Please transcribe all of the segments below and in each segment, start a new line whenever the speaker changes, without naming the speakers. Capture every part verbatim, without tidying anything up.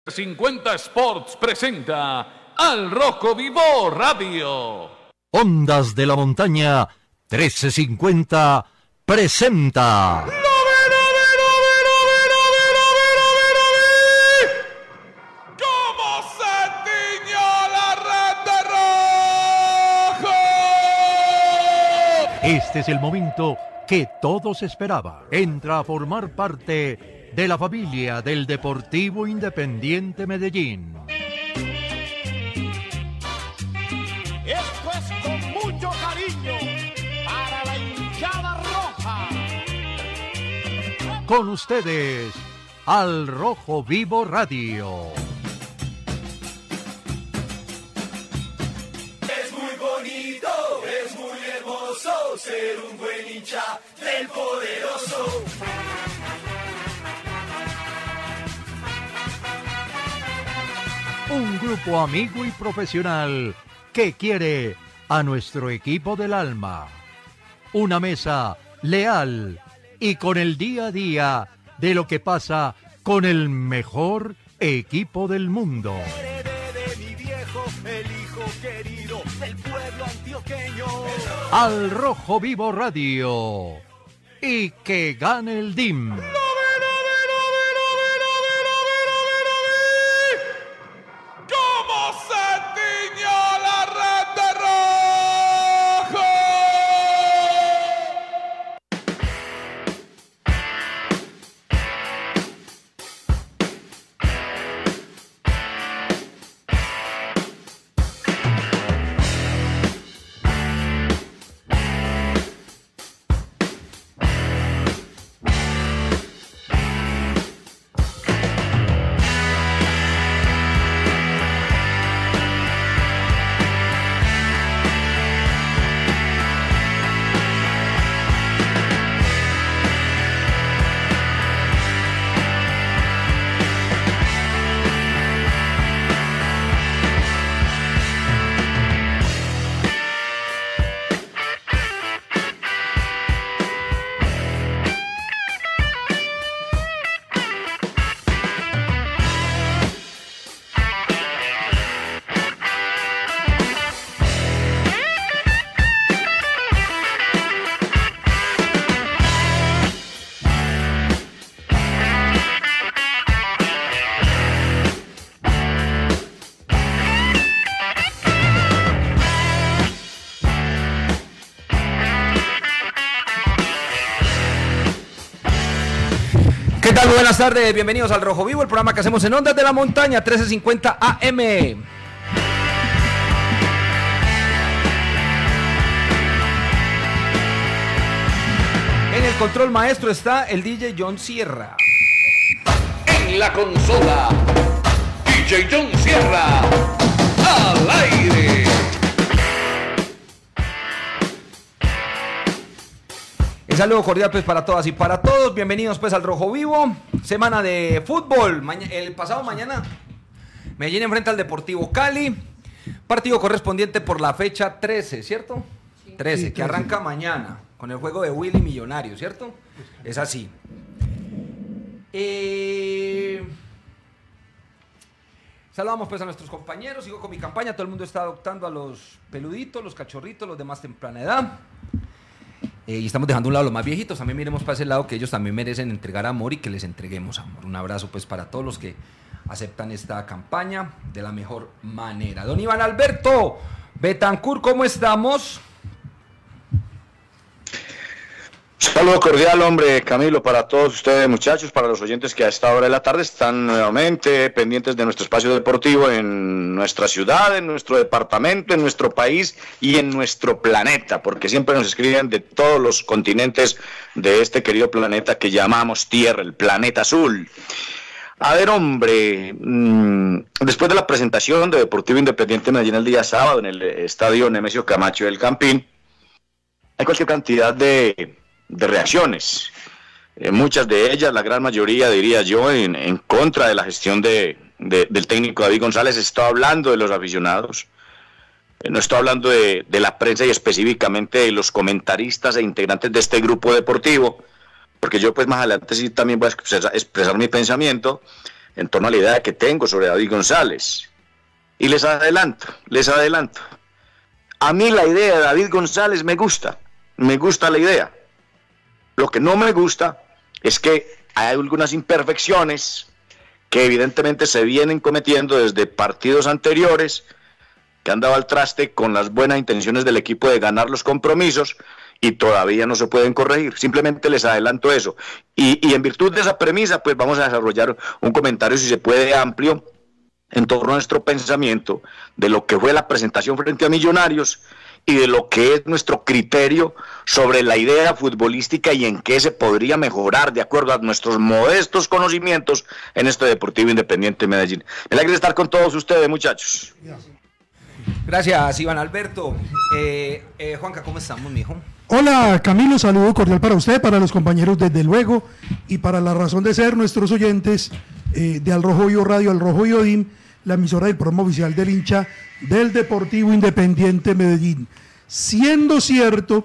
cincuenta Sports presenta Al Rojo Vivo Radio.
Ondas de la Montaña trece cincuenta presenta.
¿Cómo se tiñó la red de rojo?
Este es el momento que todos esperaban. Entra a formar parte de la familia del Deportivo Independiente Medellín.
Esto es con mucho cariño para la hinchada roja.
Con ustedes, Al Rojo Vivo Radio.
Es muy bonito, es muy hermoso ser un buen hincha del poderoso.
Un grupo amigo y profesional que quiere a nuestro equipo del alma. Una mesa leal y con el día a día de lo que pasa con el mejor equipo del mundo.
Heredé de mi viejo, el hijo querido del pueblo antioqueño.
Al Rojo Vivo Radio. Y que gane el D I M.
¿Cómo se tiñó la red de rojo?
¿Qué tal? Buenas tardes, bienvenidos al Rojo Vivo, el programa que hacemos en Ondas de la Montaña, trece cincuenta A M. En el control maestro está el D J John Sierra.
En la consola, D J John Sierra, al aire.
Un saludo cordial pues para todas y para todos, bienvenidos pues al Rojo Vivo, semana de fútbol, Maña- el pasado mañana Medellín enfrenta al Deportivo Cali, partido correspondiente por la fecha trece, ¿cierto? trece, que arranca mañana con el juego de Willy Millonario, ¿cierto? Es así. Eh... Saludamos pues a nuestros compañeros, sigo con mi campaña, todo el mundo está adoptando a los peluditos, los cachorritos, los de más temprana edad. Eh, y estamos dejando a un lado los más viejitos, también miremos para ese lado que ellos también merecen entregar amor y que les entreguemos amor. Un abrazo pues para todos los que aceptan esta campaña de la mejor manera. Don Iván Alberto Betancur, ¿cómo estamos?
Saludo cordial, hombre, Camilo, para todos ustedes, muchachos, para los oyentes que a esta hora de la tarde están nuevamente pendientes de nuestro espacio deportivo en nuestra ciudad, en nuestro departamento, en nuestro país y en nuestro planeta, porque siempre nos escriben de todos los continentes de este querido planeta que llamamos Tierra, el planeta azul. A ver, hombre, mmm, después de la presentación de Deportivo Independiente Medellín el día sábado en el estadio Nemesio Camacho del Campín, hay cualquier cantidad de... de reacciones, eh, muchas de ellas, la gran mayoría diría yo, en, en contra de la gestión de, de, del técnico David González. Estoy hablando de los aficionados, eh, no estoy hablando de, de la prensa y específicamente de los comentaristas e integrantes de este grupo deportivo, porque yo pues más adelante sí también voy a expresar, expresar mi pensamiento, en torno a la idea que tengo sobre David González. Y les adelanto, les adelanto. A mí la idea de David González me gusta, me gusta la idea. Lo que no me gusta es que hay algunas imperfecciones que evidentemente se vienen cometiendo desde partidos anteriores, que han dado al traste con las buenas intenciones del equipo de ganar los compromisos y todavía no se pueden corregir. Simplemente les adelanto eso. Y, y en virtud de esa premisa, pues vamos a desarrollar un comentario, si se puede, amplio, en torno a nuestro pensamiento de lo que fue la presentación frente a Millonarios y de lo que es nuestro criterio sobre la idea futbolística y en qué se podría mejorar de acuerdo a nuestros modestos conocimientos en este Deportivo Independiente de Medellín. Me alegra estar con todos ustedes, muchachos.
Gracias, Iván Alberto. Eh, eh, Juanca, ¿cómo estamos, mijo?
Hola, Camilo, saludo cordial para usted, para los compañeros desde luego y para la razón de ser nuestros oyentes eh, de Al Rojo Vivo Radio, Al Rojo Vivo D I M, la emisora del programa oficial del hincha del Deportivo Independiente Medellín. Siendo cierto,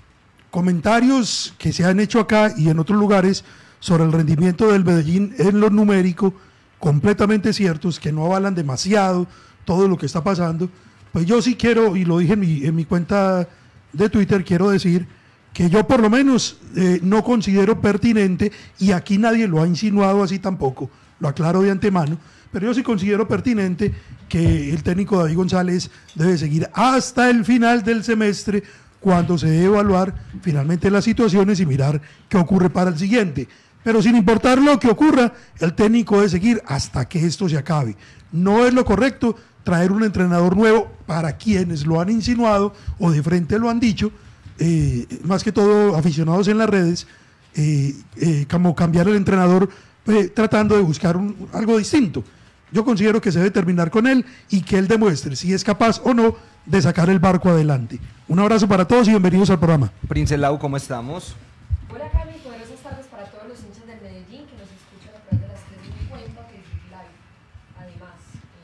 comentarios que se han hecho acá y en otros lugares sobre el rendimiento del Medellín en lo numérico, completamente ciertos, que no avalan demasiado todo lo que está pasando, pues yo sí quiero, y lo dije en mi, en mi cuenta de Twitter, quiero decir que yo por lo menos eh, no considero pertinente, y aquí nadie lo ha insinuado así tampoco, lo aclaro de antemano, pero yo sí considero pertinente que el técnico David González debe seguir hasta el final del semestre, cuando se debe evaluar finalmente las situaciones y mirar qué ocurre para el siguiente. Pero sin importar lo que ocurra, el técnico debe seguir hasta que esto se acabe. No es lo correcto traer un entrenador nuevo para quienes lo han insinuado o de frente lo han dicho, eh, más que todo aficionados en las redes, eh, eh, como cambiar el entrenador eh, tratando de buscar un, algo distinto. Yo considero que se debe terminar con él y que él demuestre si es capaz o no de sacar el barco adelante. Un abrazo para todos y bienvenidos al programa.
Prince Lau, ¿cómo estamos?
Hola, Cami, poderosas tardes para todos los hinchas del Medellín que nos escuchan a través de las tres mil cuentas de Live. Además,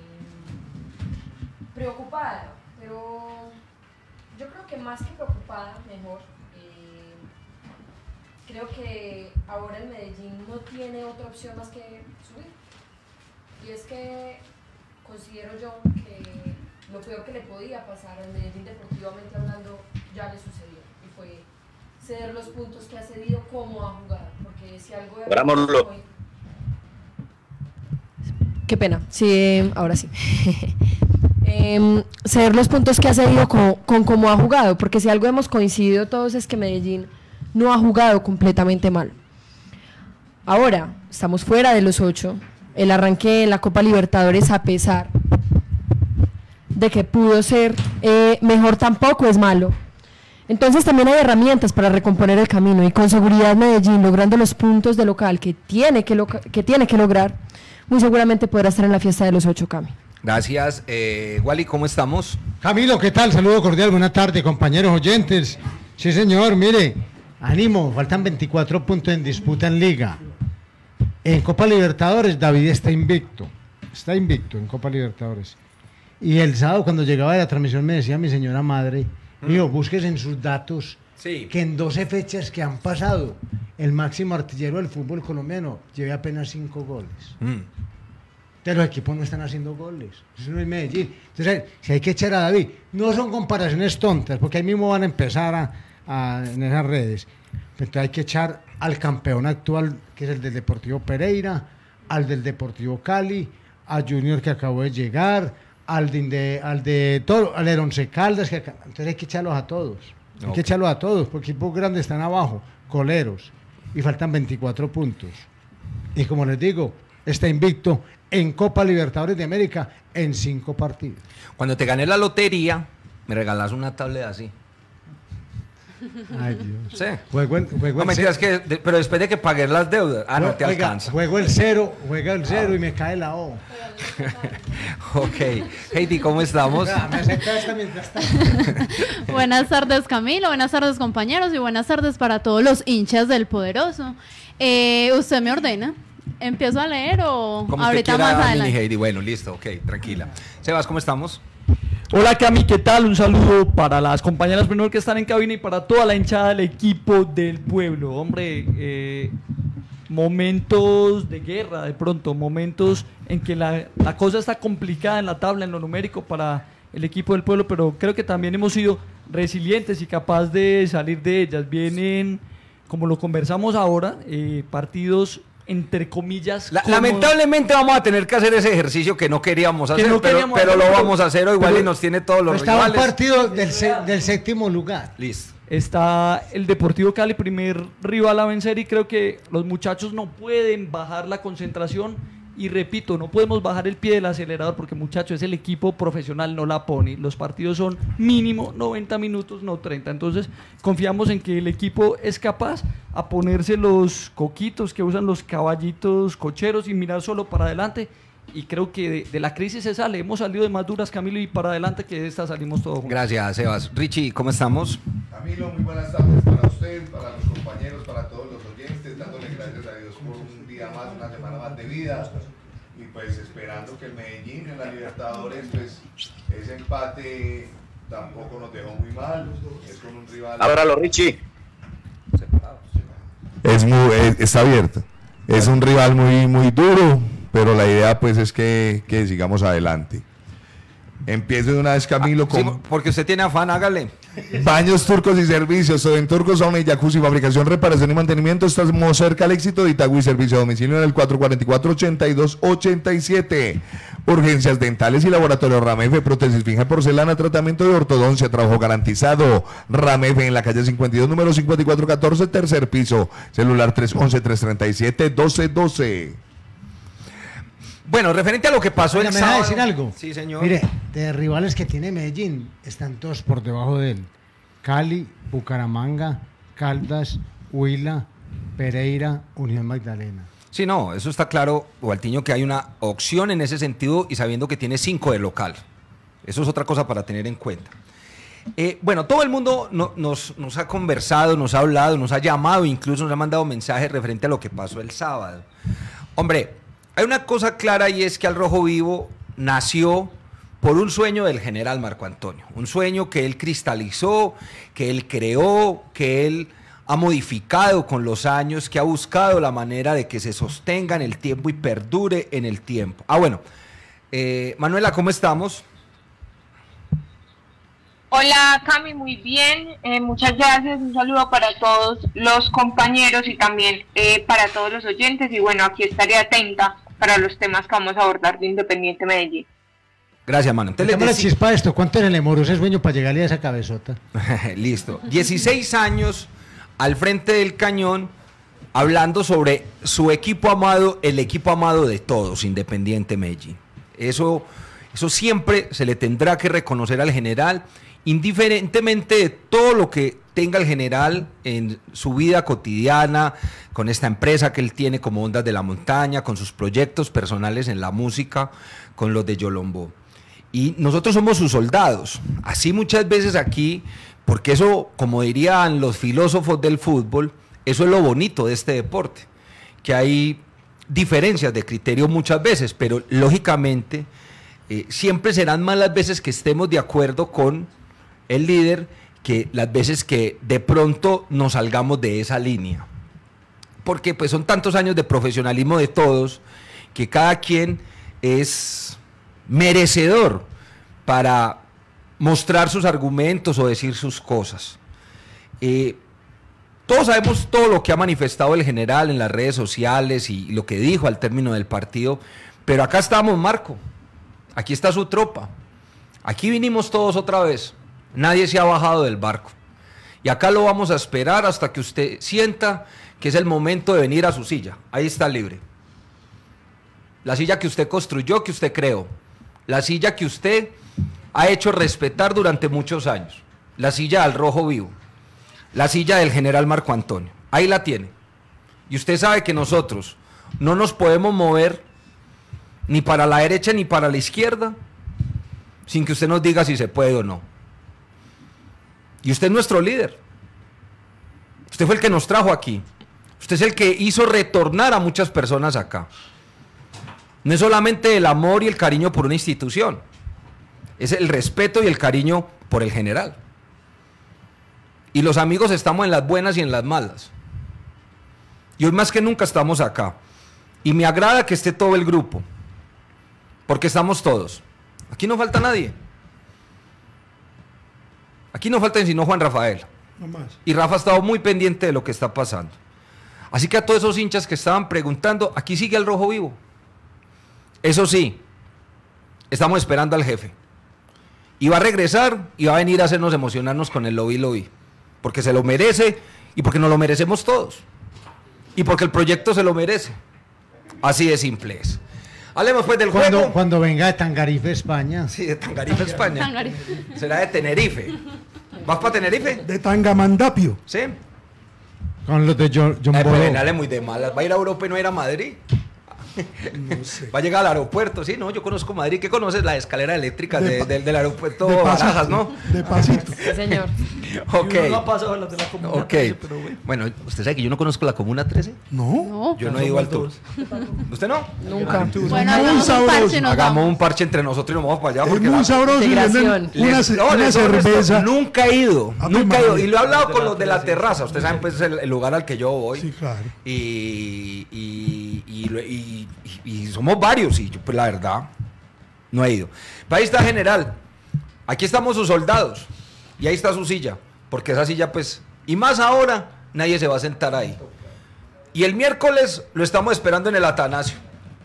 eh, preocupada, pero yo creo que más que preocupada, mejor. Eh, creo que ahora el Medellín no tiene otra opción más que subir. Y es que considero yo que lo peor que le podía pasar al Medellín deportivamente hablando ya le sucedió, y fue ceder los puntos que ha cedido como ha jugado, porque si algo de
Abrámoslo.
Hoy... Qué pena, sí, ahora sí. eh, ceder los puntos que ha cedido con, con cómo ha jugado, porque si algo hemos coincidido todos es que Medellín no ha jugado completamente mal. Ahora, estamos fuera de los ocho. El arranque en la Copa Libertadores, a pesar de que pudo ser eh, mejor, tampoco es malo. Entonces también hay herramientas para recomponer el camino, y con seguridad Medellín, logrando los puntos de local que tiene que, lo que, tiene que lograr, muy seguramente podrá estar en la fiesta de los ocho, Cami.
Gracias. Eh, Wally, ¿cómo estamos?
Camilo, ¿qué tal? Saludo cordial, buenas tardes, compañeros oyentes. Sí, señor, mire, ánimo, faltan veinticuatro puntos en disputa en Liga. En Copa Libertadores, David está invicto, está invicto en Copa Libertadores. Y el sábado, cuando llegaba de la transmisión, me decía mi señora madre, mío, busques en sus datos sí. que en doce fechas que han pasado, el máximo artillero del fútbol colombiano lleva apenas cinco goles. Mm. Entonces los equipos no están haciendo goles, eso no es Medellín. Entonces, si hay que echar a David, no son comparaciones tontas, porque ahí mismo van a empezar a, a, en esas redes. Entonces hay que echar al campeón actual, que es el del Deportivo Pereira, al del Deportivo Cali, a Junior, que acabó de llegar, al de, al de todo, al de Once Caldas, que acá, entonces hay que echarlos a todos, hay okay. que echarlos a todos, porque equipos grandes están abajo, coleros, y faltan veinticuatro puntos. Y como les digo, está invicto en Copa Libertadores de América en cinco partidos.
Cuando te gané la lotería, me regalas una tablet así.
Ay, Dios.
Sí.
Juego el, juego
no
el
me digas que, de, pero después de que pagué las deudas. Ah, no te
Oiga,
alcanza.
Juego el cero, juega el cero ah. y me cae la O.
Ok. Heidi, ¿cómo estamos?
Ya, me acepta esta mientras tanto.
Buenas tardes, Camilo. Buenas tardes, compañeros. Y buenas tardes para todos los hinchas del Poderoso. Eh, ¿Usted me ordena? ¿Empiezo a leer o
como
ahorita
quiera,
más adelante?
Heidi. Bueno, listo. Ok, tranquila. Sebas, ¿cómo estamos?
Hola Cami, ¿qué tal? Un saludo para las compañeras primero que están en cabina y para toda la hinchada del equipo del pueblo. Hombre, eh, momentos de guerra, de pronto, momentos en que la, la cosa está complicada en la tabla, en lo numérico para el equipo del pueblo, pero creo que también hemos sido resilientes y capaces de salir de ellas. Vienen, como lo conversamos ahora, eh, partidos entre comillas.
La, lamentablemente vamos a tener que hacer ese ejercicio que no queríamos hacer, no queríamos pero, hacer, pero lo vamos a hacer o igual y nos tiene todos los
está
rivales.
Un partido del, se, del séptimo lugar.
Listo.
Está el Deportivo Cali, primer rival a vencer, y creo que los muchachos no pueden bajar la concentración. Y repito, no podemos bajar el pie del acelerador porque, muchachos, es el equipo profesional, no la pone. Los partidos son mínimo noventa minutos, no treinta. Entonces, confiamos en que el equipo es capaz a ponerse los coquitos que usan los caballitos cocheros y mirar solo para adelante. Y creo que de, de la crisis se sale. Hemos salido de más duras, Camilo, y para adelante que de esta salimos todos juntos.
Gracias, Sebas. Richie, ¿cómo estamos?
Camilo, muy buenas tardes para usted, para los compañeros, para todos los oyentes, dándole gracias a Dios por un día más, una semana más de vida, y pues esperando que el Medellín en la Libertadores, pues ese empate tampoco nos dejó muy mal, es con un rival...
Ábralo, Richie.
Es muy, es, está abierto, es un rival muy, muy duro, pero la idea pues es que, que sigamos adelante. Empiezo de una vez, Camilo,
ah, sí,
con...
porque usted tiene afán, hágale.
Baños Turcos y Servicios, en Turcos, sauna y jacuzzi, fabricación, reparación y mantenimiento. Estamos cerca al éxito de Itagüí, servicio a domicilio en el cuatro cuatro cuatro, ochenta y dos ochenta y siete. Urgencias dentales y laboratorio Ramefe, prótesis fija, porcelana, tratamiento de ortodoncia, trabajo garantizado. Ramefe en la calle cincuenta y dos, número cincuenta y cuatro catorce, tercer piso. Celular tres once, tres treinta y siete, doce doce.
Bueno, referente a lo que pasó
Oiga,
el
¿me
sábado...
va a decir algo?
Sí, señor.
Mire, de rivales que tiene Medellín, están todos por debajo de él. Cali, Bucaramanga, Caldas, Huila, Pereira, Unión Magdalena.
Sí, no, eso está claro, Gualtiño, que hay una opción en ese sentido y sabiendo que tiene cinco de local. Eso es otra cosa para tener en cuenta. Eh, bueno, todo el mundo no, nos, nos ha conversado, nos ha hablado, nos ha llamado, incluso nos ha mandado mensajes referente a lo que pasó el sábado. Hombre, hay una cosa clara y es que Al Rojo Vivo nació por un sueño del general Marco Antonio, un sueño que él cristalizó, que él creó, que él ha modificado con los años, que ha buscado la manera de que se sostenga en el tiempo y perdure en el tiempo. Ah, bueno, eh, Manuela, ¿cómo estamos?
Hola, Cami, muy bien, eh, muchas gracias, un saludo para todos los compañeros y también eh, para todos los oyentes, y bueno, aquí estaré atenta para los temas que vamos a abordar de Independiente Medellín.
Gracias, mano.
Entonces, la chispa de esto, ¿cuánto en el emoro ese sueño para llegarle a esa cabezota?
Listo, dieciséis años al frente del cañón, hablando sobre su equipo amado, el equipo amado de todos, Independiente Medellín. Eso, eso siempre se le tendrá que reconocer al general, indiferentemente de todo lo que tenga el general en su vida cotidiana, con esta empresa que él tiene como Ondas de la Montaña, con sus proyectos personales en la música, con los de Yolombo. Y nosotros somos sus soldados, así muchas veces aquí, porque eso, como dirían los filósofos del fútbol, eso es lo bonito de este deporte, que hay diferencias de criterio muchas veces, pero lógicamente eh, siempre serán más las veces que estemos de acuerdo con el líder que las veces que de pronto nos salgamos de esa línea. Porque pues son tantos años de profesionalismo de todos que cada quien es merecedor para mostrar sus argumentos o decir sus cosas. Eh, todos sabemos todo lo que ha manifestado el general en las redes sociales y lo que dijo al término del partido, pero acá estamos, Marco, aquí está su tropa, aquí vinimos todos otra vez. Nadie se ha bajado del barco. Y acá lo vamos a esperar hasta que usted sienta que es el momento de venir a su silla. Ahí está libre. La silla que usted construyó, que usted creó. La silla que usted ha hecho respetar durante muchos años. La silla del Rojo Vivo. La silla del general Marco Antonio. Ahí la tiene. Y usted sabe que nosotros no nos podemos mover ni para la derecha ni para la izquierda sin que usted nos diga si se puede o no. Y usted es nuestro líder. Usted fue el que nos trajo aquí. Usted es el que hizo retornar a muchas personas acá. No es solamente el amor y el cariño por una institución. Es el respeto y el cariño por el general. Y los amigos estamos en las buenas y en las malas. Y hoy más que nunca estamos acá. Y me agrada que esté todo el grupo. Porque estamos todos. Aquí no falta nadie. Aquí no falta sino Juan Rafael.
No más.
Y Rafa ha estado muy pendiente de lo que está pasando. Así que a todos esos hinchas que estaban preguntando, aquí sigue el rojo vivo. Eso sí, estamos esperando al jefe. Y va a regresar y va a venir a hacernos emocionarnos con el lobby lobby. Porque se lo merece y porque nos lo merecemos todos. Y porque el proyecto se lo merece. Así de simple es. Hablemos pues del
cuando,
juego.
Cuando venga de Tangarife, España.
Sí, de Tangarife, España.
Tangarife.
Será de Tenerife. ¿Vas para Tenerife?
De Tangamandapio.
Sí.
Con los de John, John
Eh,
Bolo.
pues, dale muy de malas. ¿Va a ir a Europa y no va a ir a Madrid?
No sé.
Va a llegar al aeropuerto, sí, no, yo conozco Madrid. ¿Qué conoces? La escalera eléctrica
De
de-
pa-
del, del aeropuerto
de pasito,
Barajas, ¿no?
de pasito.
Sí, señor.
Ok.
Y uno no ha pasado las de la Comuna
Ok.
trece, pero bueno.
Bueno, ¿usted sabe que yo no conozco la Comuna trece?
No.
No.
Yo no he ido al tour. ¿Usted no?
Nunca.
Bueno,
Muy
hagamos un
sabroso.
parche y nos
Hagamos
vamos.
un parche entre nosotros y nos vamos para allá.
Es
Porque
muy
la-
sabroso y venden
Integración.
una,
Les-
ce-
no,
una
les soy honesto,
cerveza.
nunca he ido,
Ah,
nunca he
pues,
ido. Y lo he hablado
de
con
la
los de la
tercera.
terraza. Ustedes saben, pues, el, el lugar al que yo voy.
Sí, claro.
Y, y, y, lo- y- y- y somos varios. Y yo, pues, la verdad, no he ido. Pero ahí está General. Aquí estamos sus soldados. Y ahí está su silla. Porque esa silla, pues, y más ahora, nadie se va a sentar ahí. Y el miércoles lo estamos esperando en el Atanasio.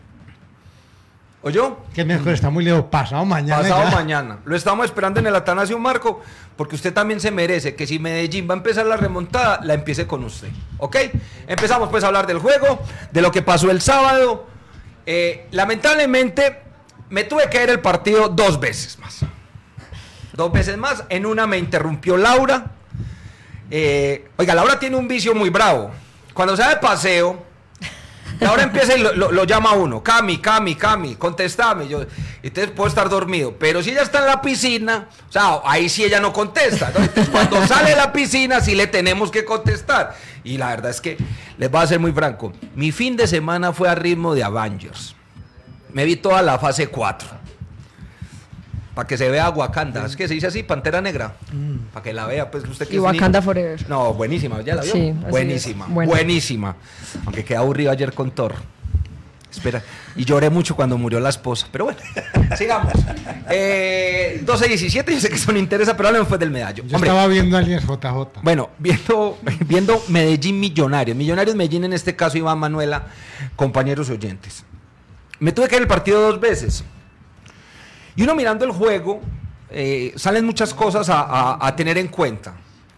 ¿Oyó?
Que el miércoles está muy lejos. Pasado mañana.
Pasado
ya.
mañana. Lo estamos esperando en el Atanasio Marco, porque usted también se merece que si Medellín va a empezar la remontada, la empiece con usted. ¿Ok? Empezamos pues a hablar del juego, de lo que pasó el sábado. Eh, lamentablemente, me tuve que ver el partido dos veces más. Dos veces más. En una me interrumpió Laura. Eh, oiga, Laura tiene un vicio muy bravo. Cuando se va de paseo, Laura empieza y lo, lo- lo llama a uno. Cami, Cami, Cami, contestame. Yo, entonces puedo estar dormido. Pero si ella está en la piscina, o sea, ahí sí ella no contesta, ¿no? Entonces cuando sale de la piscina sí le tenemos que contestar. Y la verdad es que les voy a ser muy franco. Mi fin de semana fue a ritmo de Avengers. Me vi toda la fase cuatro. Para que se vea Wakanda. Es que se dice así, Pantera Negra. Para que la vea, pues usted que
Y
es
Wakanda
niño.
Forever.
No, buenísima, ¿ya la vio?
Sí, así
buenísima,
es. Buena.
buenísima. Aunque quedé aburrido ayer con Thor. Espera, y lloré mucho cuando murió la esposa. Pero bueno, sigamos. Eh, doce diecisiete, yo sé que eso no interesa, pero hablemos pues del medallo.
Yo
Hombre,
estaba viendo Alias J J.
bueno, viendo, viendo Medellín Millonarios. Millonarios Medellín, en este caso, Iván, Manuela, compañeros oyentes. Me tuve que ver el partido dos veces. Y uno mirando el juego, eh, salen muchas cosas a, a- a tener en cuenta.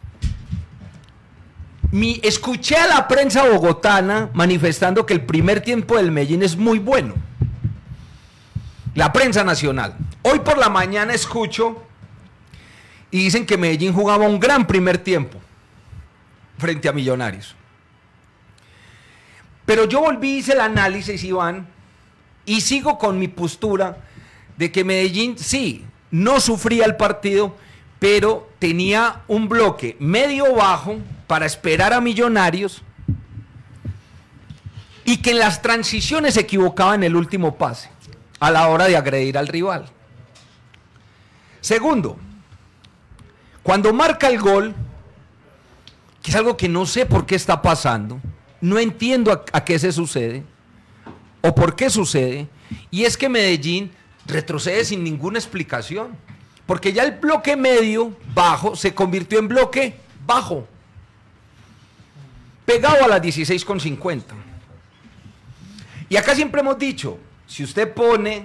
Mi, escuché a la prensa bogotana manifestando que el primer tiempo del Medellín es muy bueno. La prensa nacional. Hoy por la mañana escucho y dicen que Medellín jugaba un gran primer tiempo frente a Millonarios. Pero yo volví, hice el análisis, Iván, y sigo con mi postura de que Medellín sí, no sufría el partido, pero tenía un bloque medio bajo para esperar a Millonarios y que en las transiciones se equivocaba en el último pase a la hora de agredir al rival. Segundo, cuando marca el gol, que es algo que no sé por qué está pasando, no entiendo a, a qué se sucede o por qué sucede, y es que Medellín retrocede sin ninguna explicación, porque ya el bloque medio bajo se convirtió en bloque bajo, pegado a las dieciséis con cincuenta. Y acá siempre hemos dicho, si usted pone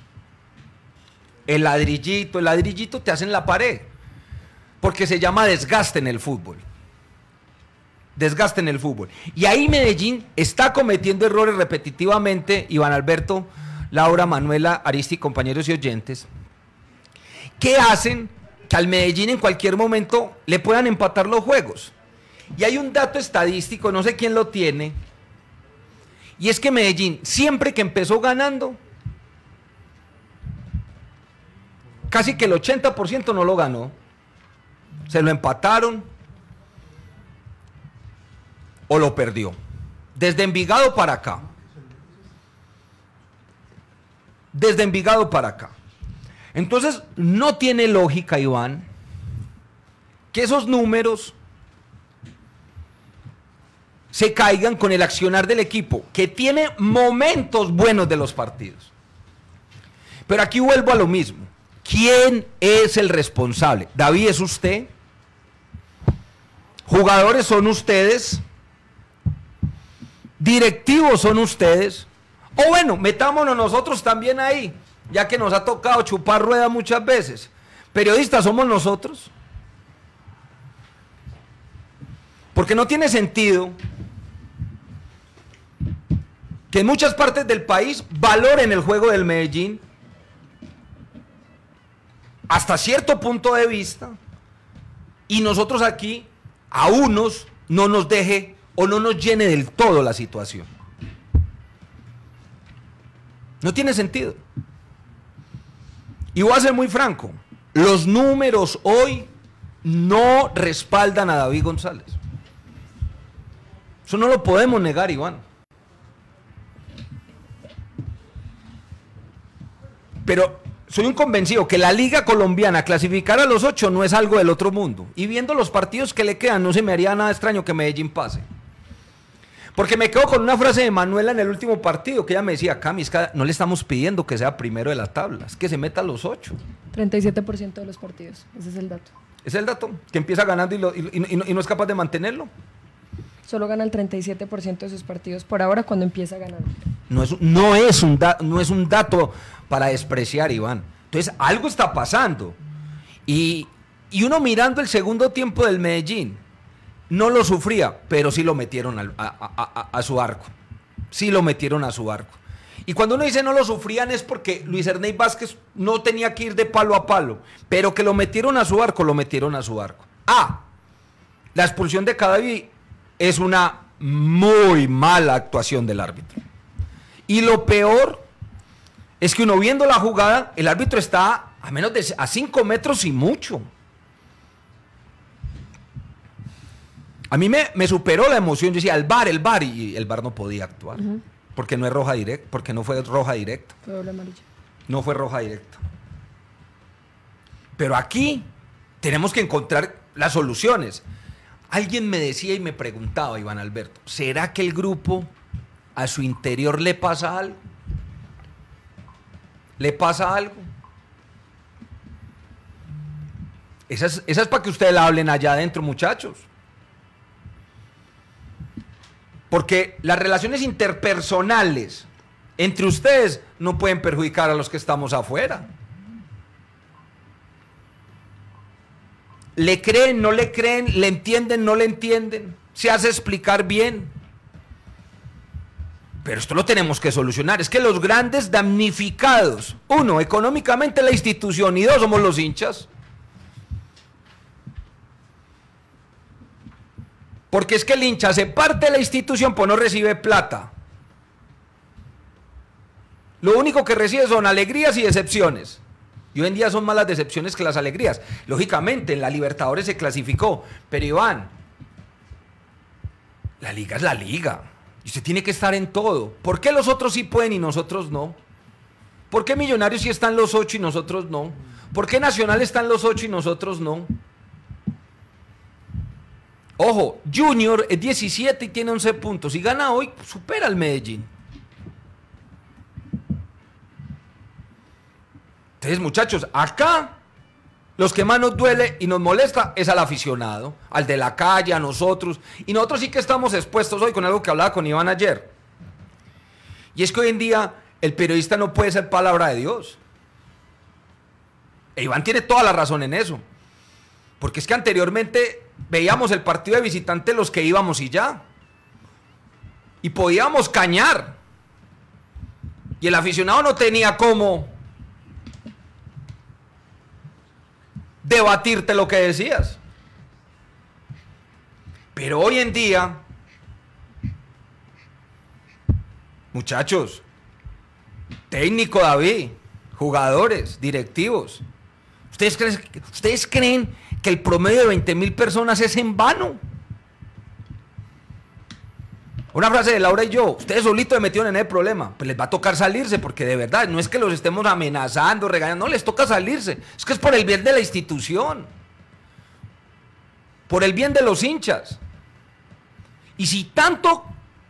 el ladrillito, el ladrillito te hace en la pared, porque se llama desgaste en el fútbol. Desgaste en el fútbol. Y ahí Medellín está cometiendo errores repetitivamente, Iván Alberto, Laura, Manuela, Aristi, compañeros y oyentes, que hacen que al Medellín en cualquier momento le puedan empatar los juegos. Y hay un dato estadístico, no sé quién lo tiene, y es que Medellín, siempre que empezó ganando, casi que el ochenta por ciento no lo ganó, se lo empataron o lo perdió. Desde Envigado para acá. Desde Envigado para acá. Entonces, no tiene lógica, Iván, que esos números se caigan con el accionar del equipo, que tiene momentos buenos de los partidos. Pero aquí vuelvo a lo mismo. ¿Quién es el responsable? ¿David es usted? ¿Jugadores son ustedes? ¿Directivos son ustedes? O bueno, metámonos nosotros también ahí, ya que nos ha tocado chupar rueda muchas veces. ¿Periodistas somos nosotros? Porque no tiene sentido que en muchas partes del país valoren el juego del Medellín hasta cierto punto de vista y nosotros aquí a unos no nos deje o no nos llene del todo la situación. No tiene sentido. Y voy a ser muy franco, los números hoy no respaldan a David González. Eso no lo podemos negar, Iván. Pero soy un convencido que la Liga Colombiana clasificar a los ocho no es algo del otro mundo. Y viendo los partidos que le quedan, no se me haría nada extraño que Medellín pase. Porque me quedo con una frase de Manuela en el último partido, que ella me decía, Cami, es que no le estamos pidiendo que sea primero de la tabla, es que se meta a los ocho.
treinta y siete por ciento de los partidos, ese es el dato.
¿Es el dato? Que empieza ganando y, lo, y, y, y, no, y no es capaz de mantenerlo.
Solo gana el treinta y siete por ciento de sus partidos por ahora cuando empieza ganando.
No es, no es, un, da, no es un dato para despreciar, Iván. Entonces, algo está pasando. Y, y uno mirando el segundo tiempo del Medellín, no lo sufría, pero sí lo metieron al, a, a, a, a su arco. Sí lo metieron a su arco. Y cuando uno dice no lo sufrían es porque Luis Ernei Vázquez no tenía que ir de palo a palo, pero que lo metieron a su arco, lo metieron a su arco. Ah, la expulsión de Cadavid es una muy mala actuación del árbitro. Y lo peor es que uno viendo la jugada, el árbitro está a menos de a cinco metros y mucho. A mí me, me superó la emoción. Yo decía, el V A R, el V A R, y el V A R no podía actuar. Uh-huh. Porque no es roja directa, porque no fue roja directa.
Fue doble amarilla.
No fue roja directa. Pero aquí tenemos que encontrar las soluciones. Alguien me decía y me preguntaba, Iván Alberto, ¿será que el grupo a su interior le pasa algo? ¿Le pasa algo? Esa es, esa es para que ustedes la hablen allá adentro, muchachos. Porque las relaciones interpersonales entre ustedes no pueden perjudicar a los que estamos afuera. ¿Le creen, no le creen? ¿Le entienden, no le entienden? ¿Se hace explicar bien? Pero esto lo tenemos que solucionar. Es que los grandes damnificados, uno, económicamente la institución, y dos, somos los hinchas. Porque es que el hincha se parte de la institución, pues no recibe plata. Lo único que recibe son alegrías y decepciones. Y hoy en día son más las decepciones que las alegrías. Lógicamente, en la Libertadores se clasificó. Pero Iván, la liga es la liga. Y usted tiene que estar en todo. ¿Por qué los otros sí pueden y nosotros no? ¿Por qué Millonarios sí están los ocho y nosotros no? ¿Por qué Nacional están los ocho y nosotros no? Ojo, Junior es diecisiete y tiene once puntos. Si gana hoy, supera al Medellín. Entonces, muchachos, acá los que más nos duele y nos molesta es al aficionado, al de la calle, a nosotros. Y nosotros sí que estamos expuestos hoy con algo que hablaba con Iván ayer. Y es que hoy en día el periodista no puede ser palabra de Dios. E Iván tiene toda la razón en eso. Porque es que anteriormente veíamos el partido de visitante los que íbamos y ya. Y podíamos cañar. Y el aficionado no tenía cómo debatirte lo que decías. Pero hoy en día, muchachos, técnico David, jugadores, directivos, ¿ustedes creen, ¿ustedes creen que el promedio de veinte mil personas es en vano? Una frase de Laura y yo, ustedes solitos se metieron en el problema, pues les va a tocar salirse, porque de verdad, no es que los estemos amenazando, regañando, no, les toca salirse, es que es por el bien de la institución, por el bien de los hinchas. Y si tanto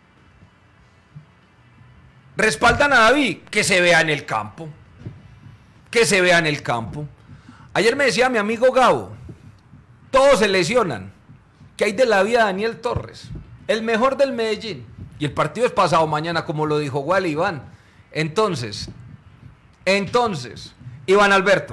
respaldan a David, que se vea en el campo. Que se vea en el campo. Ayer me decía mi amigo Gabo, todos se lesionan. ¿Qué hay de la vida de Daniel Torres? El mejor del Medellín. Y el partido es pasado mañana, como lo dijo Wally Iván. Entonces, entonces, Iván Alberto.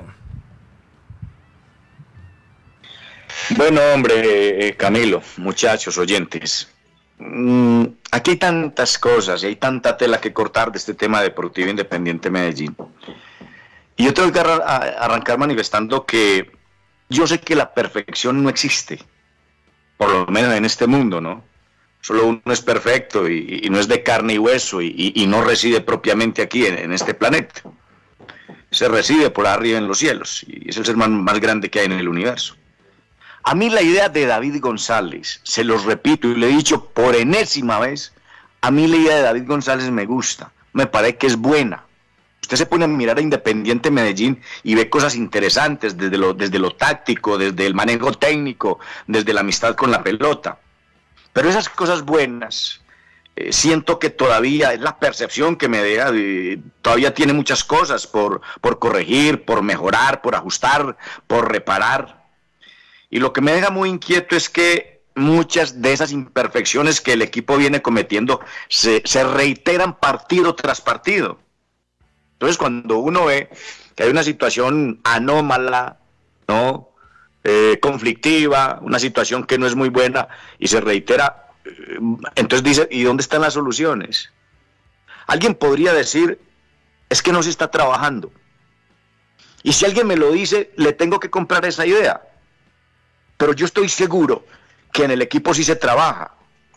Bueno, hombre, eh, Camilo, muchachos, oyentes. Mm, aquí hay tantas cosas y hay tanta tela que cortar de este tema deportivo Independiente Medellín. Y yo tengo que arran arrancar manifestando que yo sé que la perfección no existe, por lo menos en este mundo, ¿no? Solo uno es perfecto y, y no es de carne y hueso y, y, y no reside propiamente aquí en, en este planeta. Se reside por arriba en los cielos y es el ser más, más grande que hay en el universo. A mí la idea de David González, se los repito y lo he dicho por enésima vez, a mí la idea de David González me gusta, me parece que es buena. Usted se pone a mirar a Independiente Medellín y ve cosas interesantes desde lo, desde lo táctico, desde el manejo técnico, desde la amistad con la pelota. Pero esas cosas buenas, eh, siento que todavía, es la percepción que me deja, eh, todavía tiene muchas cosas por, por corregir, por mejorar, por ajustar, por reparar. Y lo que me deja muy inquieto es que muchas de esas imperfecciones que el equipo viene cometiendo se, se reiteran partido tras partido. Entonces, cuando uno ve que hay una situación anómala, ¿no? Eh, conflictiva, una situación que no es muy buena y se reitera, eh, entonces dice, ¿y dónde están las soluciones? Alguien podría decir, es que no se está trabajando. Y si alguien me lo dice, le tengo que comprar esa idea. Pero yo estoy seguro que en el equipo sí se trabaja.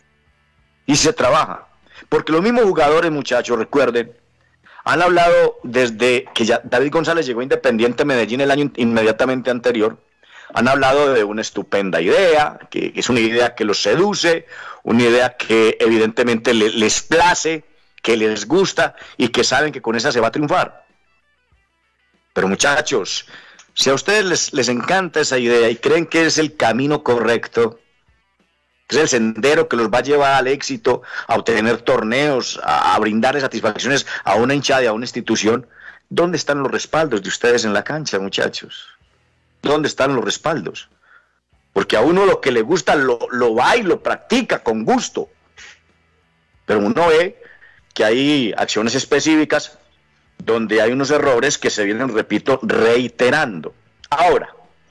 Y se trabaja. Porque los mismos jugadores, muchachos, recuerden, han hablado desde que ya David González llegó a Independiente Medellín el año inmediatamente anterior, han hablado de una estupenda idea, que, que es una idea que los seduce, una idea que evidentemente le, les place, que les gusta y que saben que con esa se va a triunfar. Pero muchachos, si a ustedes les, les encanta esa idea y creen que es el camino correcto, es el sendero que los va a llevar al éxito, a obtener torneos, a, a brindarle satisfacciones a una hinchada y a una institución, ¿dónde están los respaldos de ustedes en la cancha, muchachos? ¿Dónde están los respaldos? Porque a uno lo que le gusta lo, lo va y lo practica con gusto. Pero uno ve que hay acciones específicas donde hay unos errores que se vienen, repito, reiterando. Ahora,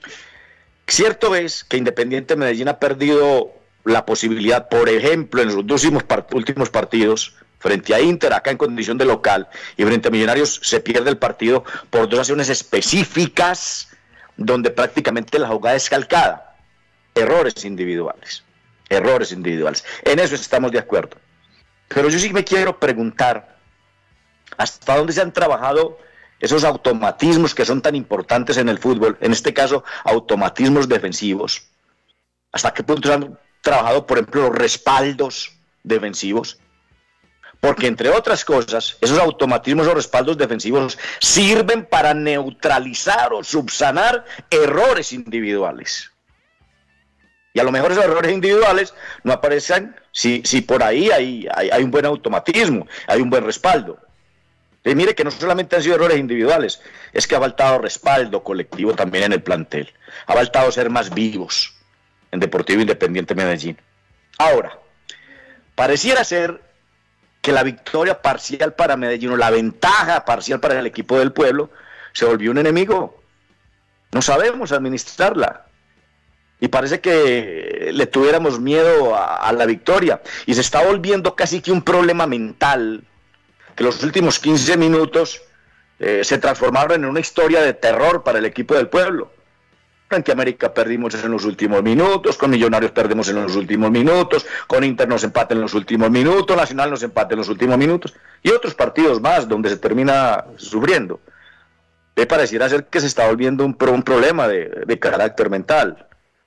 cierto es que Independiente Medellín ha perdido la posibilidad, por ejemplo, en los dos últimos, part últimos partidos, frente a Inter, acá en condición de local, y frente a Millonarios se pierde el partido por dos acciones específicas, donde prácticamente la jugada es calcada. Errores individuales, errores individuales. En eso estamos de acuerdo. Pero yo sí me quiero preguntar, ¿hasta dónde se han trabajado esos automatismos que son tan importantes en el fútbol? En este caso, automatismos defensivos. ¿Hasta qué punto se han trabajado, por ejemplo, los respaldos defensivos? Porque, entre otras cosas, esos automatismos o respaldos defensivos sirven para neutralizar o subsanar errores individuales. Y a lo mejor esos errores individuales no aparecen si, si por ahí hay, hay, hay un buen automatismo, hay un buen respaldo. Y mire que no solamente han sido errores individuales, es que ha faltado respaldo colectivo también en el plantel. Ha faltado ser más vivos en Deportivo Independiente Medellín. Ahora, pareciera ser que la victoria parcial para Medellín o la ventaja parcial para el equipo del pueblo se volvió un enemigo. No sabemos administrarla. Y parece que le tuviéramos miedo a, a la victoria. Y se está volviendo casi que un problema mental, que los últimos quince minutos eh, se transformaron en una historia de terror para el equipo del pueblo. Frente a América perdimos en los últimos minutos, con Millonarios perdemos en los últimos minutos, con Inter nos empate en los últimos minutos, Nacional nos empate en los últimos minutos, y otros partidos más donde se termina sufriendo. Me pareciera ser que se está volviendo un, un problema de, de carácter mental.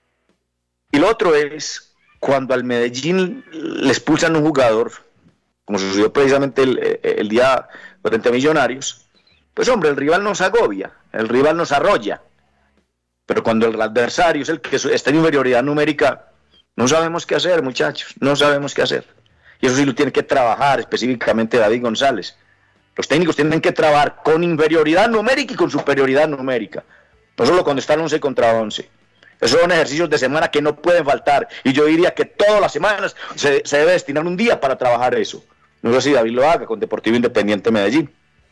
Y lo otro es, cuando al Medellín le expulsan un jugador, como sucedió precisamente el, el día frente a Millonarios, pues hombre, el rival nos agobia, el rival nos arrolla. Pero cuando el adversario es el que está en inferioridad numérica, No sabemos qué hacer, muchachos, no sabemos qué hacer. Y eso sí lo tiene que trabajar específicamente David González. Los técnicos tienen que trabajar con inferioridad numérica y con superioridad numérica. No solo cuando están once contra once. Esos son ejercicios de semana que no pueden faltar. Y yo diría que todas las semanas se, se debe destinar un día para trabajar eso. No sé si David lo haga con Deportivo Independiente Medellín.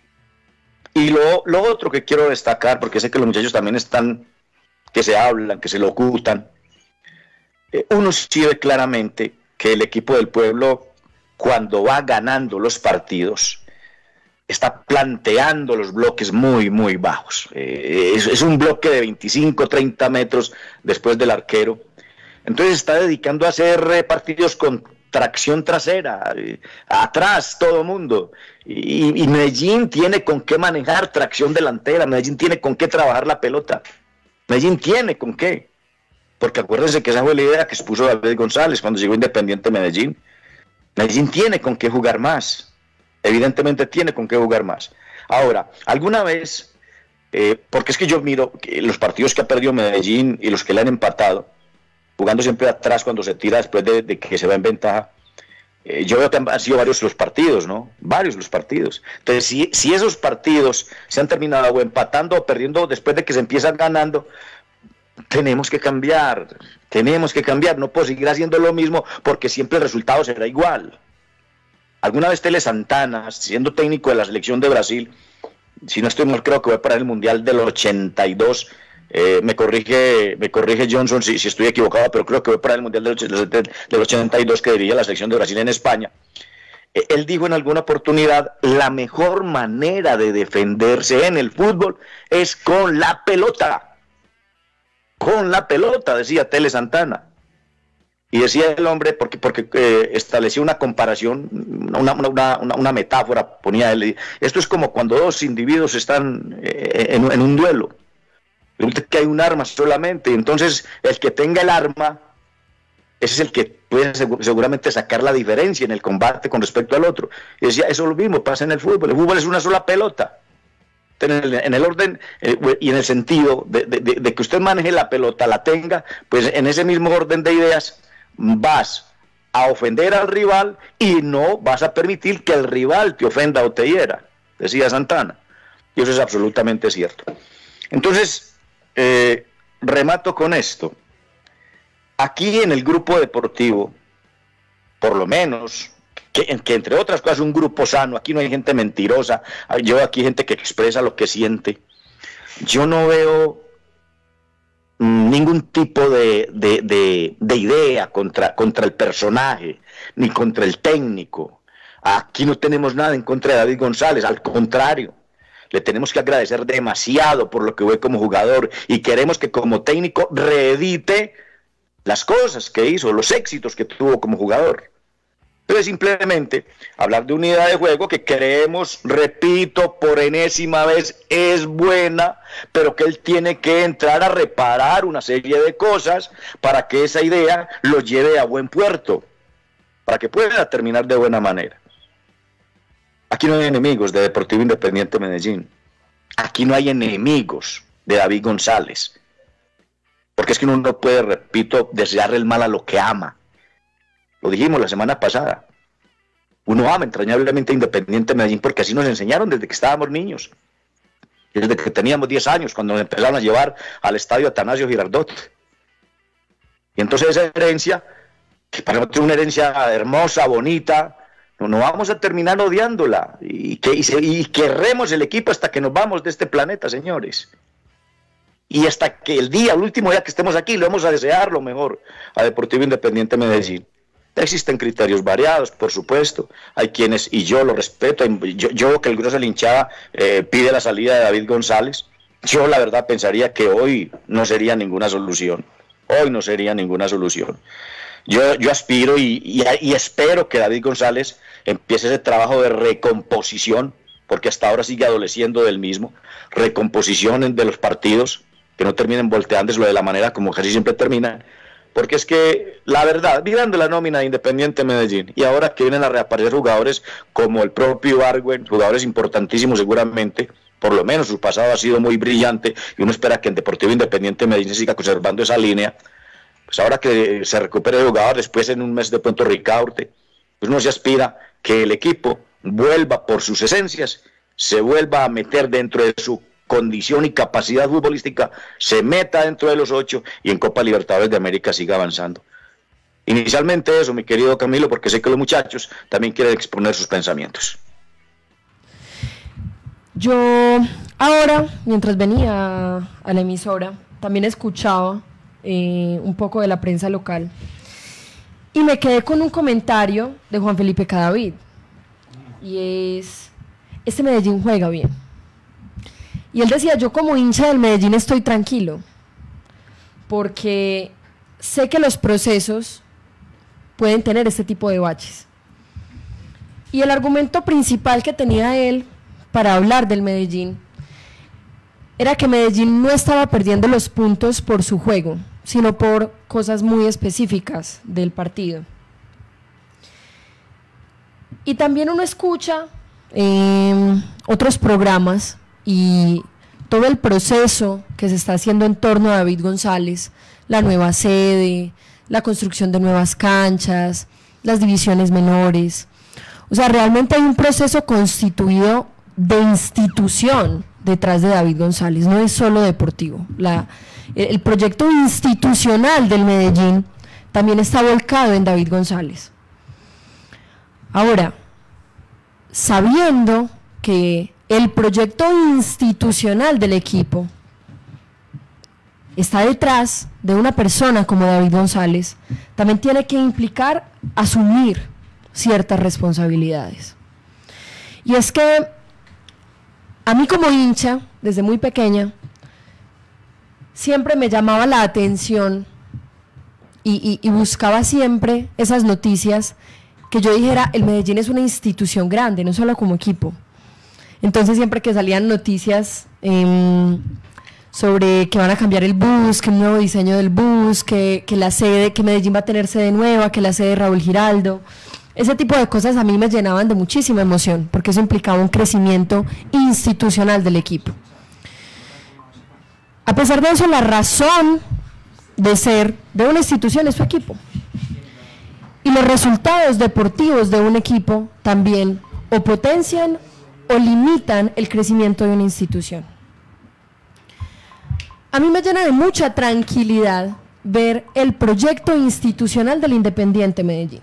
Y lo, lo otro que quiero destacar, porque sé que los muchachos también están, que se hablan, que se locutan. Eh, uno sí ve claramente que el equipo del Pueblo, cuando va ganando los partidos, está planteando los bloques muy, muy bajos. Eh, es, es un bloque de veinticinco, treinta metros después del arquero. Entonces está dedicando a hacer eh, partidos con tracción trasera, eh, atrás todo mundo. Y, y Medellín tiene con qué manejar tracción delantera, Medellín tiene con qué trabajar la pelota. Medellín tiene con qué. Porque acuérdense que esa fue la idea que expuso David González cuando llegó Independiente Medellín. Medellín tiene con qué jugar más. Evidentemente tiene con qué jugar más. Ahora, alguna vez, eh, porque es que yo miro que los partidos que ha perdido Medellín y los que le han empatado, jugando siempre atrás cuando se tira después de, de que se va en ventaja, eh, yo veo que han, han sido varios los partidos, ¿no? Varios los partidos. Entonces, si, si esos partidos se han terminado o empatando o perdiendo después de que se empiezan ganando, tenemos que cambiar, tenemos que cambiar, no puedo seguir haciendo lo mismo porque siempre el resultado será igual. Alguna vez Tele Santana, siendo técnico de la selección de Brasil, si no estoy mal, creo que fue para el Mundial del ochenta y dos, eh, me corrige me corrige Johnson si, si estoy equivocado, pero creo que fue para el Mundial del, del ochenta y dos que dirige la selección de Brasil en España. Eh, él dijo en alguna oportunidad, la mejor manera de defenderse en el fútbol es con la pelota. Con la pelota, decía Tele Santana. Y decía el hombre, porque, porque eh, establecía una comparación, una, una, una, una metáfora, ponía él. Esto es como cuando dos individuos están eh, en, en un duelo. Resulta que hay un arma solamente, entonces el que tenga el arma, ese es el que puede seguramente sacar la diferencia en el combate con respecto al otro. Y decía, eso es lo mismo, pasa en el fútbol. El fútbol es una sola pelota. En el, en el orden eh, y en el sentido de, de, de, de que usted maneje la pelota, la tenga, pues en ese mismo orden de ideas vas a ofender al rival y no vas a permitir que el rival te ofenda o te hiera, decía Santana. Y eso es absolutamente cierto. Entonces, eh, remato con esto. Aquí en el grupo deportivo, por lo menos, que, que entre otras cosas un grupo sano, aquí no hay gente mentirosa, yo aquí hay gente que expresa lo que siente. Yo no veo ningún tipo de, de, de, de idea contra, contra el personaje, ni contra el técnico. Aquí no tenemos nada en contra de David González, al contrario, le tenemos que agradecer demasiado por lo que fue como jugador y queremos que como técnico reedite las cosas que hizo, los éxitos que tuvo como jugador. Pero simplemente hablar de unidad de juego que creemos, repito, por enésima vez es buena, pero que él tiene que entrar a reparar una serie de cosas para que esa idea lo lleve a buen puerto, para que pueda terminar de buena manera. Aquí no hay enemigos de Deportivo Independiente Medellín. Aquí no hay enemigos de David González. Porque es que uno no puede, repito, desearle el mal a lo que ama. Lo dijimos la semana pasada. Uno ama entrañablemente a Independiente Medellín porque así nos enseñaron desde que estábamos niños. Desde que teníamos diez años, cuando nos empezaron a llevar al estadio Atanasio Girardot. Y entonces esa herencia, que para nosotros es una herencia hermosa, bonita, no, no vamos a terminar odiándola. Y, que, y, se, y querremos el equipo hasta que nos vamos de este planeta, señores. Y hasta que el día, el último día que estemos aquí, le vamos a desear lo mejor a Deportivo Independiente Medellín. Existen criterios variados, por supuesto. Hay quienes, y yo lo respeto, yo, yo que el grueso de la hinchada eh, pide la salida de David González. Yo la verdad pensaría que hoy no sería ninguna solución. Hoy no sería ninguna solución. Yo, yo aspiro y, y, y espero que David González empiece ese trabajo de recomposición, porque hasta ahora sigue adoleciendo del mismo. Recomposición de los partidos, que no terminen volteándoslo de la manera como casi siempre terminan. Porque es que, la verdad, mirando la nómina de Independiente Medellín, y ahora que vienen a reaparecer jugadores como el propio Ibargüen, jugadores importantísimos seguramente, por lo menos su pasado ha sido muy brillante, y uno espera que en Deportivo Independiente Medellín siga conservando esa línea, pues ahora que se recupere el jugador, después en un mes de pronto Ricaurte, pues uno se aspira que el equipo vuelva por sus esencias, se vuelva a meter dentro de su condición y capacidad futbolística, se meta dentro de los ocho y en Copa Libertadores de América siga avanzando. Inicialmente eso, mi querido Camilo, porque sé que los muchachos también quieren exponer sus pensamientos.
Yo ahora, mientras venía a la emisora, también escuchaba eh, un poco de la prensa local y me quedé con un comentario de Juan Felipe Cadavid, y es: este Medellín juega bien. Y él decía: yo como hincha del Medellín estoy tranquilo, porque sé que los procesos pueden tener este tipo de baches. Y el argumento principal que tenía él para hablar del Medellín era que Medellín no estaba perdiendo los puntos por su juego, sino por cosas muy específicas del partido. Y también uno escucha eh, otros programas y todo el proceso que se está haciendo en torno a David González, la nueva sede, la construcción de nuevas canchas, las divisiones menores. O sea, realmente hay un proceso constituido de institución detrás de David González, no es solo deportivo. La, el proyecto institucional del Medellín también está volcado en David González. Ahora, sabiendo que el proyecto institucional del equipo está detrás de una persona como David González, también tiene que implicar asumir ciertas responsabilidades. Y es que a mí como hincha, desde muy pequeña, siempre me llamaba la atención y, y, y buscaba siempre esas noticias que yo dijera: el Medellín es una institución grande, no solo como equipo. Entonces siempre que salían noticias eh, sobre que van a cambiar el bus, que un nuevo diseño del bus, que, que la sede, que Medellín va a tener sede nueva, que la sede de Raúl Giraldo, ese tipo de cosas a mí me llenaban de muchísima emoción, porque eso implicaba un crecimiento institucional del equipo. A pesar de eso, la razón de ser de una institución es su equipo. Y los resultados deportivos de un equipo también o potencian o limitan el crecimiento de una institución. A mí me llena de mucha tranquilidad ver el proyecto institucional del Independiente Medellín.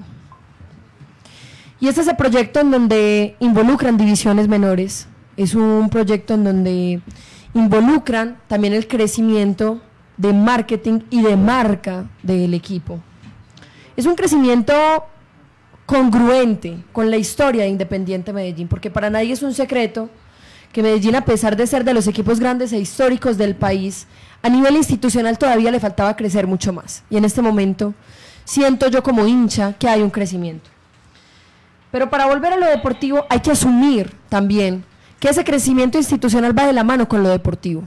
Y es ese proyecto en donde involucran divisiones menores, es un proyecto en donde involucran también el crecimiento de marketing y de marca del equipo. Es un crecimiento congruente con la historia de Independiente Medellín, porque para nadie es un secreto que Medellín, a pesar de ser de los equipos grandes e históricos del país, a nivel institucional todavía le faltaba crecer mucho más. Y en este momento siento yo como hincha que hay un crecimiento. Pero para volver a lo deportivo hay que asumir también que ese crecimiento institucional va de la mano con lo deportivo.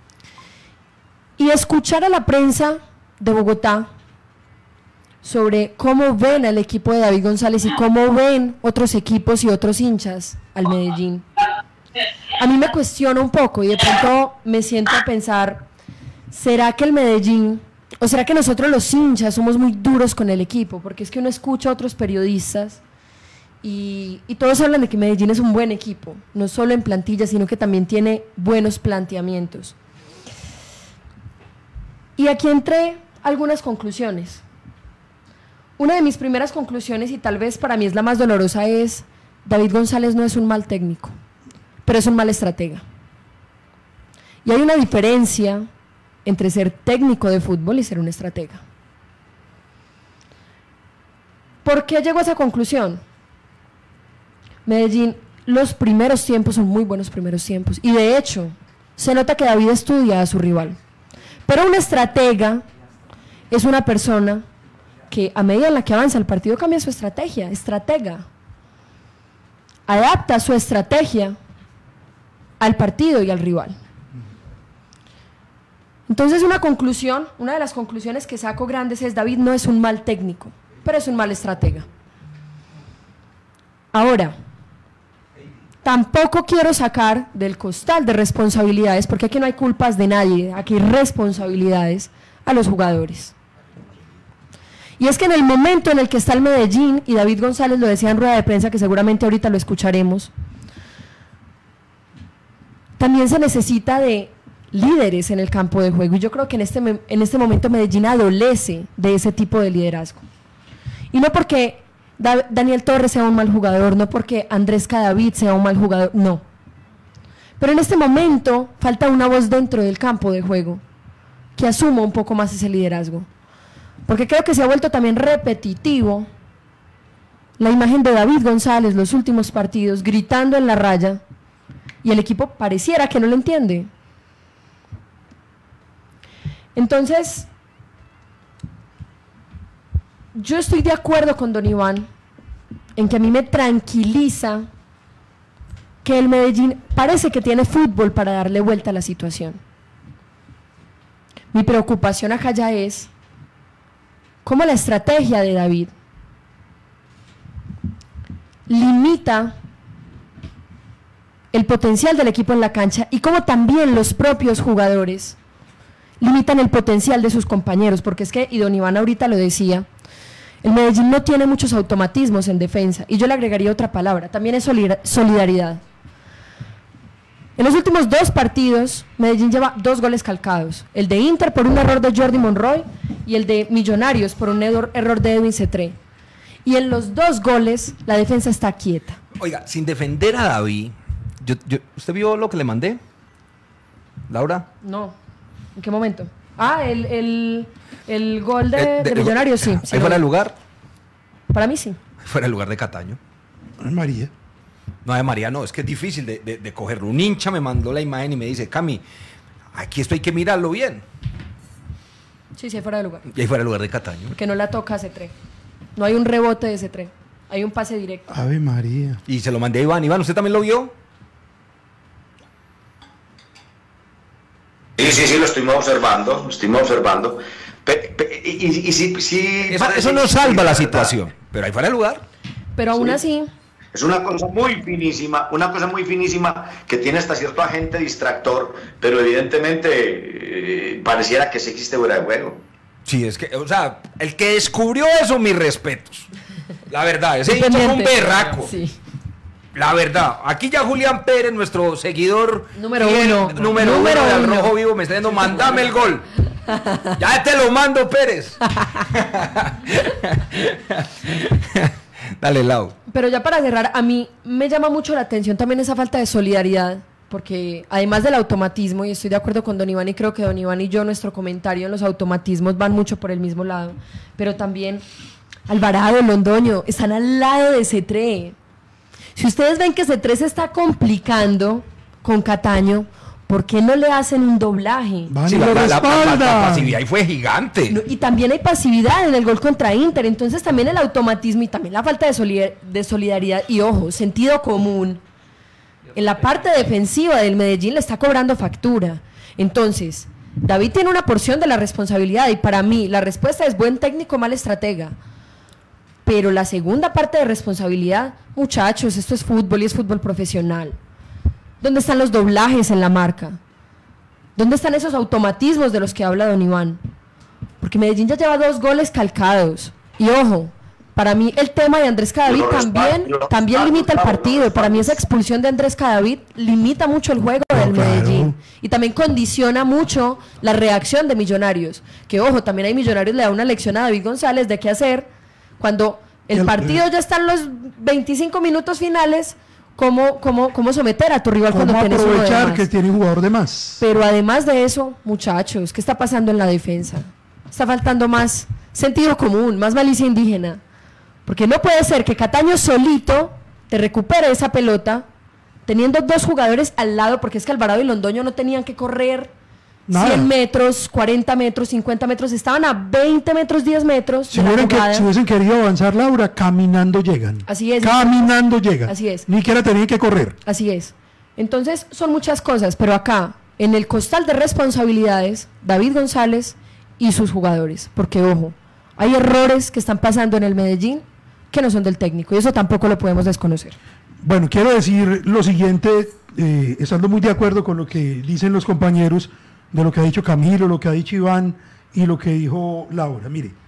Y escuchar a la prensa de Bogotá sobre cómo ven al equipo de David González y cómo ven otros equipos y otros hinchas al Medellín, a mí me cuestiona un poco y de pronto me siento a pensar: ¿será que el Medellín, o será que nosotros los hinchas somos muy duros con el equipo? Porque es que uno escucha a otros periodistas y, y todos hablan de que Medellín es un buen equipo, no solo en plantilla, sino que también tiene buenos planteamientos. Y aquí entré algunas conclusiones. Una de mis primeras conclusiones, y tal vez para mí es la más dolorosa, es: David González no es un mal técnico, pero es un mal estratega. Y hay una diferencia entre ser técnico de fútbol y ser un estratega. ¿Por qué llego a esa conclusión? Medellín, los primeros tiempos son muy buenos primeros tiempos, y de hecho se nota que David estudia a su rival. Pero un estratega es una persona que a medida en la que avanza el partido cambia su estrategia, estratega. Adapta su estrategia al partido y al rival. Entonces una conclusión, una de las conclusiones que saco grandes es: David no es un mal técnico, pero es un mal estratega. Ahora, tampoco quiero sacar del costal de responsabilidades, porque aquí no hay culpas de nadie, aquí hay responsabilidades a los jugadores. Y es que en el momento en el que está el Medellín, y David González lo decía en rueda de prensa, que seguramente ahorita lo escucharemos, también se necesita de líderes en el campo de juego. Y yo creo que en este, en este momento Medellín adolece de ese tipo de liderazgo. Y no porque da, Daniel Torres sea un mal jugador, no porque Andrés Cadavid sea un mal jugador, no. Pero en este momento falta una voz dentro del campo de juego que asuma un poco más ese liderazgo. Porque creo que se ha vuelto también repetitivo la imagen de David González los últimos partidos gritando en la raya y el equipo pareciera que no lo entiende. Entonces, yo estoy de acuerdo con don Iván en que a mí me tranquiliza que el Medellín parece que tiene fútbol para darle vuelta a la situación. Mi preocupación acá ya es cómo la estrategia de David limita el potencial del equipo en la cancha y cómo también los propios jugadores limitan el potencial de sus compañeros, porque es que, y don Iván ahorita lo decía, el Medellín no tiene muchos automatismos en defensa, y yo le agregaría otra palabra, también es solidaridad. En los últimos dos partidos, Medellín lleva dos goles calcados, el de Inter por un error de Jordi Monroy y el de Millonarios por un error de Edwin Cetré. Y en los dos goles, la defensa está quieta.
Oiga, sin defender a David, yo, yo, ¿usted vio lo que le mandé? ¿Laura?
No. ¿En qué momento? Ah, el, el, el gol de,
Eh, de-
de Millonarios, sí.
¿Ahí
sí,
fuera
lo-
el lugar?
Para mí sí.
Fuera el lugar de Cataño.
María.
No, de María no, es que es difícil de, de, de cogerlo. Un hincha me mandó la imagen y me dice, Cami, aquí esto hay que mirarlo bien.
Sí, sí, fuera de lugar.
Y ahí fuera el lugar de Cataño.
Porque no la toca Cetré. No hay un rebote de Cetré. Hay un pase directo.
Ave María.
Y se lo mandé a Iván. Iván, ¿usted también lo vio?
Sí, sí, sí, lo estuvimos observando, lo estuvimos observando. Pe- pe- y, y- y sí, sí,
Eso,
parece-
eso no salva la
sí,
situación. Pero ahí fuera el lugar.
Pero aún
Sí.
así,
Es una cosa muy finísima, una cosa muy finísima que tiene hasta cierto agente distractor, pero evidentemente eh, pareciera que sí existe fuera de juego.
Sí, es que, o sea, el que descubrió eso, mis respetos. La verdad, ese hincha fue un
Pendiente.
berraco.
Sí.
La verdad, aquí ya Julián Pérez, nuestro seguidor
Número
fiel,
uno.
número,
Número
uno del
uno.
Rojo Vivo, me está diciendo, mandame el gol. Ya te lo mando, Pérez. Dale, Lau.
pero ya para cerrar, a mí me llama mucho la atención también esa falta de solidaridad, porque además del automatismo, y estoy de acuerdo con don Iván, y creo que don Iván y yo, nuestro comentario en los automatismos van mucho por el mismo lado, pero también Alvarado, Londoño, están al lado de Cetré. Si ustedes ven que Cetré se está complicando con Cataño, ¿por qué no le hacen un doblaje?
Van
Sí,
y
la,
lo
la- la- la- la
respaldan.
pasividad ahí fue gigante.
No, y también hay pasividad en el gol contra Inter, entonces también el automatismo y también la falta de, solidar- de solidaridad y ojo, sentido común en la parte defensiva del Medellín le está cobrando factura. Entonces, David tiene una porción de la responsabilidad y para mí la respuesta es buen técnico, mal estratega. Pero la segunda parte de responsabilidad, muchachos, esto es fútbol y es fútbol profesional. ¿Dónde están los doblajes en la marca? ¿Dónde están esos automatismos de los que habla don Iván? Porque Medellín ya lleva dos goles calcados. Y ojo, para mí el tema de Andrés Cadavid
Lo respaldo,
también,
lo
también
respaldo,
limita el
lo
partido. Para mí esa
respaldo.
expulsión de Andrés Cadavid limita mucho el juego del
claro.
Medellín. Y también condiciona mucho la reacción de Millonarios. Que ojo, también hay Millonarios le da una lección a David González de qué hacer cuando el
El-
partido ya está en los veinticinco minutos finales. Cómo, cómo, cómo someter a tu rival cuando
¿Cómo
tienes uno de
aprovechar
más.
que tiene un jugador de más?
Pero además de eso, muchachos, ¿qué está pasando en la defensa? Está faltando más sentido común, más malicia indígena. Porque no puede ser que Cataño solito te recupere esa pelota, teniendo dos jugadores al lado, porque es que Alvarado y Londoño no tenían que correr
Nada.
cien metros, cuarenta metros, cincuenta metros, estaban a veinte metros, diez metros
Si
de la
hubieran, que-
jugada.
si hubiesen querido avanzar, Laura, caminando llegan.
Así es.
Caminando llegan.
Así es.
Ni siquiera tenían que correr.
Así es. Entonces, son muchas cosas, pero acá, en el costal de responsabilidades, David González y sus jugadores. Porque, ojo, hay errores que están pasando en el Medellín que no son del técnico, y eso tampoco lo podemos desconocer.
Bueno, quiero decir lo siguiente, eh, estando muy de acuerdo con lo que dicen los compañeros, de lo que ha dicho Camilo, lo que ha dicho Iván y lo que dijo Laura. Mire,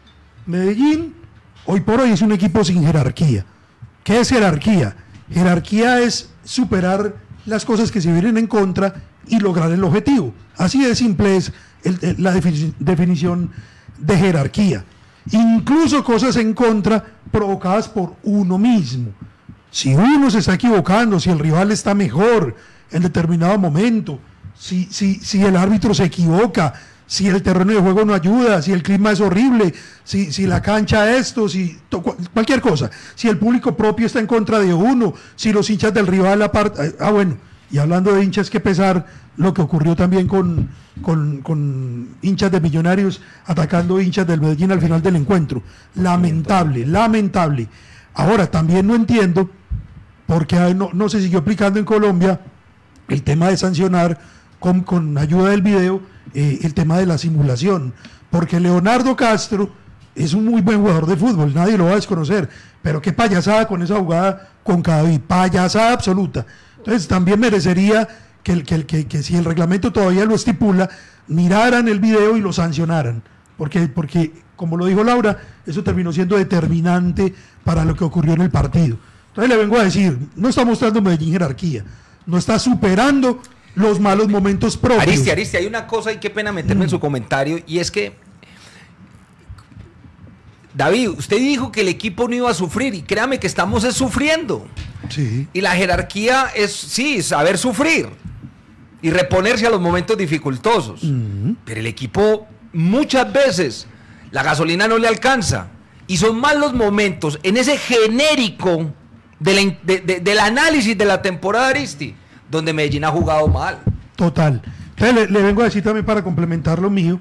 Medellín, hoy por hoy, es un equipo sin jerarquía. ¿Qué es jerarquía? Jerarquía es superar las cosas que se vienen en contra y lograr el objetivo. Así de simple es el, el, la defini- definición de jerarquía. Incluso cosas en contra provocadas por uno mismo. Si uno se está equivocando, si el rival está mejor en determinado momento, si, si, si el árbitro se equivoca, si el terreno de juego no ayuda, si el clima es horrible, si, si la cancha esto, si to, cualquier cosa, si el público propio está en contra de uno, si los hinchas del rival aparte, ah bueno, y hablando de hinchas, que pesar lo que ocurrió también con, con, con hinchas de Millonarios atacando hinchas del Medellín al final del encuentro. Lamentable, lamentable. Ahora, también no entiendo por qué no, no se siguió aplicando en Colombia el tema de sancionar con, con ayuda del video eh, el tema de la simulación, porque Leonardo Castro es un muy buen jugador de fútbol, nadie lo va a desconocer, pero qué payasada con esa jugada con Cadavid, payasada absoluta. Entonces también merecería que, el, que, el, que, que si el reglamento todavía lo estipula, miraran el video y lo sancionaran, porque, porque como lo dijo Laura, eso terminó siendo determinante para lo que ocurrió en el partido. Entonces le vengo a decir, no está mostrando Medellín jerarquía, no está superando los malos momentos propios.
Aristi, Aristi, hay una cosa y qué pena meterme mm. en su comentario, y es que David, usted dijo que el equipo no iba a sufrir, y créame que estamos es sufriendo.
Sí.
Y la jerarquía es, sí, saber sufrir y reponerse a los momentos dificultosos. Mm. Pero el equipo muchas veces la gasolina no le alcanza, y son más los momentos en ese genérico de la, de, de, del análisis de la temporada, Aristi, donde Medellín ha jugado mal.
Total. Entonces, le, le vengo a decir también, para complementar lo mío,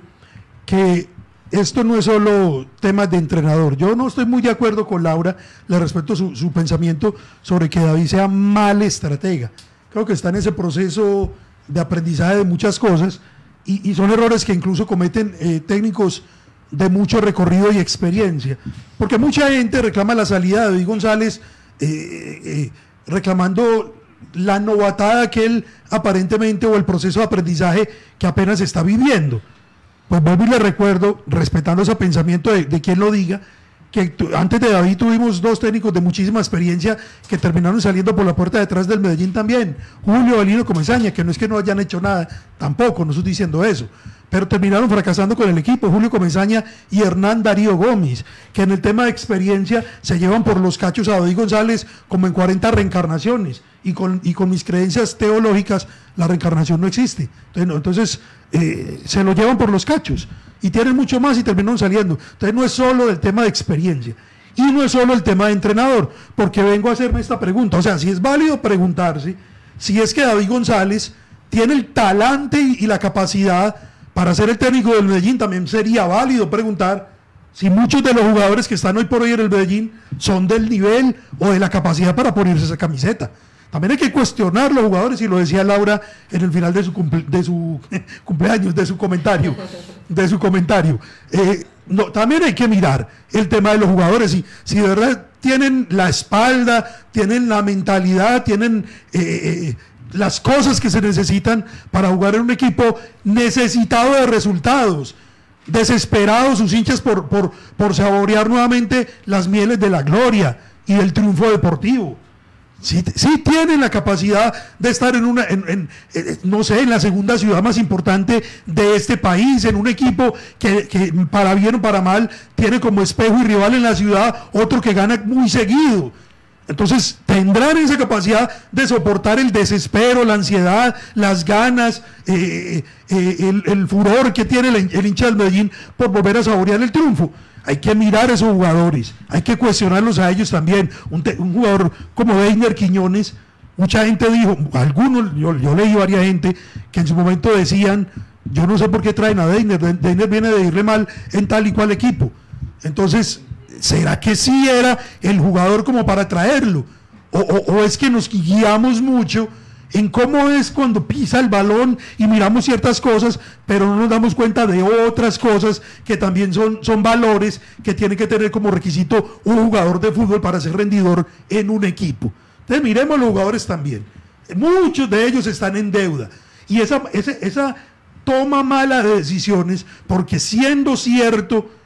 que esto no es solo temas de entrenador. Yo no estoy muy de acuerdo con Laura, le respeto su, su pensamiento sobre que David sea mal estratega. Creo que está en ese proceso de aprendizaje de muchas cosas, y, y son errores que incluso cometen eh, técnicos de mucho recorrido y experiencia. Porque mucha gente reclama la salida de David González eh, eh, reclamando la novatada que él aparentemente, o el proceso de aprendizaje que apenas está viviendo. Pues vuelvo y le recuerdo, respetando ese pensamiento de, de quien lo diga, que tu, antes de David tuvimos dos técnicos de muchísima experiencia que terminaron saliendo por la puerta de atrás del Medellín también. Julio Avelino Comesaña, que no es que no hayan hecho nada, tampoco, no estoy diciendo eso, pero terminaron fracasando con el equipo, Julio Comesaña y Hernán Darío Gómez, que en el tema de experiencia se llevan por los cachos a David González como en cuarenta reencarnaciones, y con, y con mis creencias teológicas la reencarnación no existe. Entonces, no, entonces eh, se lo llevan por los cachos, y tienen mucho más y terminaron saliendo. Entonces no es solo el tema de experiencia, y no es solo el tema de entrenador, porque vengo a hacerme esta pregunta, o sea, si es válido preguntarse si es que David González tiene el talante y, y la capacidad para ser el técnico del Medellín. También sería válido preguntar si muchos de los jugadores que están hoy por hoy en el Medellín son del nivel o de la capacidad para ponerse esa camiseta. También hay que cuestionar los jugadores, y lo decía Laura en el final de su, cumple, de su cumpleaños, de su comentario, de su comentario. Eh, no, también hay que mirar el tema de los jugadores, si, si de verdad tienen la espalda, tienen la mentalidad, tienen eh, eh, las cosas que se necesitan para jugar en un equipo necesitado de resultados, desesperados sus hinchas por, por, por saborear nuevamente las mieles de la gloria y del triunfo deportivo. Sí, sí tienen la capacidad de estar en una, en, en, en, no sé, en la segunda ciudad más importante de este país, en un equipo que, que para bien o para mal tiene como espejo y rival en la ciudad otro que gana muy seguido. Entonces tendrán esa capacidad de soportar el desespero, la ansiedad, las ganas, eh, eh, el, el furor que tiene el, el hincha del Medellín por volver a saborear el triunfo. Hay que mirar a esos jugadores, hay que cuestionarlos a ellos también. Un, te, un jugador como Deiner Quiñones, mucha gente dijo, algunos, yo, yo leí varias gente que en su momento decían, yo no sé por qué traen a Deiner, Deiner viene de irle mal en tal y cual equipo. Entonces, ¿será que sí era el jugador como para traerlo? O, o, o es que nos guiamos mucho en cómo es cuando pisa el balón y miramos ciertas cosas, pero no nos damos cuenta de otras cosas que también son, son valores que tiene que tener como requisito un jugador de fútbol para ser rendidor en un equipo. Entonces miremos los jugadores también. Muchos de ellos están en deuda, y esa, esa, esa toma mala de decisiones, porque siendo cierto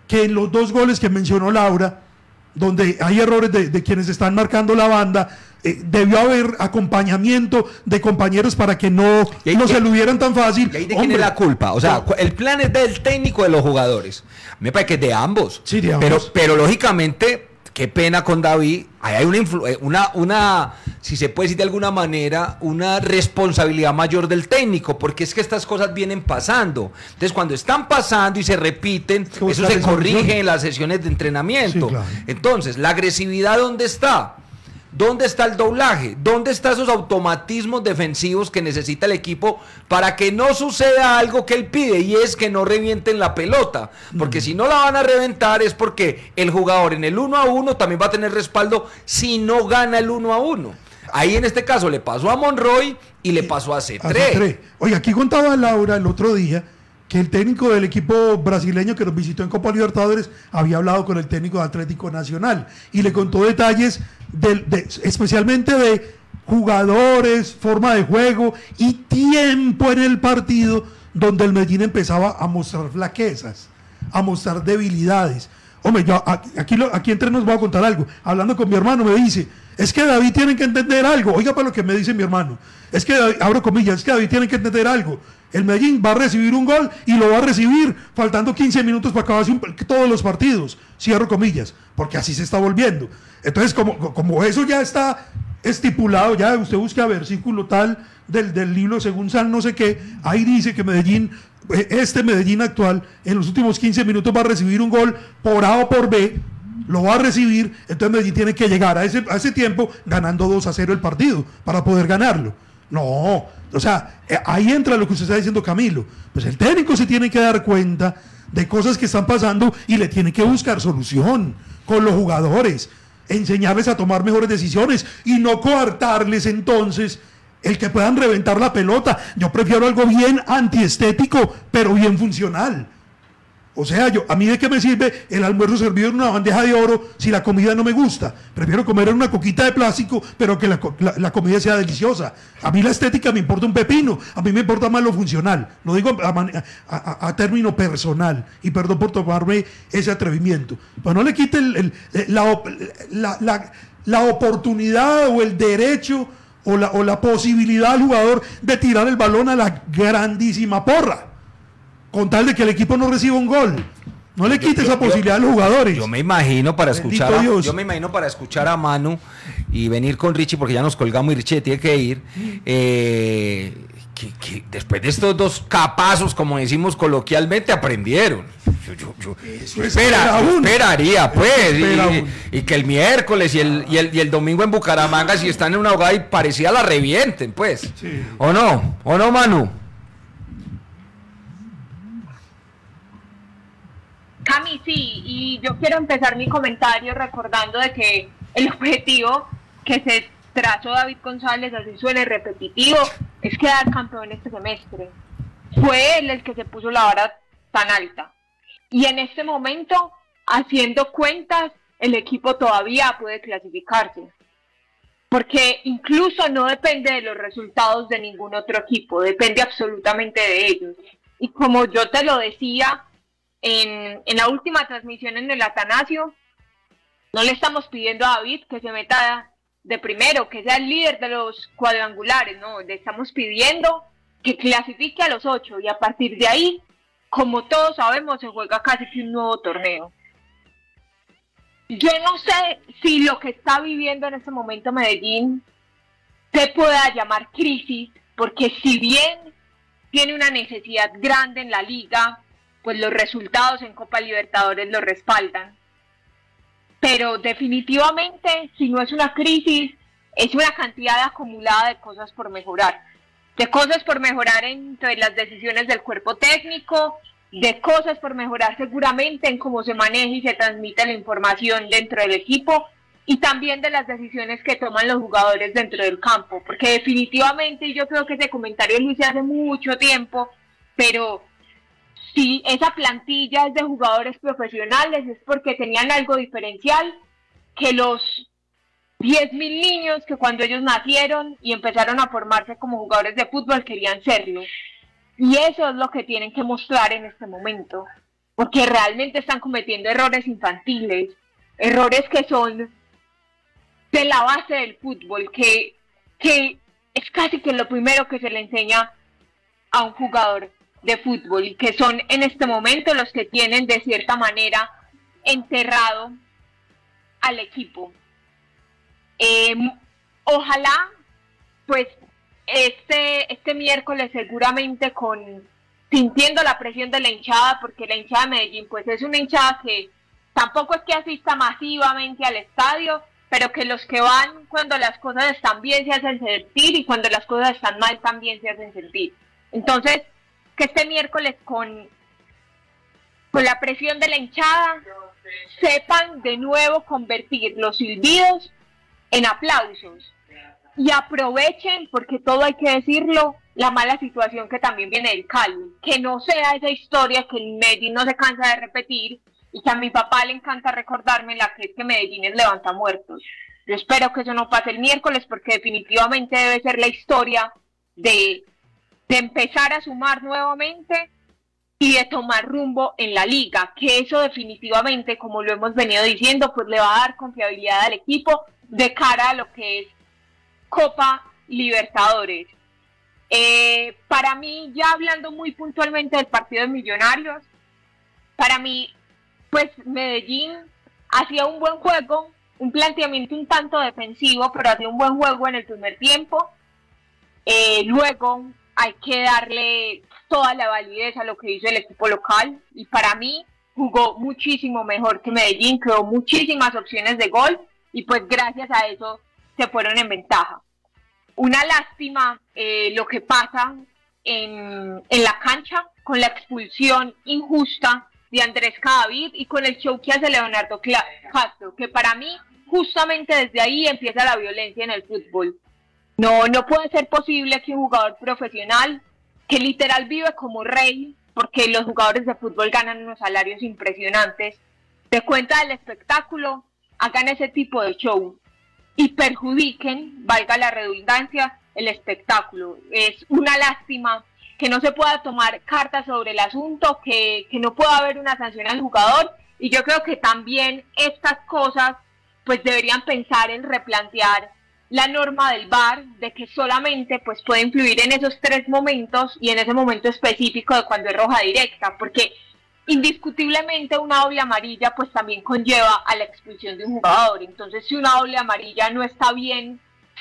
que en los dos goles que mencionó Laura, donde hay errores de, de quienes están marcando la banda, eh, debió haber acompañamiento de compañeros para que no,
ahí,
no
y,
se lo hubieran tan fácil.
¿Y ahí de quién es la culpa? O sea,
no.
el plan es del técnico, de los jugadores. Me parece que es de ambos.
Sí, de ambos.
Pero, pero lógicamente, qué pena con David. Ahí hay una, una, una, si se puede decir de alguna manera, una responsabilidad mayor del técnico, porque es que estas cosas vienen pasando. Entonces, cuando están pasando y se repiten, eso se corrige en las sesiones de entrenamiento. Sí, claro. Entonces, ¿la agresividad dónde está? ¿Dónde está el doblaje? ¿Dónde están esos automatismos defensivos que necesita el equipo para que no suceda algo que él pide, y es que no revienten la pelota? Porque mm. si no la van a reventar es porque el jugador en el uno a uno también va a tener respaldo si no gana el uno a uno. Ahí en este caso le pasó a Monroy y le pasó a Cetré.
Oye, aquí contaba Laura el otro día que el técnico del equipo brasileño que nos visitó en Copa Libertadores había hablado con el técnico de Atlético Nacional y le contó detalles de, de, especialmente de jugadores, forma de juego y tiempo en el partido donde el Medellín empezaba a mostrar flaquezas, a mostrar debilidades. Hombre, yo aquí, aquí entre nos voy a contar algo. Hablando con mi hermano me dice, es que David tiene que entender algo. Oiga para lo que me dice mi hermano. Es que, David, abro comillas, es que David tiene que entender algo. El Medellín va a recibir un gol y lo va a recibir faltando quince minutos para acabarse un, todos los partidos. Cierro comillas, porque así se está volviendo. Entonces, como, como eso ya está estipulado, ya usted busca versículo tal del, del libro según San no sé qué, ahí dice que Medellín, este Medellín actual, en los últimos quince minutos va a recibir un gol por A o por B, lo va a recibir, entonces Medellín tiene que llegar a ese, a ese tiempo ganando dos a cero el partido para poder ganarlo. No, o sea, ahí entra lo que usted está diciendo, Camilo. Pues el técnico se tiene que dar cuenta de cosas que están pasando y le tiene que buscar solución con los jugadores, enseñarles a tomar mejores decisiones y no coartarles entonces el que puedan reventar la pelota. Yo prefiero algo bien antiestético, pero bien funcional. O sea, yo, a mí de qué me sirve el almuerzo servido en una bandeja de oro si la comida no me gusta. Prefiero comer en una coquita de plástico, pero que la, la, la comida sea deliciosa. A mí la estética me importa un pepino, a mí me importa más lo funcional. Lo digo a, a, a, a término personal, y perdón por tomarme ese atrevimiento. Pero no le quite el, el, la, la, la, la oportunidad o el derecho o la, o la posibilidad al jugador de tirar el balón a la grandísima porra, con tal de que el equipo no reciba un gol. No le quite yo, esa yo, posibilidad yo, a los jugadores.
Yo me imagino para escuchar a, yo me imagino para escuchar a Manu y venir con Richie, porque ya nos colgamos y Richie tiene que ir. Eh, que, que después de estos dos capazos, como decimos coloquialmente, aprendieron. Yo, yo, yo
Eso
espera, esperaría, pues.
Espera
y, y que el miércoles y el, y, el, y el domingo en Bucaramanga, si están en una jugada y parecía la revienten, pues. Sí. ¿O no? ¿O no, Manu?
Cami, sí, y yo quiero empezar mi comentario recordando de que el objetivo que se trazó David González, así suene repetitivo, es quedar campeón este semestre. Fue él el que se puso la vara tan alta. Y en este momento, haciendo cuentas, el equipo todavía puede clasificarse. Porque incluso no depende de los resultados de ningún otro equipo, depende absolutamente de ellos. Y como yo te lo decía, En, en la última transmisión en el Atanasio, no le estamos pidiendo a David que se meta de primero, que sea el líder de los cuadrangulares, no, le estamos pidiendo que clasifique a los ocho y a partir de ahí, como todos sabemos, se juega casi que un nuevo torneo. Yo no sé si lo que está viviendo en este momento Medellín se pueda llamar crisis, porque si bien tiene una necesidad grande en la liga, pues los resultados en Copa Libertadores lo respaldan. Pero definitivamente, si no es una crisis, es una cantidad acumulada de cosas por mejorar. De cosas por mejorar entre las decisiones del cuerpo técnico, de cosas por mejorar seguramente en cómo se maneja y se transmite la información dentro del equipo, y también de las decisiones que toman los jugadores dentro del campo. Porque definitivamente, y yo creo que ese comentario lo hice hace mucho tiempo, pero si esa plantilla es de jugadores profesionales es porque tenían algo diferencial que los diez mil niños que cuando ellos nacieron y empezaron a formarse como jugadores de fútbol querían serlo. Y eso es lo que tienen que mostrar en este momento. porque realmente están cometiendo errores infantiles, errores que son de la base del fútbol, que, que es casi que lo primero que se le enseña a un jugador de fútbol, y que son en este momento los que tienen de cierta manera enterrado al equipo. Eh, ojalá, pues, este, este miércoles seguramente con sintiendo la presión de la hinchada, porque la hinchada de Medellín pues es una hinchada que tampoco es que asista masivamente al estadio, pero que los que van cuando las cosas están bien se hacen sentir y cuando las cosas están mal también se hacen sentir. Entonces, que este miércoles con, con la presión de la hinchada sepan de nuevo convertir los silbidos en aplausos y aprovechen, porque todo hay que decirlo, la mala situación que también viene del Cali, que no sea esa historia que el Medellín no se cansa de repetir y que a mi papá le encanta recordarme, la que es que Medellín es levanta muertos. Yo espero que eso no pase el miércoles, porque definitivamente debe ser la historia de, de empezar a sumar nuevamente y de tomar rumbo en la liga, que eso definitivamente, como lo hemos venido diciendo, pues le va a dar confiabilidad al equipo de cara a lo que es Copa Libertadores. Eh, para mí, ya hablando muy puntualmente del partido de Millonarios, para mí, pues Medellín hacía un buen juego, un planteamiento un tanto defensivo, pero hacía un buen juego en el primer tiempo. Eh, luego hay que darle toda la validez a lo que hizo el equipo local, y para mí jugó muchísimo mejor que Medellín, creó muchísimas opciones de gol, y pues gracias a eso se fueron en ventaja. Una lástima eh, lo que pasa en, en la cancha con la expulsión injusta de Andrés Cadavid y con el show que hace Leonardo Castro, que para mí justamente desde ahí empieza la violencia en el fútbol. No, no puede ser posible que un jugador profesional que literal vive como rey, porque los jugadores de fútbol ganan unos salarios impresionantes, de cuenta del espectáculo, hagan ese tipo de show y perjudiquen, valga la redundancia, el espectáculo. Es una lástima que no se pueda tomar cartas sobre el asunto, que, que no pueda haber una sanción al jugador, y yo creo que también estas cosas pues deberían pensar en replantear la norma del V A R, de que solamente pues puede influir en esos tres momentos y en ese momento específico de cuando es roja directa, porque indiscutiblemente una doble amarilla pues también conlleva a la expulsión de un jugador. Entonces, si una doble amarilla no está bien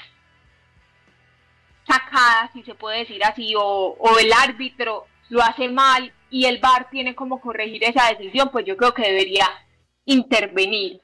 sacada, si se puede decir así, o, o el árbitro lo hace mal y el V A R tiene como corregir esa decisión, pues yo creo que debería intervenir.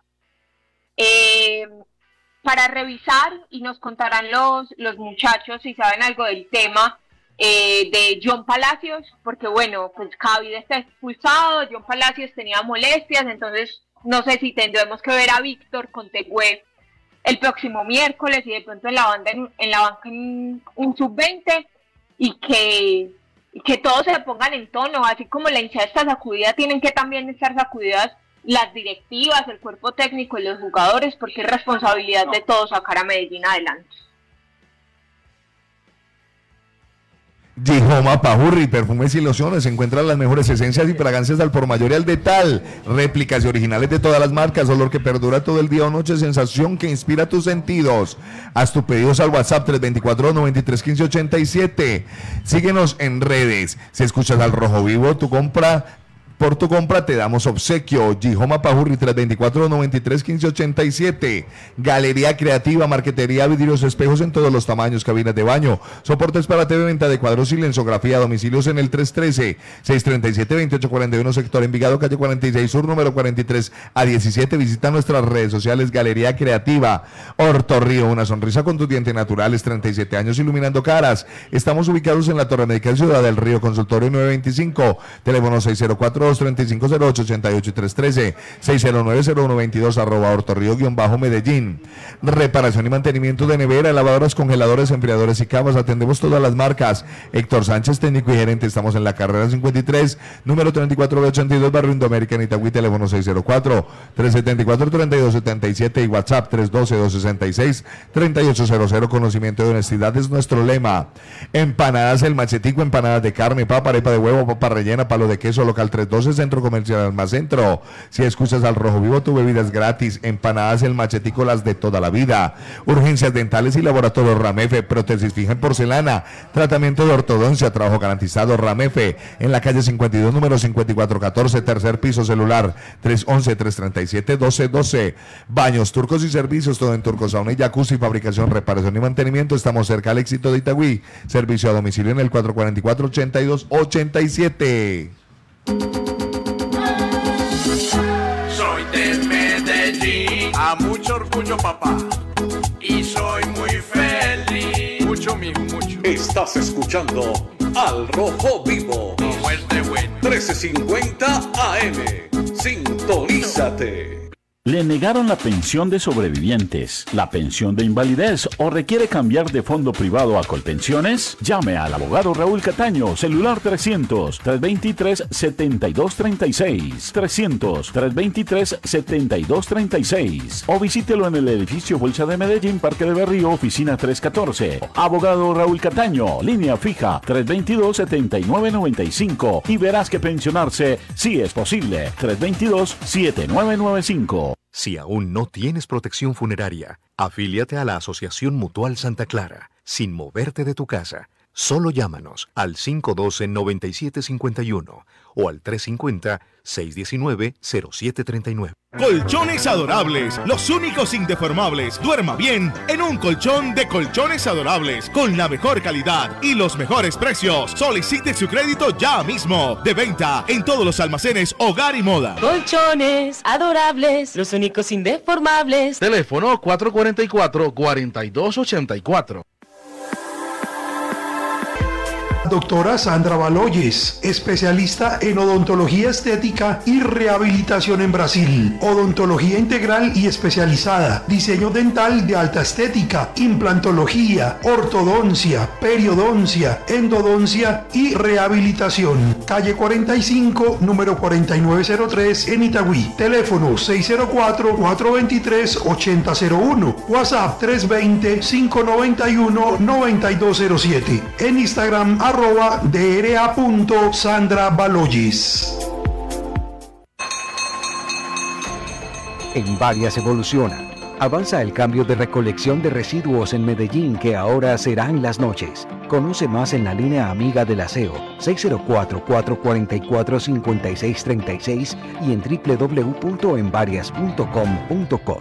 Eh, para revisar, y nos contarán los, los muchachos si saben algo del tema, Eh, de John Palacios, porque bueno, pues Cadavid está expulsado, John Palacios tenía molestias, entonces no sé si tendremos que ver a Víctor Contegüe el próximo miércoles y de pronto en la banda en, en la banca en un sub veinte, y que, y que todos se pongan en tono, así como la hinchada está sacudida, tienen que también estar sacudidas las directivas, el cuerpo técnico y los jugadores, porque es responsabilidad de todos sacar a Medellín adelante.
Gijoma Pajurri, perfumes y lociones, encuentran las mejores esencias y fragancias al por mayor y al detal, réplicas y originales de todas las marcas, olor que perdura todo el día o noche, sensación que inspira tus sentidos. Haz tus pedidos al WhatsApp tres dos cuatro, nueve tres, uno cinco ocho siete. Síguenos en redes. Si escuchas al Rojo Vivo, tu compra Por tu compra te damos obsequio. Gijoma Pajurri, tres dos cuatro, nueve tres, uno cinco ocho siete. Galería Creativa, marquetería, vidrios, espejos en todos los tamaños, cabinas de baño, soportes para T V, venta de cuadros y lensografía, domicilios en el tres uno tres, seis tres siete, dos ocho cuatro uno, sector Envigado, calle cuarenta y seis Sur, número cuarenta y tres a diecisiete. Visita nuestras redes sociales. Galería Creativa. Ortorrío, una sonrisa con tus dientes naturales, treinta y siete años iluminando caras. Estamos ubicados en la Torre Médica Ciudad del Río, consultorio nueve veinticinco, teléfono seis cero cuatro, dos tres cinco, cero ocho ocho ocho y tres uno tres, seis cero nueve, cero uno veintidós, arroba Ortorrío guión bajo Medellín. Reparación y mantenimiento de nevera, lavadoras, congeladores, enfriadores y camas. Atendemos todas las marcas. Héctor Sánchez, técnico y gerente. Estamos en la carrera cincuenta y tres, número treinta y cuatro ochenta y dos, barrio Indoamérica, en Itagüí, teléfono seis cero cuatro, tres siete cuatro, tres dos siete siete y WhatsApp tres uno dos, dos seis seis, tres ocho cero cero. Conocimiento de honestidad es nuestro lema. Empanadas El Machetico, empanadas de carne, papa, arepa de huevo, papa rellena, palo de queso, local treinta y dos, doce, Centro Comercial Almacentro. Si escuchas al Rojo Vivo, tu bebida es gratis. Empanadas El Machetico, las de toda la vida. Urgencias dentales y laboratorio Ramefe, prótesis fija en porcelana, tratamiento de ortodoncia, trabajo garantizado Ramefe, en la calle cincuenta y dos, número cincuenta y cuatro catorce, tercer piso, celular tres once, tres treinta y siete, doce doce. Baños, turcos y servicios, todo en Turcos, sauna y jacuzzi, fabricación, reparación y mantenimiento. Estamos cerca al Éxito de Itagüí. Servicio a domicilio en el cuatro cuatro cuatro, ochenta y dos ochenta y siete.
Soy de Medellín, a mucho orgullo papá, y soy muy feliz. Mucho mijo, mucho.
Estás escuchando Al Rojo Vivo.
Como es de bueno.
trece cincuenta A M. Sintonízate.
¿Le negaron la pensión de sobrevivientes, la pensión de invalidez o requiere cambiar de fondo privado a Colpensiones? Llame al abogado Raúl Cataño, celular trescientos, trescientos veintitrés, setenta y dos treinta y seis, trescientos, trescientos veintitrés, setenta y dos treinta y seis, o visítelo en el edificio Bolsa de Medellín, Parque de Berrío, oficina trescientos catorce. Abogado Raúl Cataño, línea fija trescientos veintidós, setenta y nueve noventa y cinco, y verás que pensionarse sí es posible. trescientos veintidós, setenta y nueve noventa y cinco.
Si aún no tienes protección funeraria, afíliate a la Asociación Mutual Santa Clara, sin moverte de tu casa. Solo llámanos al cinco uno dos, nueve siete cinco uno o al tres cinco cero, seis uno nueve, cero siete tres nueve.
Colchones Adorables, los únicos indeformables. Duerma bien en un colchón de Colchones Adorables, con la mejor calidad y los mejores precios. Solicite su crédito ya mismo. De venta en todos los almacenes Hogar y Moda.
Colchones Adorables, los únicos indeformables.
Teléfono cuatro cuatro cuatro, cuatro dos ocho cuatro.
Doctora Sandra Baloyes, especialista en odontología estética y rehabilitación en Brasil. Odontología integral y especializada, diseño dental de alta estética, implantología, ortodoncia, periodoncia, endodoncia y rehabilitación. Calle cuarenta y cinco, número cuarenta y nueve cero tres en Itagüí. Teléfono seis cero cuatro, cuatro dos tres, ocho cero cero uno. WhatsApp tres dos cero, cinco nueve uno, nueve dos cero siete. En Instagram, arroba dra.sandra Baloyes.
En Varias evoluciona. Avanza el cambio de recolección de residuos en Medellín, que ahora será en las noches. Conoce más en la línea amiga del aseo seis cero cuatro, cuatro cuatro cuatro, cinco seis tres seis y en doble u doble u doble u punto en varias punto com punto co.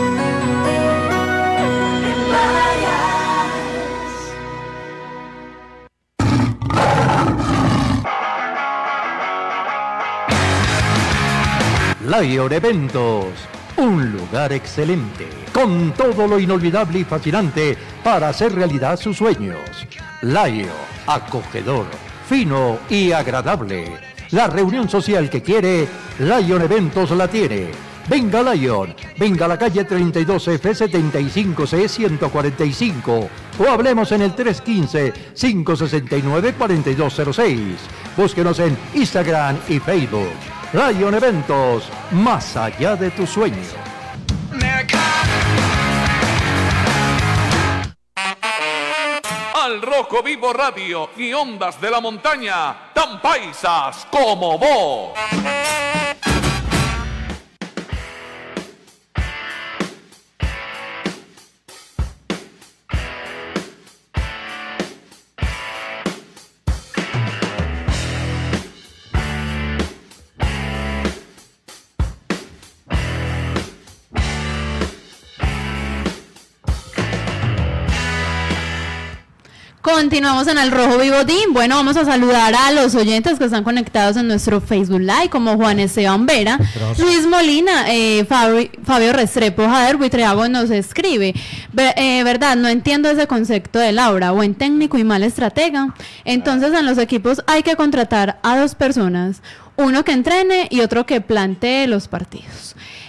Lion Eventos, un lugar excelente, con todo lo inolvidable y fascinante para hacer realidad sus sueños. Lion, acogedor, fino y agradable. La reunión social que quiere, Lion Eventos la tiene. Venga Lion, venga a la calle treinta y dos F setenta y cinco C ciento cuarenta y cinco o hablemos en el tres uno cinco, cinco seis nueve, cuatro dos cero seis. Búsquenos en Instagram y Facebook. Lion Eventos, más allá de tus sueños.
Al Rojo Vivo Radio y Ondas de la Montaña, tan paisas como vos.
Continuamos en el Rojo Vivo Team. Bueno, vamos a saludar a los oyentes que están conectados en nuestro Facebook Live, como Juan Esteban Vera, Gracias. Luis Molina, eh, Fabio, Fabio Restrepo, Jader Buitriago nos escribe, Ver, eh, verdad, no entiendo ese concepto de Laura, buen técnico y mal estratega. Entonces en los equipos hay que contratar a dos personas, uno que entrene y otro que plantee los partidos.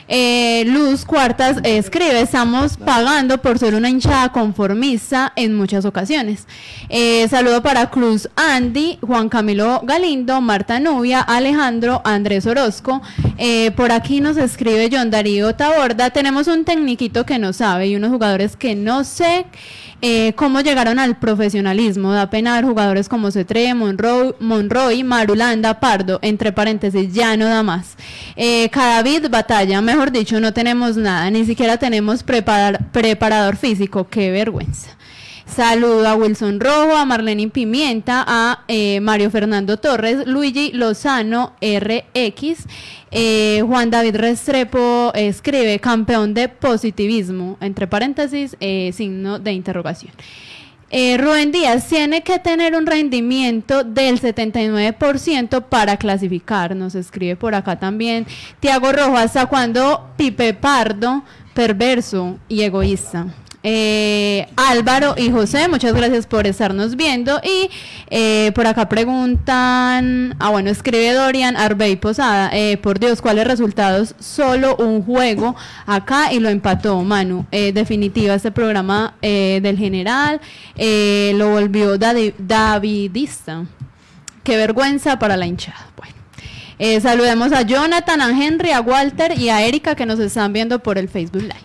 Eh, Luz Cuartas eh, escribe, estamos pagando por ser una hinchada conformista en muchas ocasiones. Eh, saludo para Cruz Andy, Juan Camilo Galindo, Marta Nubia, Alejandro, Andrés Orozco. Eh, por aquí nos escribe John Darío Taborda, tenemos un tecniquito que no sabe y unos jugadores que no sé eh, cómo llegaron al profesionalismo. Da pena ver jugadores como Cetré, Monroy, Monroy, Marulanda, Pardo, entre paréntesis, ya no da más. Eh, Cadavid, Batalla, mejor dicho, no tenemos nada, ni siquiera tenemos preparar, preparador físico, qué vergüenza. Saludo a Wilson Rojo, a Marlene Pimienta, a eh, Mario Fernando Torres, Luigi Lozano R X, eh, Juan David Restrepo eh, escribe campeón de positivismo, entre paréntesis, eh, signo de interrogación. Eh, Rubén Díaz, tiene que tener un rendimiento del setenta y nueve por ciento para clasificar, nos escribe por acá también. Tiago Rojo, ¿hasta cuándo Pipe Pardo, perverso y egoísta? Eh, Álvaro y José, muchas gracias por estarnos viendo. Y eh, por acá preguntan, ah bueno, escribe Dorian Arbey Posada, eh, por Dios, ¿cuáles resultados? Solo un juego acá y lo empató Manu. Eh, definitiva, este programa eh, del general eh, lo volvió David, davidista. Qué vergüenza para la hinchada. Bueno, eh, saludemos a Jonathan, a Henry, a Walter y a Erika que nos están viendo por el Facebook Live.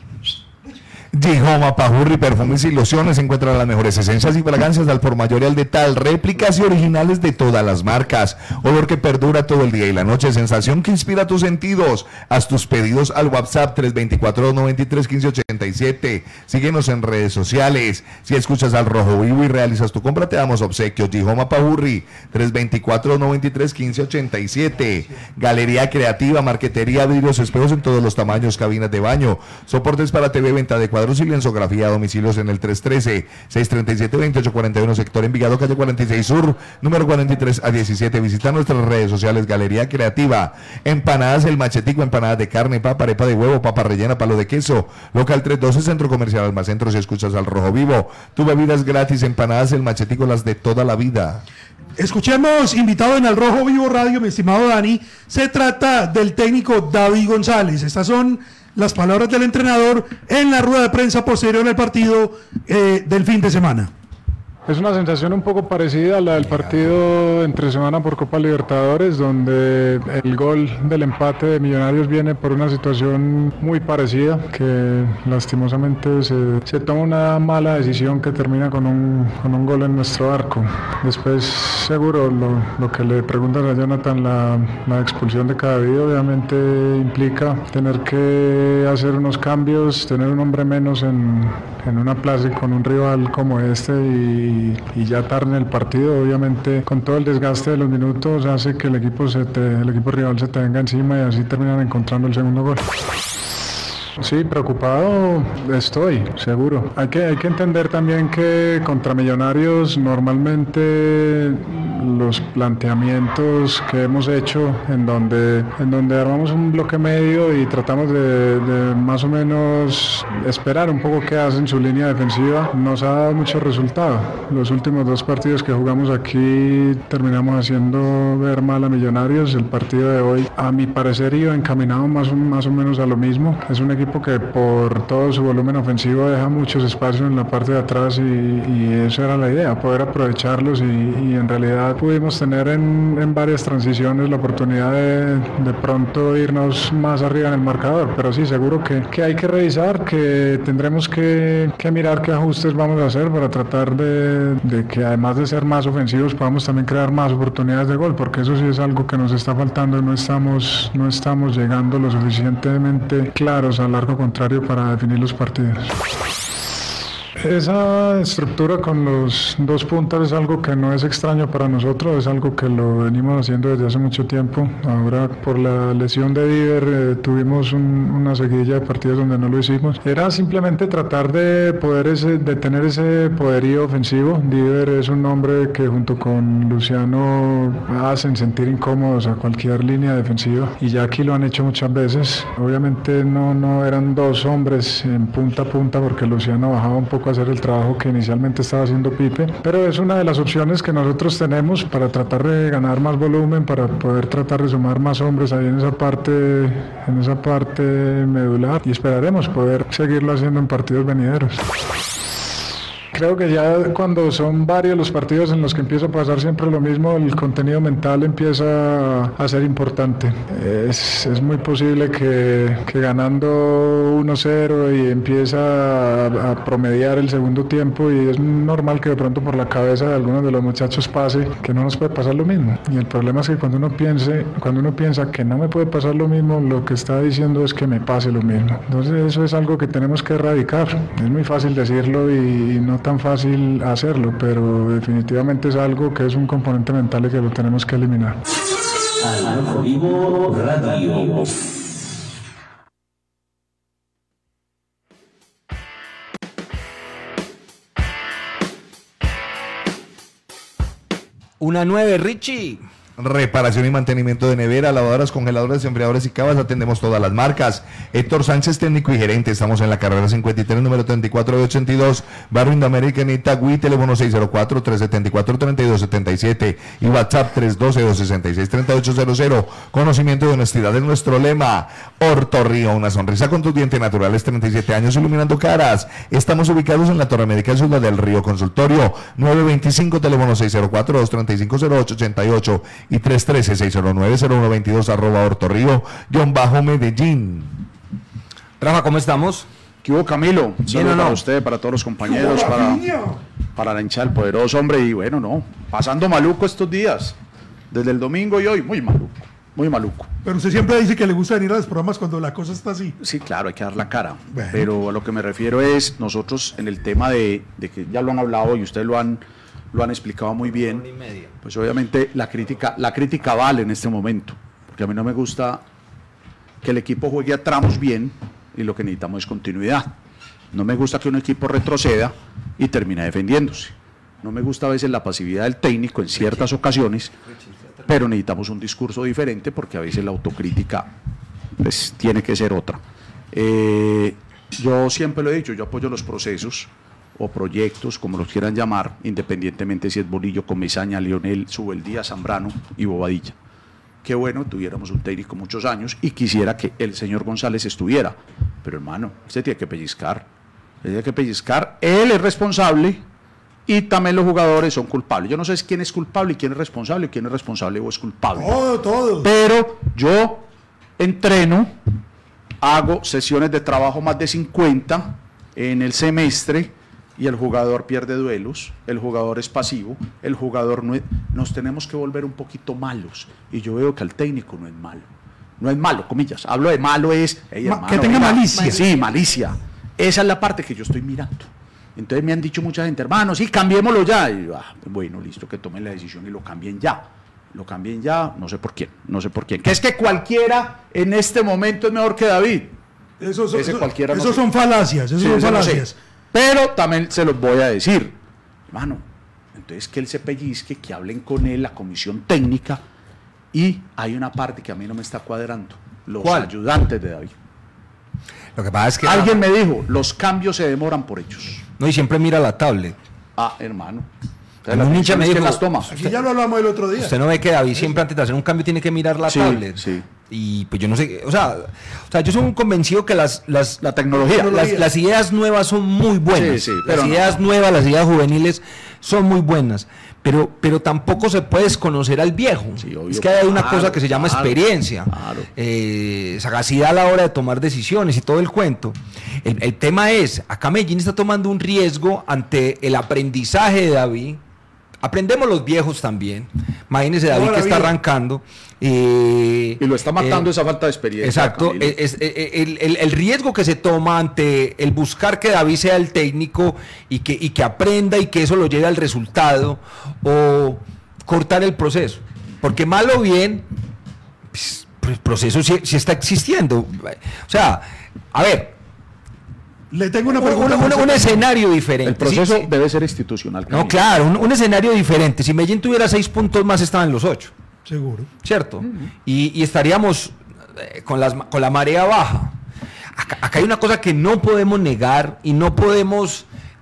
Gijoma, Pajurri, perfumes y lociones, encuentran las mejores esencias y fragancias al por mayor y al detal, réplicas y originales de todas las marcas, olor que perdura todo el día y la noche, sensación que inspira tus sentidos. Haz tus pedidos al WhatsApp tres dos cuatro, dos nueve tres, uno cinco ocho siete, síguenos en redes sociales. Si escuchas al Rojo Vivo y realizas tu compra, te damos obsequios. Gijoma, Pajurri, tres dos cuatro, dos nueve tres, uno cinco ocho siete. Galería Creativa, marquetería, vidrios, espejos en todos los tamaños, cabinas de baño, soportes para T V, venta de cuadros y lienzografía, domicilios en el tres uno tres, seis tres siete, dos ocho cuatro uno, sector Envigado, calle cuarenta y seis Sur, número cuarenta y tres a diecisiete. Visita nuestras redes sociales, Galería Creativa. Empanadas El Machetico, empanadas de carne, papa, arepa de huevo, papa rellena, palo de queso. Local trescientos doce, Centro Comercial Almacentro. Si escuchas al Rojo Vivo, tu bebida es gratis. Empanadas El Machetico, las de toda la vida.
Escuchemos, invitado en Al Rojo Vivo Radio, mi estimado Dani, se trata del técnico David González. Estas son las palabras del entrenador en la rueda de prensa posterior al partido eh, del fin de semana.
Es una sensación un poco parecida a la del partido entre semana por Copa Libertadores, donde el gol del empate de Millonarios viene por una situación muy parecida, que lastimosamente se, se toma una mala decisión que termina con un, con un gol en nuestro arco. Después seguro lo, lo que le preguntan a Jonathan, la, la expulsión de Cadavid obviamente implica tener que hacer unos cambios, tener un hombre menos en, en una plaza con un rival como este y y ya tarde en el partido, obviamente con todo el desgaste de los minutos hace que el equipo se te, el equipo rival se te venga encima y así terminan encontrando el segundo gol. Sí, preocupado estoy, seguro. Hay que, hay que entender también que contra Millonarios normalmente los planteamientos que hemos hecho en donde, en donde armamos un bloque medio y tratamos de, de más o menos esperar un poco qué hacen su línea defensiva, nos ha dado mucho resultado. Los últimos dos partidos que jugamos aquí terminamos haciendo ver mal a Millonarios. El partido de hoy, a mi parecer, iba encaminado más, más o menos a lo mismo. Es un equipo que por todo su volumen ofensivo deja muchos espacios en la parte de atrás y, y esa era la idea, poder aprovecharlos y, y en realidad pudimos tener en, en varias transiciones la oportunidad de de pronto irnos más arriba en el marcador, pero sí, seguro que, que hay que revisar, que tendremos que, que mirar qué ajustes vamos a hacer para tratar de, de que además de ser más ofensivos podamos también crear más oportunidades de gol, porque eso sí es algo que nos está faltando, no estamos, no estamos llegando lo suficientemente claros al arco contrario para definir los partidos. Esa estructura con los dos puntas es algo que no es extraño para nosotros, es algo que lo venimos haciendo desde hace mucho tiempo. Ahora por la lesión de Diver eh, tuvimos un, una seguidilla de partidos donde no lo hicimos. Era simplemente tratar de poder ese, de tener ese poderío ofensivo. Diver es un hombre que junto con Luciano hacen sentir incómodos a cualquier línea defensiva y ya aquí lo han hecho muchas veces. Obviamente no, no eran dos hombres en punta a punta porque Luciano bajaba un poco hacer el trabajo que inicialmente estaba haciendo Pipe, pero es una de las opciones que nosotros tenemos para tratar de ganar más volumen, para poder tratar de sumar más hombres ahí en esa parte, en esa parte medular, y esperaremos poder seguirlo haciendo en partidos venideros. Creo que ya cuando son varios los partidos en los que empieza a pasar siempre lo mismo, el contenido mental empieza a ser importante. Es, es muy posible que, que ganando uno cero y empieza a, a promediar el segundo tiempo, y es normal que de pronto por la cabeza de algunos de los muchachos pase que no nos puede pasar lo mismo. Y el problema es que cuando uno piense, cuando uno piensa que no me puede pasar lo mismo, lo que está diciendo es que me pase lo mismo. Entonces eso es algo que tenemos que erradicar. Es muy fácil decirlo y no tan fácil hacerlo, pero definitivamente es algo que es un componente mental y que lo tenemos que eliminar.
Al Vivo Radio.
Una nueve, Richie.
Reparación y mantenimiento de nevera, lavadoras, congeladoras, enfriadores y cavas. Atendemos todas las marcas. Héctor Sánchez, técnico y gerente. Estamos en la carrera cincuenta y tres, número treinta y cuatro de ochenta y dos, Barrio Indoamérica en Itagüí. Teléfono seis cero cuatro, tres siete cuatro, tres dos siete siete y WhatsApp tres uno dos, dos seis seis, tres ocho cero cero. Conocimiento y honestidad es nuestro lema. Ortorrío, una sonrisa con tus dientes naturales, treinta y siete años iluminando caras. Estamos ubicados en la Torre Médica Ciudad del Río. Consultorio nueve veinticinco, teléfono seis cero cuatro, dos tres cinco, cero ocho ocho ocho y tres uno tres, seis cero nueve, cero uno dos dos, arroba Ortorrío, guión bajo Medellín.
Rafa, ¿cómo estamos?
¿Qué hubo, Camilo?
¿Bien
Saludos
o no?
para usted, para todos los compañeros, para, para la hincha del poderoso, hombre, y bueno, no, pasando maluco estos días, desde el domingo y hoy, muy maluco, muy maluco.
Pero usted siempre dice que le gusta venir a los programas cuando la cosa está así.
Sí, claro, hay que dar la cara,
Bueno.
pero a lo que me refiero es, nosotros en el tema de, de que ya lo han hablado y ustedes lo han, lo han explicado muy bien, pues obviamente la crítica, la crítica vale en este momento, porque a mí no me gusta que el equipo juegue a tramos bien y lo que necesitamos es continuidad. No me gusta que un equipo retroceda y termine defendiéndose. No me gusta a veces la pasividad del técnico en ciertas ocasiones, pero necesitamos un discurso diferente porque a veces la autocrítica pues, tiene que ser otra. Eh, yo siempre lo he dicho, yo apoyo los procesos o proyectos, como los quieran llamar, independientemente si es Bolillo, Comesaña, Lionel, Subeldía, Zambrano y Bobadilla. Qué bueno, tuviéramos un técnico muchos años y quisiera que el señor González estuviera, pero hermano, usted tiene que pellizcar, usted tiene que pellizcar, él es responsable y también los jugadores son culpables. Yo no sé quién es culpable y quién es responsable, quién es responsable o es culpable.
Todo, todo.
Pero yo entreno, hago sesiones de trabajo más de cincuenta en el semestre, y el jugador pierde duelos, el jugador es pasivo, el jugador no es, nos tenemos que volver un poquito malos, y yo veo que el técnico no es malo, no es malo, comillas, hablo de malo es, hey,
Ma-
hermano,
que tenga
mira,
malicia.
sí, malicia, esa es la parte que yo estoy mirando. Entonces me han dicho mucha gente, hermano, sí, cambiémoslo ya, y yo, ah, bueno, listo, que tomen la decisión y lo cambien ya, lo cambien ya, no sé por quién, no sé por quién, que es que cualquiera en este momento es mejor que David.
Esos son,
Ese
eso-
cualquiera no
esos
sé.
son falacias, esos
Sí,
son
eso no sé.
falacias.
Pero también se los voy a decir, hermano, entonces que él se pellizque, que hablen con él, la comisión técnica, y hay una parte que a mí no me está cuadrando, los
¿Cuál?
ayudantes de David.
Lo que pasa es que...
Alguien me dijo, los cambios se demoran por ellos.
No, y siempre mira la tablet.
Ah, hermano.
Un hincha me
que
dijo,
las toma.
Aquí ya lo hablamos el otro día.
Usted no ve que David siempre antes de hacer un cambio tiene que mirar la
Sí,
tablet.
sí.
Y pues yo no sé, o sea, o sea yo soy un convencido que las, las,
la tecnología,
las, las ideas nuevas son muy buenas.
Sí, sí,
las
pero no.
ideas nuevas, las ideas juveniles son muy buenas. Pero, pero tampoco se puede desconocer al viejo. Es que hay una
claro,
cosa que se llama
claro,
experiencia,
claro.
eh, sagacidad a la hora de tomar decisiones y todo el cuento. El, el tema es, acá Medellín está tomando un riesgo ante el aprendizaje de David. Aprendemos los viejos también. Imagínense David
Toda
que
la
está
vida.
arrancando. eh,
Y lo está matando
eh,
esa falta de experiencia.
Exacto.
Camilo.
Es, es- el, el- el riesgo que se toma ante el buscar que David sea el técnico y que, y que aprenda y que eso lo lleve al resultado, o cortar el proceso. Porque mal o bien, pues, el proceso sí, sí está existiendo. O sea, a ver.
Le tengo una
un,
pregunta.
un- un- un escenario diferente.
El proceso
Sí, sí.
debe ser institucional.
No,
Camilo.
claro, un, un escenario diferente. Si Medellín tuviera seis puntos más, estaban los ocho.
Seguro.
¿Cierto? y, y estaríamos eh, con, las, con la marea baja. Acá, acá hay una cosa que no podemos negar y no podemos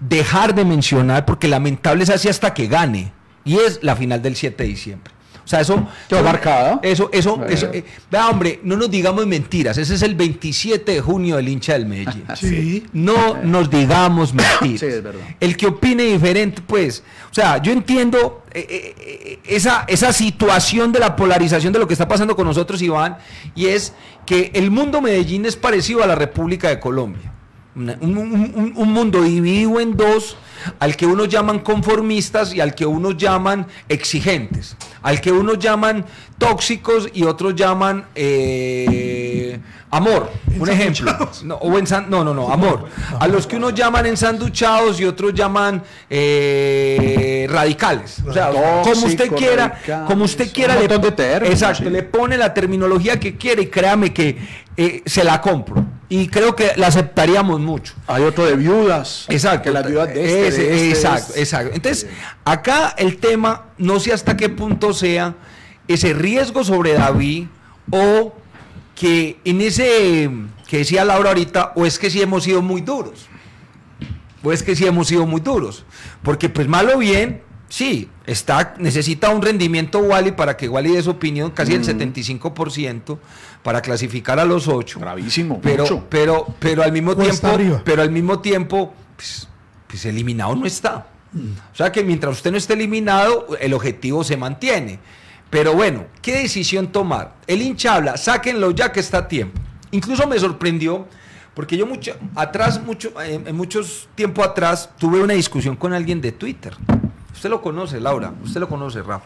dejar de mencionar, porque lamentable es así hasta que gane, y es la final del siete de diciembre. O sea, eso...
Quedó marcada.
Eso, eso,
Eh.
eso... eh, vea, hombre, no nos digamos mentiras. Ese es el veintisiete de junio del hincha del Medellín.
Sí.
No nos digamos mentiras.
Sí, es verdad.
El que opine diferente, pues... O sea, yo entiendo eh, eh, eh, esa, esa situación de la polarización de lo que está pasando con nosotros, Iván, y es que el mundo Medellín es parecido a la República de Colombia. Una- un, un- un- un mundo dividido en dos, al que unos llaman conformistas y al que unos llaman exigentes, al que unos llaman tóxicos y otros llaman eh, amor, un ejemplo. No, o ensan- no, no, no, amor. A los que unos llaman ensanduchados y otros llaman eh, radicales. O sea, como usted
Tóxicos,
quiera,
radicales,
como usted quiera,
un
le,
montón de términos,
exacto,
sí.
le pone la terminología que quiere y créame que eh, se la compro. Y creo que la aceptaríamos mucho.
Hay otro de viudas.
Exacto.
Que las viudas de este,
Ese,
de este,
exacto,
es-
exacto. Entonces, acá el tema, no sé hasta qué punto sea ese riesgo sobre David o que en ese, que decía Laura ahorita, o es que sí hemos sido muy duros. O es que sí hemos sido muy duros. Porque pues mal o bien, sí, está, necesita un rendimiento Wally para que Wally dé su opinión, casi el
Mm.
setenta y cinco por ciento para clasificar a los ocho.
Gravísimo.
Pero,
mucho.
pero, pero al mismo
O está
tiempo,
arriba.
pero al mismo tiempo, pues, pues eliminado no está. O sea que mientras usted no esté eliminado, el objetivo se mantiene. Pero bueno, ¿qué decisión tomar? El hincha habla, sáquenlo ya que está a tiempo. Incluso me sorprendió, porque yo mucho, atrás, mucho, en, en muchos tiempo atrás, tuve una discusión con alguien de Twitter. Usted lo conoce, Laura, usted lo conoce, Rafa.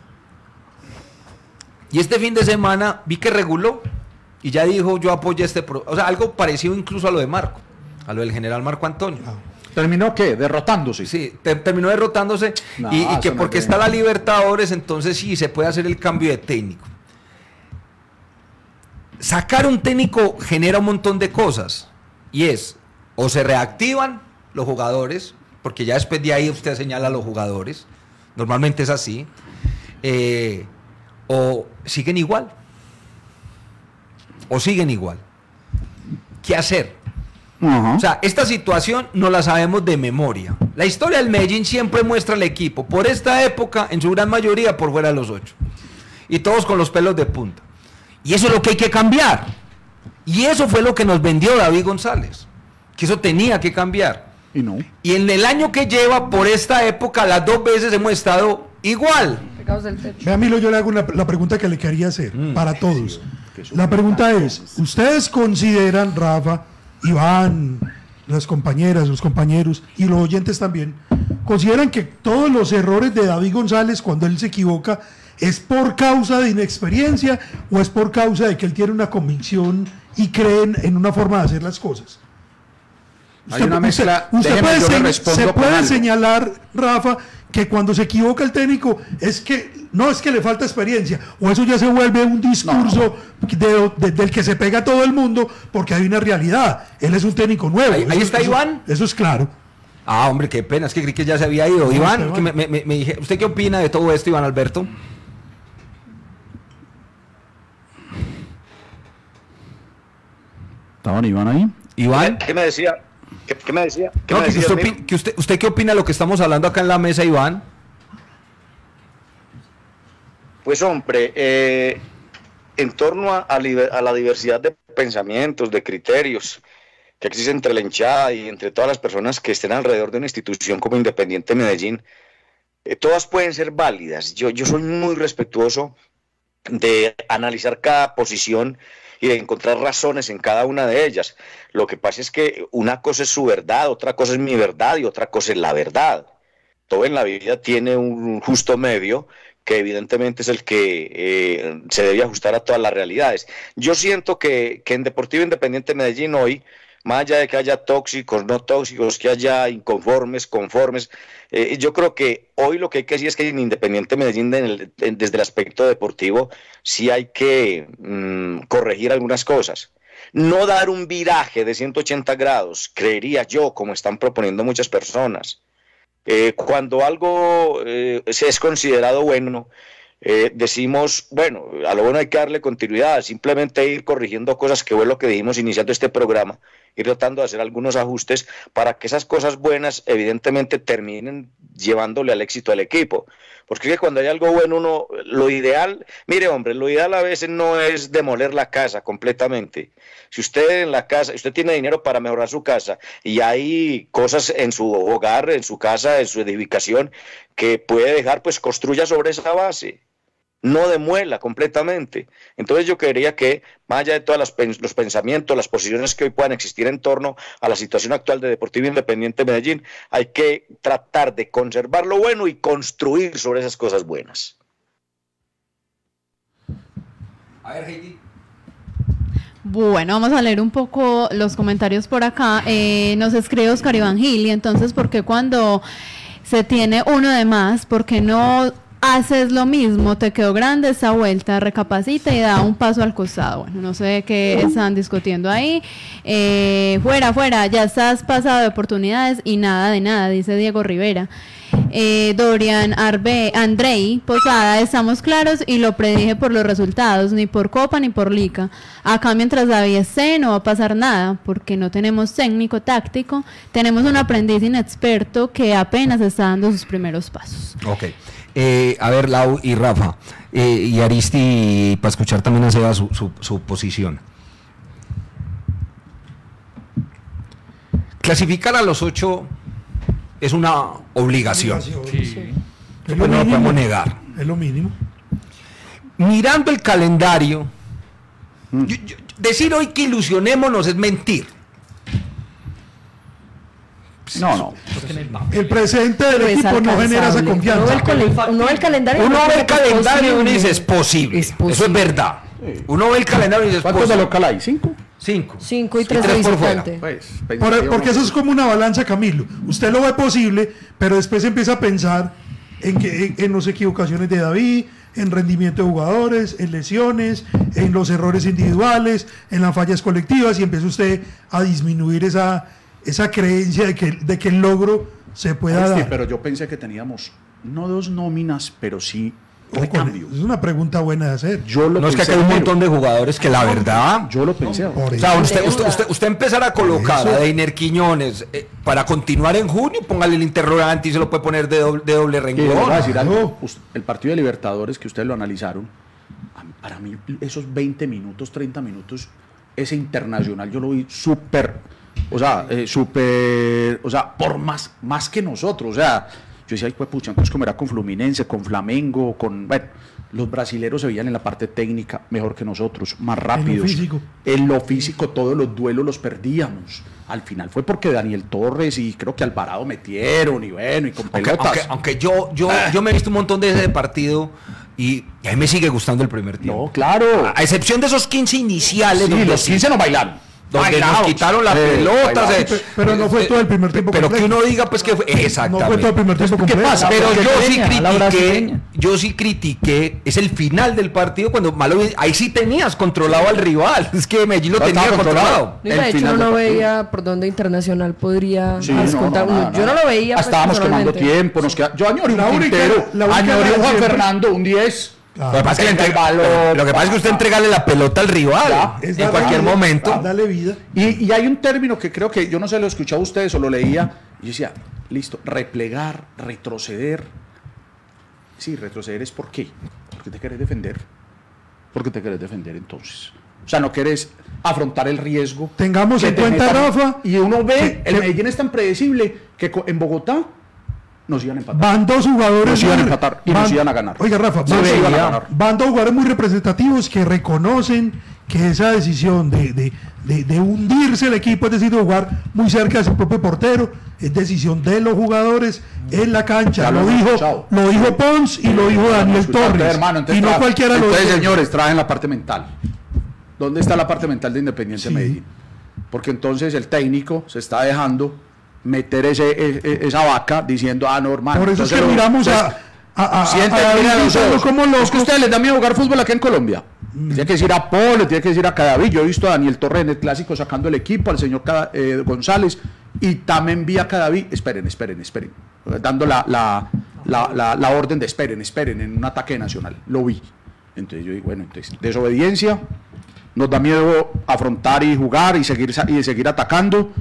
Y este fin de semana vi que reguló y ya dijo, yo apoyo este... Pro o sea, algo parecido incluso a lo de Marco, a lo del general Marco Antonio.
¿Terminó qué? Derrotándose.
Sí, ter terminó derrotándose
No,
y, y que
eso no
porque
es
está
bien.
la Libertadores, entonces sí, se puede hacer el cambio de técnico. Sacar un técnico genera un montón de cosas y es, o se reactivan los jugadores, porque ya después de ahí usted señala a los jugadores, normalmente es así, eh, o siguen igual, o siguen igual. ¿Qué hacer? O sea, esta situación no la sabemos de memoria. La historia del Medellín siempre muestra al equipo, por esta época, en su gran mayoría, por fuera de los ocho. Y todos con los pelos de punta. Y eso es lo que hay que cambiar. Y eso fue lo que nos vendió David González. Que eso tenía que cambiar.
Y no.
Y en el año que lleva, por esta época, las dos veces hemos estado igual.
Pegados del techo.
Vea, Milo, yo le hago una- la pregunta que le quería hacer
Mm.
para todos. La pregunta es, ¿ustedes consideran, Rafa, Iván, las compañeras, los compañeros y los oyentes también, consideran que todos los errores de David González cuando él se equivoca es por causa de inexperiencia o es por causa de que él tiene una convicción y cree en, en una forma de hacer las cosas?
Hay una mezcla.
usted
déjeme,
puede
yo le
señ-
respondo
se
con
puede
algo.
señalar, Rafa, que cuando se equivoca el técnico es que no es que le falta experiencia, o eso ya se vuelve un discurso de- de- del que se pega todo el mundo, porque hay una realidad. Él es un técnico nuevo.
Ahí- ahí
Eso-
está
eso-
Iván.
Eso es claro.
Ah, hombre, qué pena, es que creí que ya se había ido.
No,
Iván,
está
que me, me- me dije, ¿usted qué opina de todo esto, Iván Alberto?
¿Estaban Iván ahí?
Iván.
¿Qué me decía? ¿Qué, qué me decía? ¿Qué
No,
me
que
decías,
usted,
Milo?
opi- que usted, ¿Usted qué opina de lo que estamos hablando acá en la mesa, Iván?
Pues hombre, eh, en torno a, a liber- a la diversidad de pensamientos, de criterios que existe entre la hinchada y entre todas las personas que estén alrededor de una institución como Independiente Medellín, eh, todas pueden ser válidas. Yo, yo soy muy respetuoso de analizar cada posición y de encontrar razones en cada una de ellas. Lo que pasa es que una cosa es su verdad, otra cosa es mi verdad y otra cosa es la verdad. Todo en la vida tiene un justo medio que evidentemente es el que eh, se debe ajustar a todas las realidades. Yo siento que, que en Deportivo Independiente Medellín hoy, más allá de que haya tóxicos, no tóxicos, que haya inconformes, conformes, eh, yo creo que hoy lo que hay que decir es que en Independiente Medellín, en el- en- desde el aspecto deportivo, sí hay que mm, corregir algunas cosas. No dar un viraje de ciento ochenta grados, creería yo, como están proponiendo muchas personas. Eh, cuando algo eh, se es considerado bueno, eh, decimos, bueno, a lo bueno hay que darle continuidad, simplemente ir corrigiendo cosas, que fue lo que dijimos iniciando este programa, ir tratando de hacer algunos ajustes para que esas cosas buenas evidentemente terminen llevándole al éxito al equipo. Porque es que cuando hay algo bueno, uno, lo ideal, mire hombre, lo ideal a veces no es demoler la casa completamente. Si usted en la casa, usted tiene dinero para mejorar su casa y hay cosas en su hogar, en su casa, en su edificación que puede dejar, pues construya sobre esa base. No demuela completamente. Entonces yo creería que, más allá de todos los pensamientos, las posiciones que hoy puedan existir en torno a la situación actual de Deportivo Independiente de Medellín, hay que tratar de conservar lo bueno y construir sobre esas cosas buenas.
A ver, Heidi.
Bueno, vamos a leer un poco los comentarios por acá. Eh, nos escribe Oscar Iván Gil, y entonces, ¿por qué cuando se tiene uno de más, por qué no haces lo mismo? Te quedó grande esa vuelta, recapacita y da un paso al costado. Bueno, no sé qué están discutiendo ahí. Eh, fuera, fuera, ya estás pasado de oportunidades y nada de nada, dice Diego Rivera. Eh, Dorian Arbe, Andrei Posada, estamos claros y lo predije por los resultados, ni por Copa ni por Liga. Acá mientras David esté no va a pasar nada, porque no tenemos técnico táctico, tenemos un aprendiz inexperto que apenas está dando sus primeros pasos.
Ok. Eh, a ver, Lau y Rafa, eh, y Aristi, para escuchar también a Seba su, su, su posición. Clasificar a los ocho es una obligación.
Sí.
Pues no lo podemos negar.
Es lo mínimo.
Mirando el calendario, mm. yo, yo, decir hoy que ilusionémonos es mentir.
No, no.
El presente del
Pues
equipo no genera esa confianza.
Uno ve el, calen- uno ve el calendario.
Uno ve el
que es
calendario y uno
posible.
dice es posible.
Es posible.
Eso es verdad.
Sí.
Uno ve el calendario y dice es
¿Cuántos
posible.
de local hay? ¿Cinco?
Cinco.
Cinco y tres,
tres
de
por fuera.
visitante.
Pues,
Por- porque eso es como una balanza, Camilo. Usted lo ve posible, pero después empieza a pensar en, que, en, en las equivocaciones de David, en rendimiento de jugadores, en lesiones, en los errores individuales, en las fallas colectivas, y empieza usted a disminuir esa, esa creencia de que, de que el logro se pueda
Sí,
dar.
pero yo pensé que teníamos no dos nóminas, pero sí
Ojo,
recambios.
es una pregunta buena de hacer.
Yo lo
No es que
pensé,
acá hay un
pero
montón de jugadores que la verdad.
Yo lo pensé.
Por
O sea,
eso.
usted, usted, usted, usted empezar a colocar a Deiner Quiñones eh, para continuar en junio, póngale el interrogante y se lo puede poner de doble, de doble
Y le
renglón.
voy a decir algo. Us- El partido de Libertadores, que ustedes lo analizaron, a mí- para mí esos veinte minutos, treinta minutos, ese internacional yo lo vi súper, o sea, eh, súper, o sea, por más, más que nosotros, o sea, yo decía, ay, pues pucha, entonces como era con Fluminense, con Flamengo, con, bueno, los brasileros se veían en la parte técnica mejor que nosotros, más rápidos.
físico.
En lo físico, todos los duelos los perdíamos. Al final fue porque Daniel Torres y creo que Alvarado metieron y bueno, y con
Aunque,
pelotas.
aunque, aunque yo, yo, yo me he visto un montón de ese partido y, y a mí me sigue gustando el primer tiempo.
No, claro.
A excepción de esos quince iniciales.
Sí,
donde
los
sí-
quince no bailaron.
Donde
Bailados.
nos quitaron las
Eh,
pelotas.
bailados.
eh,
Pe- pero no fue todo el primer tiempo
Pero que
completo.
uno diga pues que fue.
No fue
Exactamente.
todo el primer tiempo
¿Qué
completo.
pasa?
Pero
Porque
yo sí
pequeña, la
critiqué,
brasileña.
yo sí critiqué, es el final del partido cuando Malo, ahí sí tenías controlado al rival, es que Medellín lo
No
tenía
estaba
controlado.
controlado.
Y de
El
hecho
final
uno no
del partido.
veía por dónde Internacional podría
Sí,
descontar.
no, no,
Uno-
no,
yo no lo veía. pues,
Estábamos quemando
personalmente.
tiempo, nos queda, yo añoré
La
un
única-
Quintero,
la única
añoré un
gana
Juan
siempre-
Fernando, un diez.
Lo que pasa es que, le
Entre
entrega-
balón,
lo que pasa es que usted entregarle la pelota al rival
Ya,
Es
en
darle
cualquier
vida,
momento.
Dale vida.
Y, y hay un término que creo que yo no sé, lo escuchaba a ustedes o lo leía, y yo decía, listo, replegar, retroceder. Sí, retroceder es ¿por qué? Porque te querés defender. Porque te querés defender entonces. O sea, no querés afrontar el riesgo.
Tengamos
que
en
te
cuenta,
metan-
Rafa,
Y uno ve,
que-
el
que-
Medellín es tan predecible que co- en Bogotá nos iban a empatar.
Van dos jugadores.
Nos iban a
muy-
empatar y nos iban a ganar.
Oiga, Rafa,
Se
van,
veía.
iban a ganar. Van dos jugadores muy representativos que reconocen que esa decisión de, de, de, de hundirse el equipo, es decir, de jugar muy cerca de su propio portero, es decisión de los jugadores en la cancha.
Ya
Lo
lo hemos
dijo,
escuchado.
lo dijo Pons y lo dijo Daniel
Escucharte,
Torres.
hermano, entonces
y no
tra-
cualquiera lo
entonces,
dijo.
señores, traen la parte mental. ¿Dónde está la parte mental de Independiente
Sí.
Medellín? Porque entonces el técnico se está dejando meter ese, e- e- esa vaca diciendo, ah, no, hermano.
Por eso es
entonces
que
lo-
miramos a,
entonces,
a, a,
siente,
a- a
mira
David
los
Lozano
ojos.
como
Es que a
loco.
ustedes les da miedo jugar fútbol aquí en Colombia. Tiene que decir a Polo, tiene que decir a Cadavid. Yo he visto a Daniel Torres en el clásico sacando el equipo, al señor Cada- eh, González, y también vi a Cadavid. Esperen, esperen, esperen. Dando la, la, la, la, la orden de esperen, esperen, en un ataque nacional. Lo vi. Entonces yo digo, bueno, entonces, desobediencia, nos da miedo afrontar y jugar y seguir, y seguir atacando.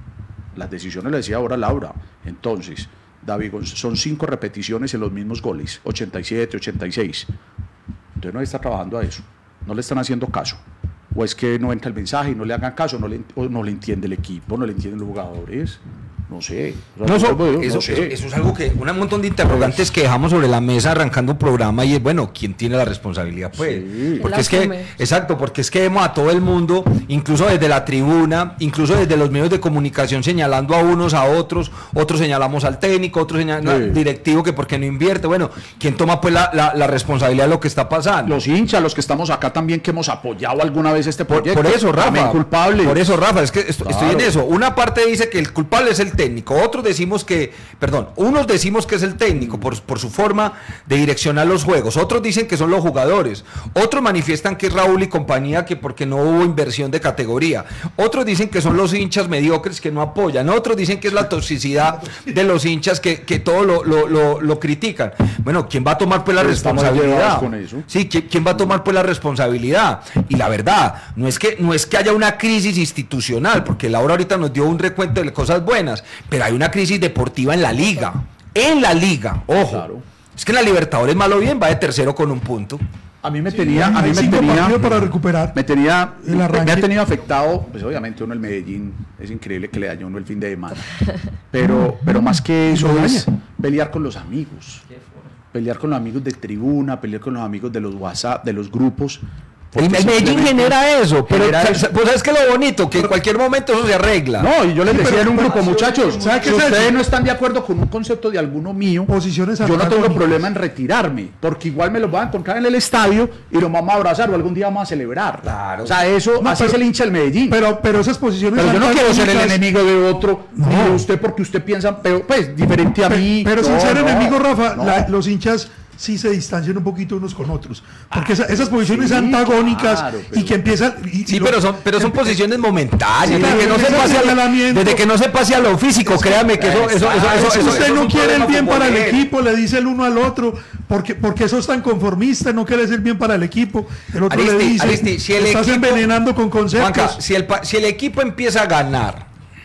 Las decisiones, le decía ahora Laura. Entonces, David, son cinco repeticiones en los mismos goles, ochenta y siete, ochenta y seis. Entonces no está trabajando a eso, no le están haciendo caso. O es que no entra el mensaje y no le hagan caso, no le, o no le entiende el equipo, no le entienden los jugadores. No sé.
No, eso,
no
eso,
sé.
Eso, eso es algo que, un montón de interrogantes que dejamos sobre la mesa arrancando un programa y es, bueno, ¿quién tiene la responsabilidad? Pues, sí. porque es que, exacto, porque es que vemos a todo el mundo, incluso desde la tribuna, incluso desde los medios de comunicación señalando a unos, a otros, otros señalamos al técnico, otros señalamos sí. al directivo que porque no invierte. Bueno, ¿quién toma pues la, la, la responsabilidad de lo que está pasando?
Los hinchas, los que estamos acá también, que hemos apoyado alguna vez este proyecto.
Por, por eso, Rafa.
También culpables.
Por eso, Rafa, es que estoy,
claro.
estoy en eso. Una parte dice que el culpable es el técnico, otros decimos que, perdón, unos decimos que es el técnico por, por su forma de direccionar los juegos, otros dicen que son los jugadores, otros manifiestan que es Raúl y compañía que porque no hubo inversión de categoría, otros dicen que son los hinchas mediocres que no apoyan, otros dicen que es la toxicidad de los hinchas que, que todo lo, lo, lo, lo critican. Bueno, ¿quién va a tomar pues la responsabilidad? Con eso. Sí, ¿quién, ¿quién va a tomar pues la responsabilidad? Y la verdad, no es que, no es que haya una crisis institucional, porque Laura ahorita nos dio un recuento de cosas buenas, pero hay una crisis deportiva en la liga, en la liga, ojo, claro. Es que en la Libertadores malo bien va de tercero con un punto.
A mí me tenía, sí, a mí me tenía
para recuperar.
Me tenía, me ha tenido afectado, pues obviamente uno el Medellín, es increíble que le dañó uno el fin de semana, pero, pero más que eso es pelear con los amigos, pelear con los amigos de tribuna, pelear con los amigos de los WhatsApp, de los grupos.
El Medellín genera eso, pero eso. Pues es que lo bonito, que en cualquier momento eso se arregla.
No, y yo les decía en un grupo, muchachos, si ustedes no están de acuerdo con un concepto de alguno mío,
posiciones
yo no tengo problema en retirarme, porque igual me los voy a encontrar en el estadio y los vamos a abrazar o algún día vamos a celebrar. Claro. O sea, eso, no, así
pero,
es el hincha del Medellín.
Pero, pero esas posiciones.
Pero yo no quiero ser el enemigo de otro, no. Ni de usted porque usted piensa, pero pues diferente a
pero,
mí.
Pero sin
no,
ser
no,
enemigo, Rafa,
no.
la, los hinchas sí se distancian un poquito unos con otros, porque esa, esas posiciones sí, antagónicas
claro, pero,
y que empiezan y,
sí,
y
pero son pero son posiciones momentáneas,
sí,
desde, que no se pase a, desde que no se pase a lo físico, es créame que eso eso eso, eso, eso
usted
eso
no
es
quiere el bien para el
él.
equipo, le dice el uno al otro, porque porque eso es tan conformista, no quieres el bien para el equipo, el otro
Aristi,
le dice,
Aristi, si el
estás
equipo,
envenenando con conceptos.
Juanca, si el si el equipo empieza a ganar,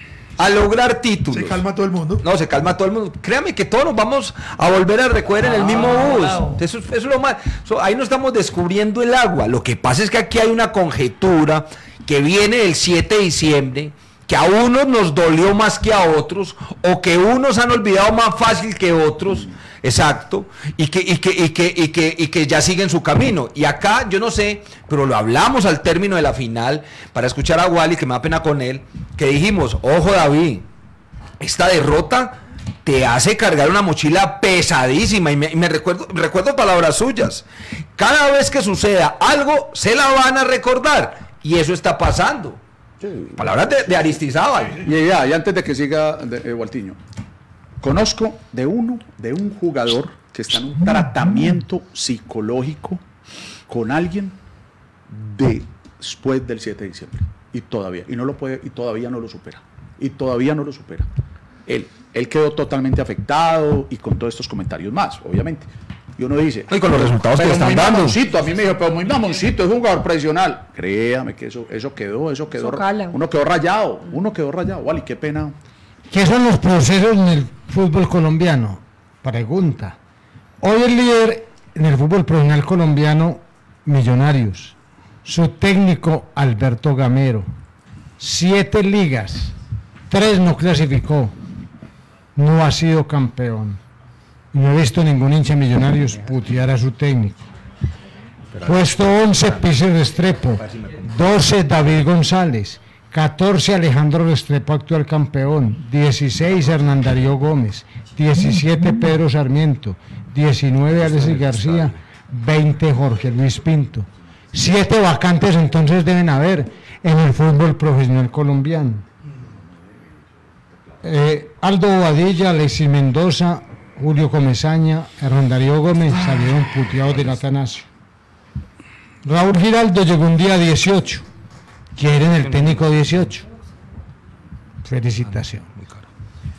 a lograr títulos.
Se calma todo el mundo.
No, se calma todo el mundo. Créame que todos nos vamos a volver a recoger ah, en el mismo bus. Wow. Eso, eso es lo más. So, ahí no estamos descubriendo el agua. Lo que pasa es que aquí hay una conjetura que viene del siete de diciembre, que a unos nos dolió más que a otros, o que unos han olvidado más fácil que otros. Exacto, y que, y, que, y, que, y, que, y que ya siguen su camino. Y acá, yo no sé, pero lo hablamos al término de la final, para escuchar a Wally, que me da pena con él, que dijimos, ojo David, esta derrota te hace cargar una mochila pesadísima, y me, y me recuerdo, recuerdo palabras suyas, cada vez que suceda algo, se la van a recordar, y eso está pasando. Sí. Palabras de, de Aristizábal.
Y ya, y antes de que siga de, eh, Waltiño, conozco de uno, de un jugador que está en un tratamiento psicológico con alguien después del siete de diciembre y todavía, y no lo puede, y todavía no lo supera, y todavía no lo supera. Él, él quedó totalmente afectado y con todos estos comentarios más, obviamente. Y uno dice,
y con los resultados que están
muy
dando.
Mamoncito, a mí me dijo, pero muy mamoncito, es un jugador profesional. Créame que eso, eso quedó, eso quedó, eso uno quedó rayado, uno quedó rayado. Vale, qué pena.
¿Qué son los procesos en el fútbol colombiano? Pregunta. Hoy el líder en el fútbol profesional colombiano, Millonarios. Su técnico, Alberto Gamero. Siete ligas. Tres no clasificó. No ha sido campeón. No he visto ningún hincha de Millonarios putear a su técnico. Puesto once, Pizzi Restrepo. doce, David González. catorce, Alejandro Restrepo, actual campeón. dieciséis, Hernán Darío Gómez. diecisiete, Pedro Sarmiento. diecinueve, Alexis García. veinte, Jorge Luis Pinto. Siete vacantes entonces deben haber en el fútbol profesional colombiano. Eh, Aldo Bobadilla, Alexis Mendoza, Julio Comesaña, Hernán Darío Gómez salieron puteados del Atanasio. Raúl Giraldo llegó un día dieciocho. Quieren el técnico dieciocho. Felicitación.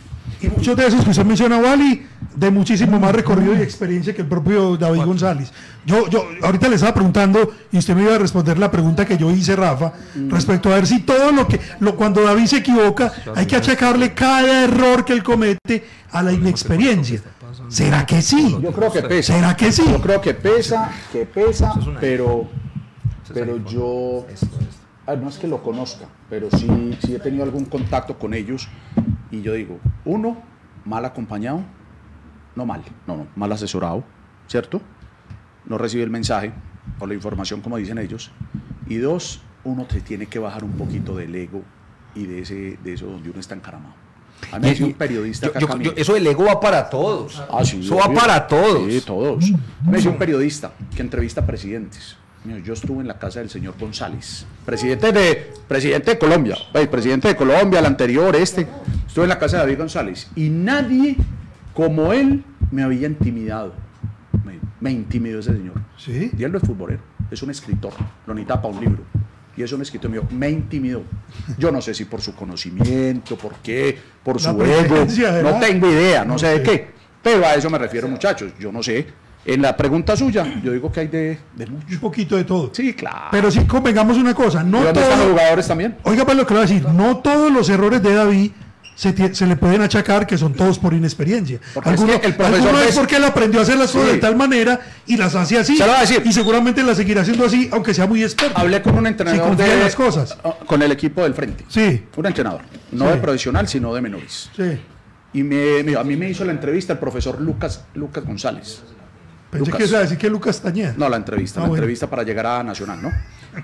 Y muchos de esos que usted menciona, Wally, de muchísimo más recorrido y experiencia que el propio David González. Yo, yo ahorita le estaba preguntando, y usted me iba a responder la pregunta que yo hice, Rafa, respecto a ver si todo lo que, lo, cuando David se equivoca, hay que achacarle cada error que él comete a la inexperiencia. ¿Será que sí?
Yo creo que pesa.
¿Será que sí?
Yo creo que pesa, que pesa, pero, pero yo, ah, no es que lo conozca, pero sí, sí he tenido algún contacto con ellos y yo digo, uno, mal acompañado, no mal, no, no, mal asesorado, ¿cierto? No recibe el mensaje o la información como dicen ellos. Y dos, uno te tiene que bajar un poquito del ego y de, ese, de eso donde uno está encaramado. A mí es un periodista.
Yo, yo, yo, eso del ego va para todos.
Ah, sí,
eso va
sí,
para todos.
Sí, todos. Me dice un periodista que entrevista presidentes. Yo estuve en la casa del señor González, presidente de, presidente de Colombia, el presidente de Colombia, el anterior, este. Estuve en la casa de David González y nadie como él me había intimidado. Me, me intimidó ese señor.
¿Sí?
Y él no es futbolero, es un escritor, lo necesita para un libro. Y es un escritor mío, me intimidó. Yo no sé si por su conocimiento, por qué, por su ego, no tengo idea, no sé de qué. Pero a eso me refiero, muchachos, yo no sé. En la pregunta suya, yo digo que hay de, de mucho.
Un poquito de todo.
Sí, claro.
Pero sí, convengamos una cosa. No
¿Y dónde
todo,
están los jugadores también?
Oiga, para lo que le voy a decir, no todos los errores de David se, se le pueden achacar que son todos por inexperiencia. Algunos es, que el alguno es porque él aprendió a hacer las cosas sí. de tal manera y las hace así.
Se lo va a decir.
Y seguramente las seguirá haciendo así, aunque sea muy experto.
Hablé con un entrenador
si
de
las cosas.
Con el equipo del frente.
Sí.
Un entrenador. No sí. de profesional, sino de menores.
Sí.
Y me, me, a mí me hizo la entrevista el profesor Lucas, Lucas González.
Pensé Lucas. que iba a decir que Lucas Tañeda.
No, la entrevista,
ah,
la
bueno.
entrevista para llegar a Nacional, ¿no?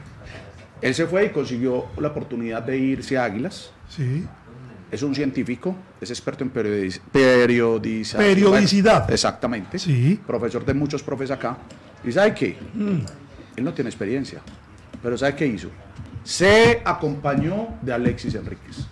Él se fue y consiguió la oportunidad de irse a Águilas.
Sí.
Es un científico, es experto en periodiz periodiza
periodicidad.
Bueno, exactamente.
Sí.
Profesor de muchos profes acá. ¿Y sabe qué? Mm. Él no tiene experiencia. Pero ¿sabe qué hizo? Se acompañó de Alexis Enríquez.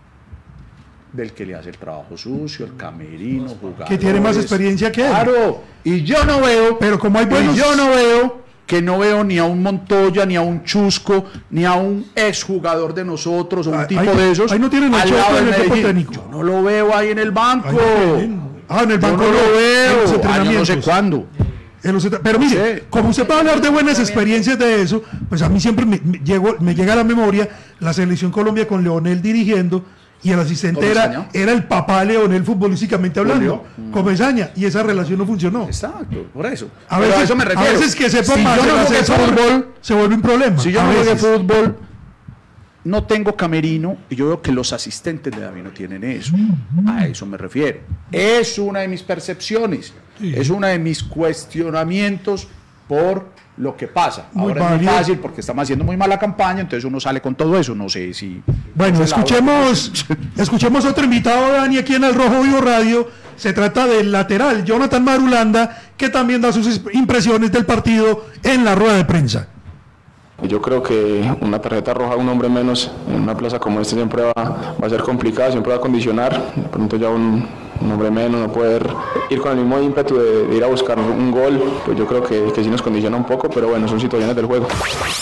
Del que le hace el trabajo sucio, el camerino, jugadores.
Que tiene más experiencia que él.
Claro. Y yo no veo,
pero como hay buenos...
y yo no veo, que no veo ni a un Montoya, ni a un Chusco, ni a un exjugador de nosotros, o un ah, tipo
ahí,
de esos.
Ahí no tienen el Choco en el equipo técnico.
Yo no lo veo ahí en el banco.
Ah, en el banco
yo no lo veo.
Ah,
yo no sé cuándo.
Pero mire, no sé. Como usted puede hablar de buenas experiencias de eso, pues a mí siempre me, me, llegó, me llega a la memoria la Selección Colombia con Leonel dirigiendo. Y el asistente era, era el papá de Leonel futbolísticamente hablando, mm. Comesaña, y esa relación no funcionó.
Exacto, por eso.
A veces,
a eso me refiero.
A veces que sepa
si
más
yo no
el fútbol, se vuelve un problema.
Si yo no juego fútbol, no tengo camerino, y yo veo que los asistentes de David no tienen eso. Mm. A eso me refiero. Es una de mis percepciones, sí. es uno de mis cuestionamientos por lo que pasa.
Muy
Ahora válido. Es muy fácil porque estamos haciendo muy mala campaña, entonces uno sale con todo eso, no sé si...
Bueno, escuchemos, escuchemos otro invitado, Dani, aquí en El Rojo Vivo Radio. Se trata del lateral Jonathan Marulanda, que también da sus impresiones del partido en la rueda de prensa.
Yo creo que una tarjeta roja, un hombre menos en una plaza como esta siempre va, va a ser complicada, siempre va a condicionar. De pronto ya un, un hombre menos, no poder ir con el mismo ímpetu de, de ir a buscar un gol, pues yo creo que, que sí nos condiciona un poco, pero bueno, son situaciones del juego.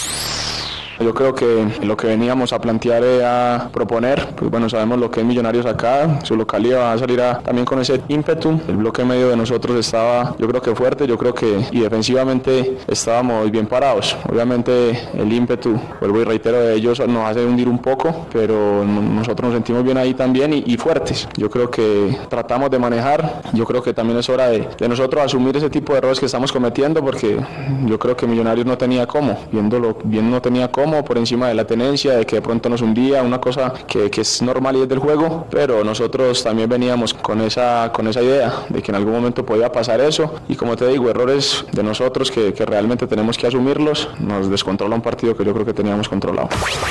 Yo creo que lo que veníamos a plantear y a proponer, pues bueno, sabemos lo que es Millonarios acá, su localidad va a salir a, también con ese ímpetu. El bloque medio de nosotros estaba, yo creo que fuerte, yo creo que y defensivamente estábamos bien parados. Obviamente el ímpetu, vuelvo y reitero, de ellos nos hace hundir un poco, pero nosotros nos sentimos bien ahí también y, y fuertes. Yo creo que tratamos de manejar, yo creo que también es hora de, de nosotros asumir ese tipo de errores que estamos cometiendo, porque yo creo que Millonarios no tenía cómo, viéndolo bien no tenía cómo, por encima de la tenencia, de que de pronto nos hundía, una cosa que, que es normal y es del juego, pero nosotros también veníamos con esa, con esa idea de que en algún momento podía pasar eso, y como te digo, errores de nosotros que, que realmente tenemos que asumirlos, nos descontrola un partido que yo creo que teníamos controlado.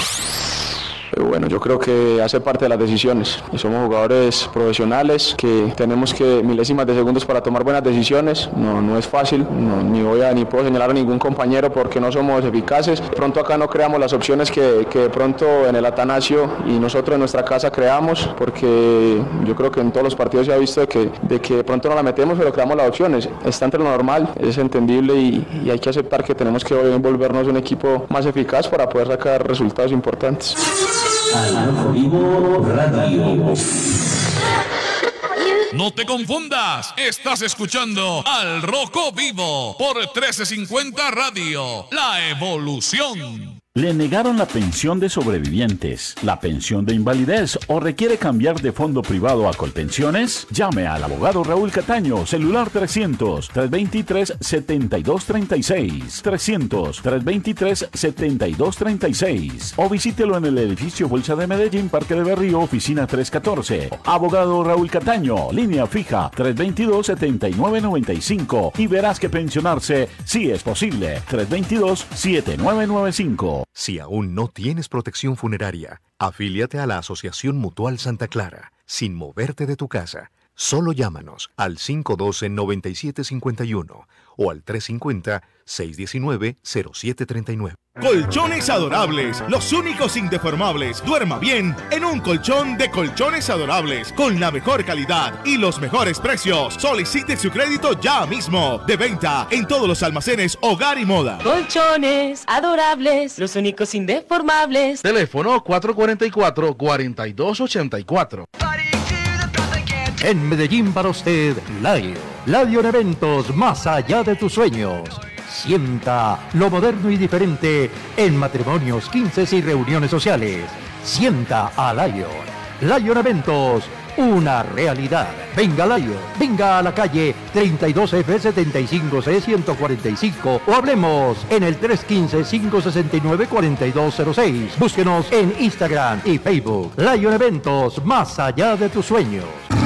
Pero bueno, yo creo que hace parte de las decisiones y somos jugadores profesionales que tenemos que milésimas de segundos para tomar buenas decisiones. No, no es fácil, no, ni voy a ni puedo señalar a ningún compañero porque no somos eficaces. De pronto acá no creamos las opciones que, que de pronto en el Atanasio y nosotros en nuestra casa creamos, porque yo creo que en todos los partidos se ha visto de que de, que de pronto no la metemos, pero creamos las opciones. Está entre lo normal, es entendible y, y hay que aceptar que tenemos que volvernos un equipo más eficaz para poder sacar resultados importantes.
Al Rojo Vivo Radio.
No te confundas, estás escuchando Al Rojo Vivo por trece cincuenta Radio, La Evolución.
¿Le negaron la pensión de sobrevivientes, la pensión de invalidez o requiere cambiar de fondo privado a Colpensiones? Llame al abogado Raúl Cataño, celular trescientos, trescientos veintitrés, setenta y dos treinta y seis, trescientos, trescientos veintitrés, setenta y dos treinta y seis o visítelo en el edificio Bolsa de Medellín, Parque de Berrío, oficina trescientos catorce. Abogado Raúl Cataño, línea fija trescientos veintidós, setenta y nueve noventa y cinco y verás que pensionarse sí es posible. trescientos veintidós, setenta y nueve noventa y cinco.
Si aún no tienes protección funeraria, afíliate a la Asociación Mutual Santa Clara, sin moverte de tu casa. Solo llámanos al cinco uno dos, nueve siete cinco uno o al tres cinco cero, seis uno nueve, cero siete tres nueve.
Colchones Adorables, los únicos indeformables. Duerma bien en un colchón de Colchones Adorables, con la mejor calidad y los mejores precios. Solicite su crédito ya mismo. De venta en todos los almacenes Hogar y Moda.
Colchones Adorables, los únicos indeformables.
Teléfono cuatro cuatro cuatro, cuatro dos ocho cuatro.
En Medellín para usted, Lion. Lion Eventos, más allá de tus sueños. Sienta lo moderno y diferente en matrimonios, quince y reuniones sociales. Sienta a Lion. Lion Eventos, una realidad. Venga Lion, venga a la calle treinta y dos F setenta y cinco C ciento cuarenta y cinco o hablemos en el tres uno cinco, cinco seis nueve, cuatro dos cero seis. Búsquenos en Instagram y Facebook. Lion Eventos, más allá de tus sueños.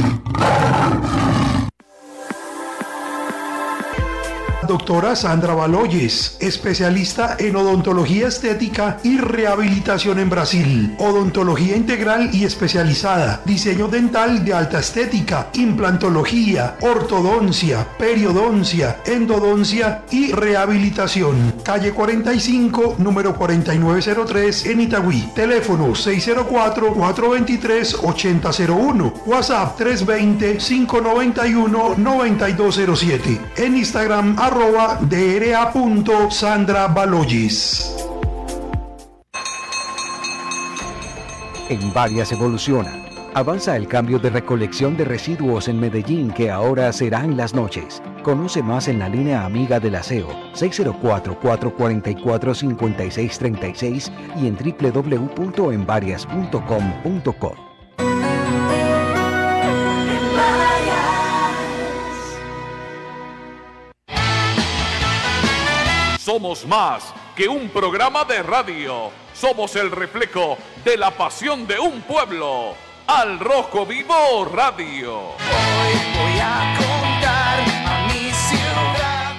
Doctora Sandra Baloyes, especialista en odontología estética y rehabilitación en Brasil. Odontología integral y especializada, diseño dental de alta estética, implantología, ortodoncia, periodoncia, endodoncia y rehabilitación. Calle cuarenta y cinco, número cuarenta y nueve cero tres en Itagüí. Teléfono seis cero cuatro, cuatro dos tres, ocho cero cero uno. WhatsApp tres dos cero, cinco nueve uno, nueve dos cero siete. En Instagram arroba dra.sandra Baloyes.
En Varias evoluciona. Avanza el cambio de recolección de residuos en Medellín, que ahora será en las noches. Conoce más en la línea amiga del aseo seis cero cuatro, cuatro cuatro cuatro, cinco seis tres seis y en doble u doble u doble u punto en varias punto com punto co.
Somos más que un programa de radio. Somos el reflejo de la pasión de un pueblo. Al Rojo Vivo Radio.
Hoy voy a contar a mi ciudad.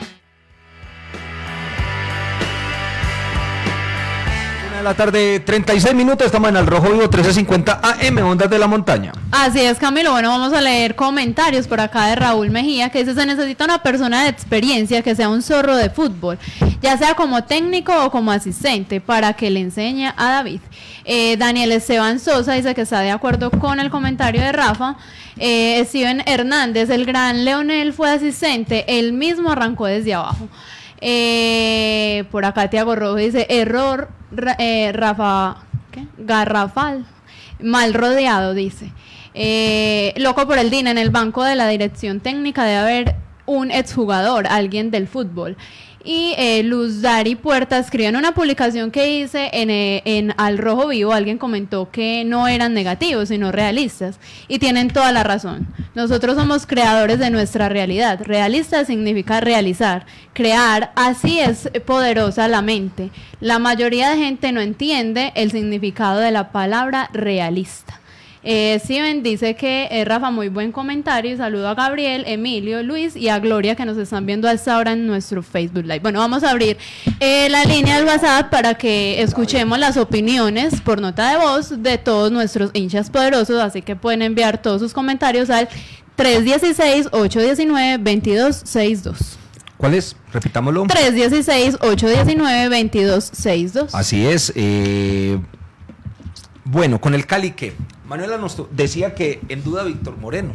Una de la tarde, treinta y seis minutos, estamos en Al Rojo Vivo trece cincuenta A M, Ondas de la Montaña.
Así es, Camilo. Bueno, vamos a leer comentarios por acá de Raúl Mejía, que dice: se necesita una persona de experiencia que sea un zorro de fútbol, ya sea como técnico o como asistente, para que le enseñe a David. Eh, Daniel Esteban Sosa dice que está de acuerdo con el comentario de Rafa. Eh, Steven Hernández, el gran Leonel fue asistente, él mismo arrancó desde abajo. Eh, por acá Tiago Rojo dice: error, eh, Rafa, ¿qué? Garrafal, mal rodeado, dice. Eh, loco por el D I N, en el banco de la dirección técnica debe haber un exjugador, alguien del fútbol. Y eh, Luz Dari Puerta escribió en una publicación que hice en, eh, en Al Rojo Vivo, alguien comentó que no eran negativos, sino realistas. Y tienen toda la razón. Nosotros somos creadores de nuestra realidad. Realista significa realizar, crear. Así es poderosa la mente. La mayoría de gente no entiende el significado de la palabra realista. Eh, Steven dice que eh, Rafa, muy buen comentario, y saludo a Gabriel, Emilio, Luis y a Gloria, que nos están viendo a esta hora en nuestro Facebook Live. Bueno, vamos a abrir eh, la línea del WhatsApp para que escuchemos las opiniones por nota de voz de todos nuestros hinchas poderosos, así que pueden enviar todos sus comentarios al tres uno seis, ocho uno nueve, dos dos seis dos.
¿Cuál es? Repitámoslo.
tres uno seis, ocho uno nueve, dos dos seis dos.
Así es. Eh, bueno, con el Cali, ¿qué? Manuela nos decía que en duda Víctor Moreno.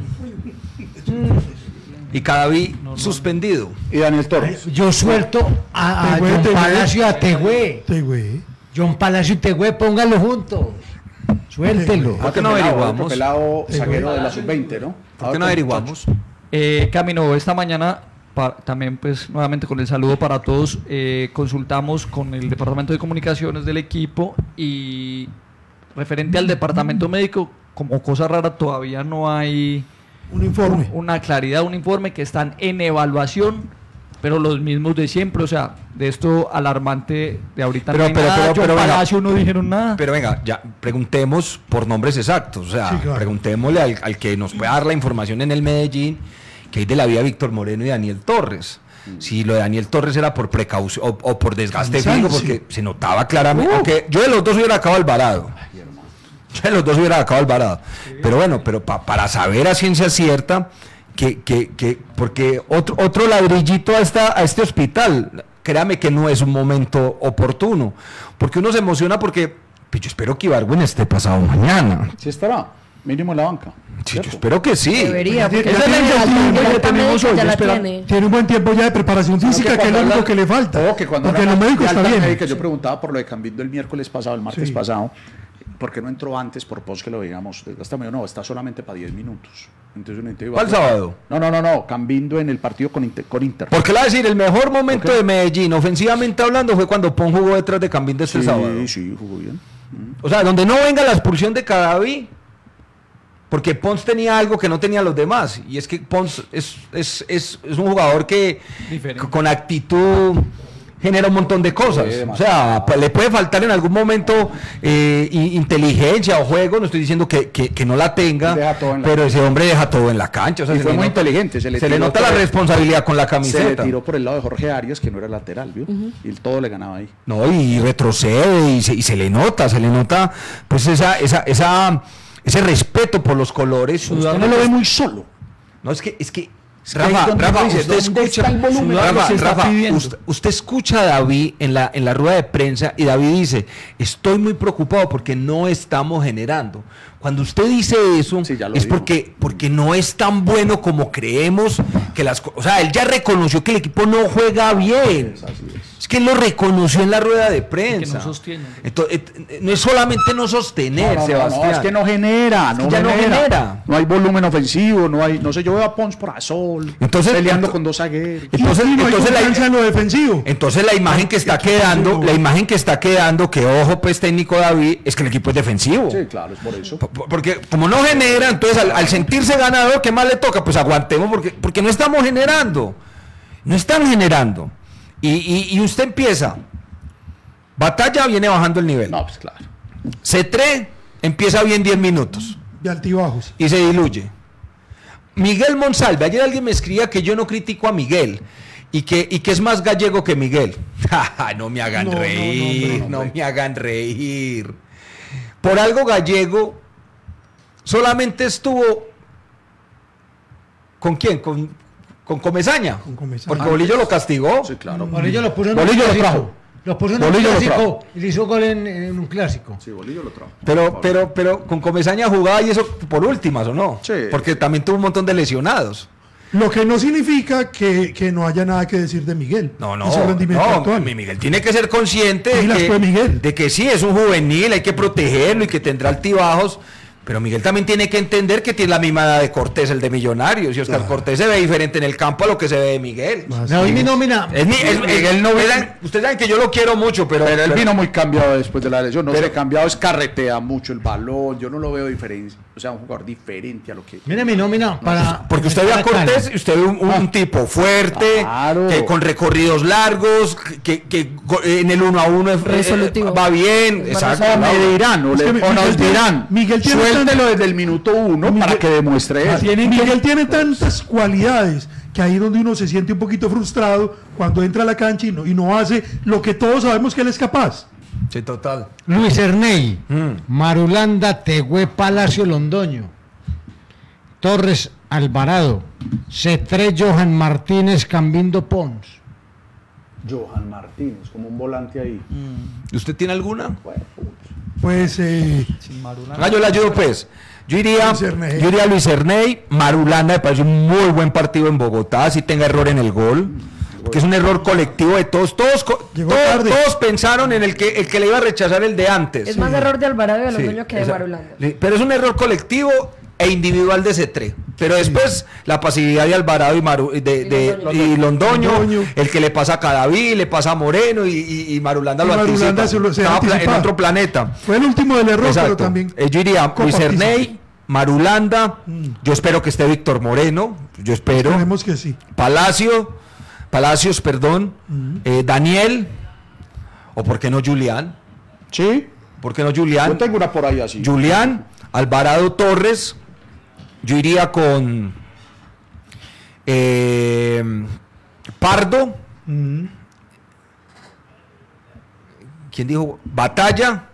Y Cadaví no, no, suspendido.
Y Daniel Torres.
Yo suelto a, a John Palacio y a Tegüe. John Palacio y Tegüe, pónganlo juntos. Suéltelo.
¿Por qué no averiguamos? Pelado zaguero de la sub veinte, ¿no?
¿Por qué no averiguamos?
Eh, Camino, esta mañana, pa- también pues nuevamente con el saludo para todos, eh, consultamos con el Departamento de Comunicaciones del equipo y referente al Departamento Médico, como cosa rara todavía no hay
un informe,
un- una claridad, un informe que están en evaluación, pero los mismos de siempre, o sea, de esto alarmante de ahorita
Pero,
no hay
pero,
nada,
pero,
John
pero, venga,
Palacio no dijeron nada.
Pero venga, ya preguntemos por nombres exactos, o sea,
Sí, claro.
preguntémosle al, al que nos pueda dar la información en el Medellín, que hay de la vida Víctor Moreno y Daniel Torres. Si lo de Daniel Torres era por precaución o, o por desgaste
Cansancio.
físico, porque se notaba claramente,
Uh.
aunque yo de los dos hubiera acabado Alvarado. Yo de los dos hubiera acabado Alvarado. Pero bueno, pero pa- para saber a ciencia cierta que, que, que porque otro, otro ladrillito a, esta, a este hospital, créame que no es un momento oportuno, porque uno se emociona porque pues yo espero que Ibargüen esté pasado mañana.
Sí estará, mínimo en la banca.
Sí, yo espero que sí.
Debería, porque
Esa
ya
es la
tiene-
incertidumbre
ya
que tenemos hoy.
ya la
espera-
tiene. Tiene un buen tiempo ya de preparación física, que es lo único que le falta.
Ojo, que cuando
Porque
hablan
lo médico
de
está
alta
bien.
médica, yo preguntaba por lo de Cambindo el miércoles pasado, el martes
Sí.
pasado, ¿por qué no entró antes por post que lo digamos? Hasta medio, no, está solamente para diez minutos. Entonces, uno entiende,
¿Cuál
bueno,
sábado?
No, no, no, no, Cambindo en el partido con Inter. Con Inter.
Porque le voy a decir, el mejor momento de Medellín, ofensivamente hablando, fue cuando Pon jugó detrás de Cambindo este
Sí,
sábado.
sí, jugó bien.
O sea, donde no venga la expulsión de Cadaví, porque Pons tenía algo que no tenían los demás, y es que Pons es, es, es, es un jugador que
Diferente.
con actitud genera un montón de cosas.
Sí,
O sea, pues, le puede faltar en algún momento eh, i- inteligencia o juego, no estoy diciendo que, que- que no la tenga,
Deja todo en la
pero ese hombre deja todo en la cancha. O sea,
Y
se
fue
le
muy
nota-
inteligente. Se le,
se le
tiró
nota
por
la
el-
responsabilidad con la
Se le
camiseta.
tiró por el lado de Jorge Arias, que no era lateral, ¿vio? Y todo le ganaba ahí.
No, y retrocede y se, y se le nota, se le nota pues esa, esa, esa, ese respeto por los colores.
Usted no lo ve muy solo.
No, es que, es que,
Es que ahí
Rafa,
donde
Rafa,
uno dice,
usted
¿dónde
escucha,
está el volumen?
Rafa,
Se está
Rafa,
pidiendo.
usted, usted escucha a David en la, en la rueda de prensa y David dice, estoy muy preocupado porque no estamos generando. Cuando usted dice eso, es
dijo.
porque, porque no es tan bueno como creemos que las cosas. O sea, él ya reconoció que el equipo no juega bien. Es que él lo reconoció en la rueda de prensa.
no sostiene.
Entonces, eh, no es solamente no sostener,
No, no, no,
Sebastián.
no, es que no genera,
Es que
no,
ya no
genera.
genera.
No hay volumen ofensivo, no hay, no sé, yo veo a Pons por Azul,
Entonces,
peleando
ento-
con dos zagueros.
Entonces,
Y no hay
entonces la,
confianza en lo defensivo.
entonces la imagen que está quedando, la imagen que está quedando, que ojo pues técnico David, es que el equipo es defensivo.
Sí, claro, es por eso.
P- Porque como no genera, entonces al, al sentirse ganador, ¿qué más le toca? Pues aguantemos porque, porque no estamos generando. No están generando. Y, y, y usted empieza. Batalla viene bajando el nivel.
No, pues claro.
Cetré empieza bien diez minutos.
De altibajos.
Y se diluye. Miguel Monsalve, ayer alguien me escribía que yo no critico a Miguel y que, y que es más gallego que Miguel. No me hagan
No, no, no,
reír,
hombre,
no,
no, hombre.
me hagan reír. Por algo gallego solamente estuvo ¿con quién? Con, con Comesaña. Porque Bolillo lo castigó.
Sí, claro.
Bolillo lo puso en un
Bolillo lo
clásico.
trajo.
Lo puso en un
Bolillo lo
clásico
trajo.
y le hizo gol en, en un clásico.
Sí, Bolillo lo trajo.
Pero, pero, pero con Comesaña jugaba y eso por últimas, ¿o no?
Sí.
Porque también tuvo un montón de lesionados.
Lo que no significa que, que no haya nada que decir de Miguel.
No, no,
y su rendimiento
no,
actual.
mi Miguel tiene que ser consciente
Y
de
las
que,
fue Miguel.
de que sí, es un juvenil, hay que protegerlo y que tendrá altibajos, pero Miguel también tiene que entender que tiene la misma edad de Cortés, el de Millonarios, y Oscar
Claro.
Cortés se ve diferente en el campo a lo que se ve de Miguel.
Me doy mi nómina.
Es mi- es- Miguel no ustedes saben- ustedes saben que yo lo quiero mucho, pero...
Pero él
pero-
vino muy cambiado después de la lesión. No
Pero-
se ha cambiado, es carretea mucho el balón. Yo no lo veo diferente. O sea, un jugador diferente a lo que.
Mire mi nómina para.
Porque usted ve a
para
Cortés
Cali.
y usted ve un, un tipo fuerte,
Claro.
que con recorridos largos, que, que go- en el uno a uno es-
Resolutivo.
eh, va bien. Exacto.
O me dirán, o,
Es
le-
que
o nos
Miguel tiene-
dirán,
Miguel tiene
suéltelo
tan-
desde el minuto uno
Miguel-
para que demuestre eso.
Tiene- Miguel tiene tantas cualidades que ahí donde uno se siente un poquito frustrado cuando entra a la cancha y no, y no hace lo que todos sabemos que él es capaz.
Sí, total.
Luis Erney, Marulanda, Tegüe, Palacio, Londoño, Torres, Alvarado, Cetré, Johan Martínez, Cambindo, Pons.
Johan Martínez, como un volante ahí.
¿Y usted tiene alguna?
Pues eh,
Ah, yo le ayudo pues. Yo iría,
Luis Erney.
yo iría a Luis Erney, Marulanda me parece un muy buen partido en Bogotá, si tenga error en el gol. porque es un error colectivo de todos. Todos, co- todos, todos pensaron en el que, el que le iba a rechazar el de antes.
Es más error de Alvarado y de
Sí,
Londoño que de
esa-
Marulanda.
Sí, pero es un error colectivo e individual de Cetré. Pero después la pasividad de Alvarado y, Maru, de, de- y Londoño,
Londoño.
el que le pasa a Cadaví, le pasa a Moreno y, y, y Marulanda
Y
lo
Marulanda
anticipa.
se lo- se
Estaba pla- en
anticipaba.
otro planeta.
Fue el último del error,
Exacto.
pero también.
Eh, yo iría Luis
copartícipe.
Erney, Marulanda, yo espero que esté Víctor Moreno, yo espero.
Esperemos que sí.
Palacio, Palacios, perdón, eh, Daniel, o por qué no Julián.
Sí.
¿Por qué no Julián?
Yo tengo una por ahí así.
Julián, Alvarado Torres, yo iría con eh, Pardo. ¿Quién dijo? Batalla,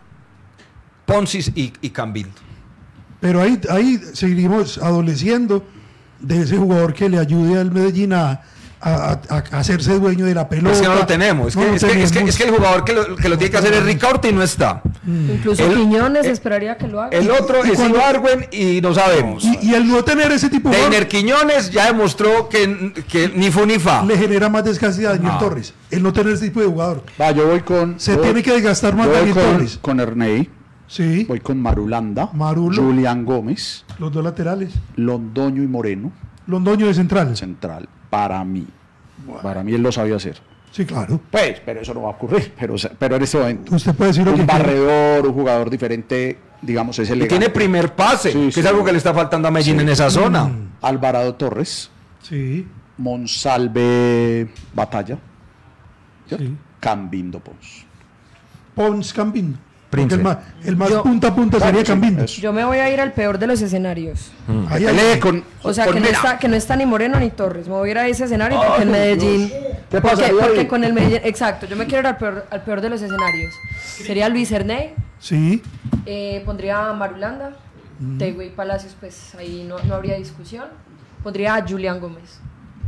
Poncis y, y Cambil.
Pero ahí, ahí seguimos adoleciendo de ese jugador que le ayude al Medellín a, a- a- a hacerse dueño de la pelota.
Es que no lo tenemos. Es
No
que,
lo
es que- es que-
tenemos.
es que el jugador que lo, que lo tiene que hacer es Ricaurte y no está.
Incluso
El-
Quiñones esperaría que lo haga.
El otro
y
es
cuando-
Ibargüen y no sabemos.
Y, y el no tener ese tipo de
Deiner Quiñones ya demostró que, que ni fu ni fa.
le genera más desgaste a Daniel
No.
Torres. El no tener ese tipo de jugador.
Va, yo voy con.
Se
yo
tiene
voy-
que desgastar más
yo voy
Daniel
con,
Torres.
con Erney.
Sí.
Voy con Marulanda.
Marulo.
Julián Gómez.
Los dos laterales.
Londoño y Moreno.
Londoño de central.
Central. Para mí. Para mí él lo sabía hacer.
Sí, claro.
Pues, pero eso no va a ocurrir. Pero, pero en este momento.
Usted puede decir lo
un
que quiera.
barredor, un jugador diferente, digamos, es
Y
elegante.
tiene primer pase,
Sí,
que
sí.
es algo que le está faltando a Medellín
Sí.
en esa zona.
Mm. Alvarado Torres.
Sí.
Monsalve Batalla.
Sí.
Cambindo Pons.
Pons Cambindo. Porque
Prince.
el más, el más
Yo-
punta a punta sería Cambindo.
Yo me voy a ir al peor de los escenarios.
Ahí hay-
con,
O sea,
con
que no,
Mena.
está, que no está ni Moreno ni Torres. Me voy a ir a ese escenario
Ay,
porque el
Dios.
Medellín.
¿Qué
porque,
pasaría
porque
ahí?
con el Medellín. Exacto, yo me quiero ir al peor, al peor de los escenarios. Sería Luis Erney.
Sí.
eh, pondría a Marulanda. Tego y Palacios, pues ahí no, no habría discusión. Pondría a Julián Gómez.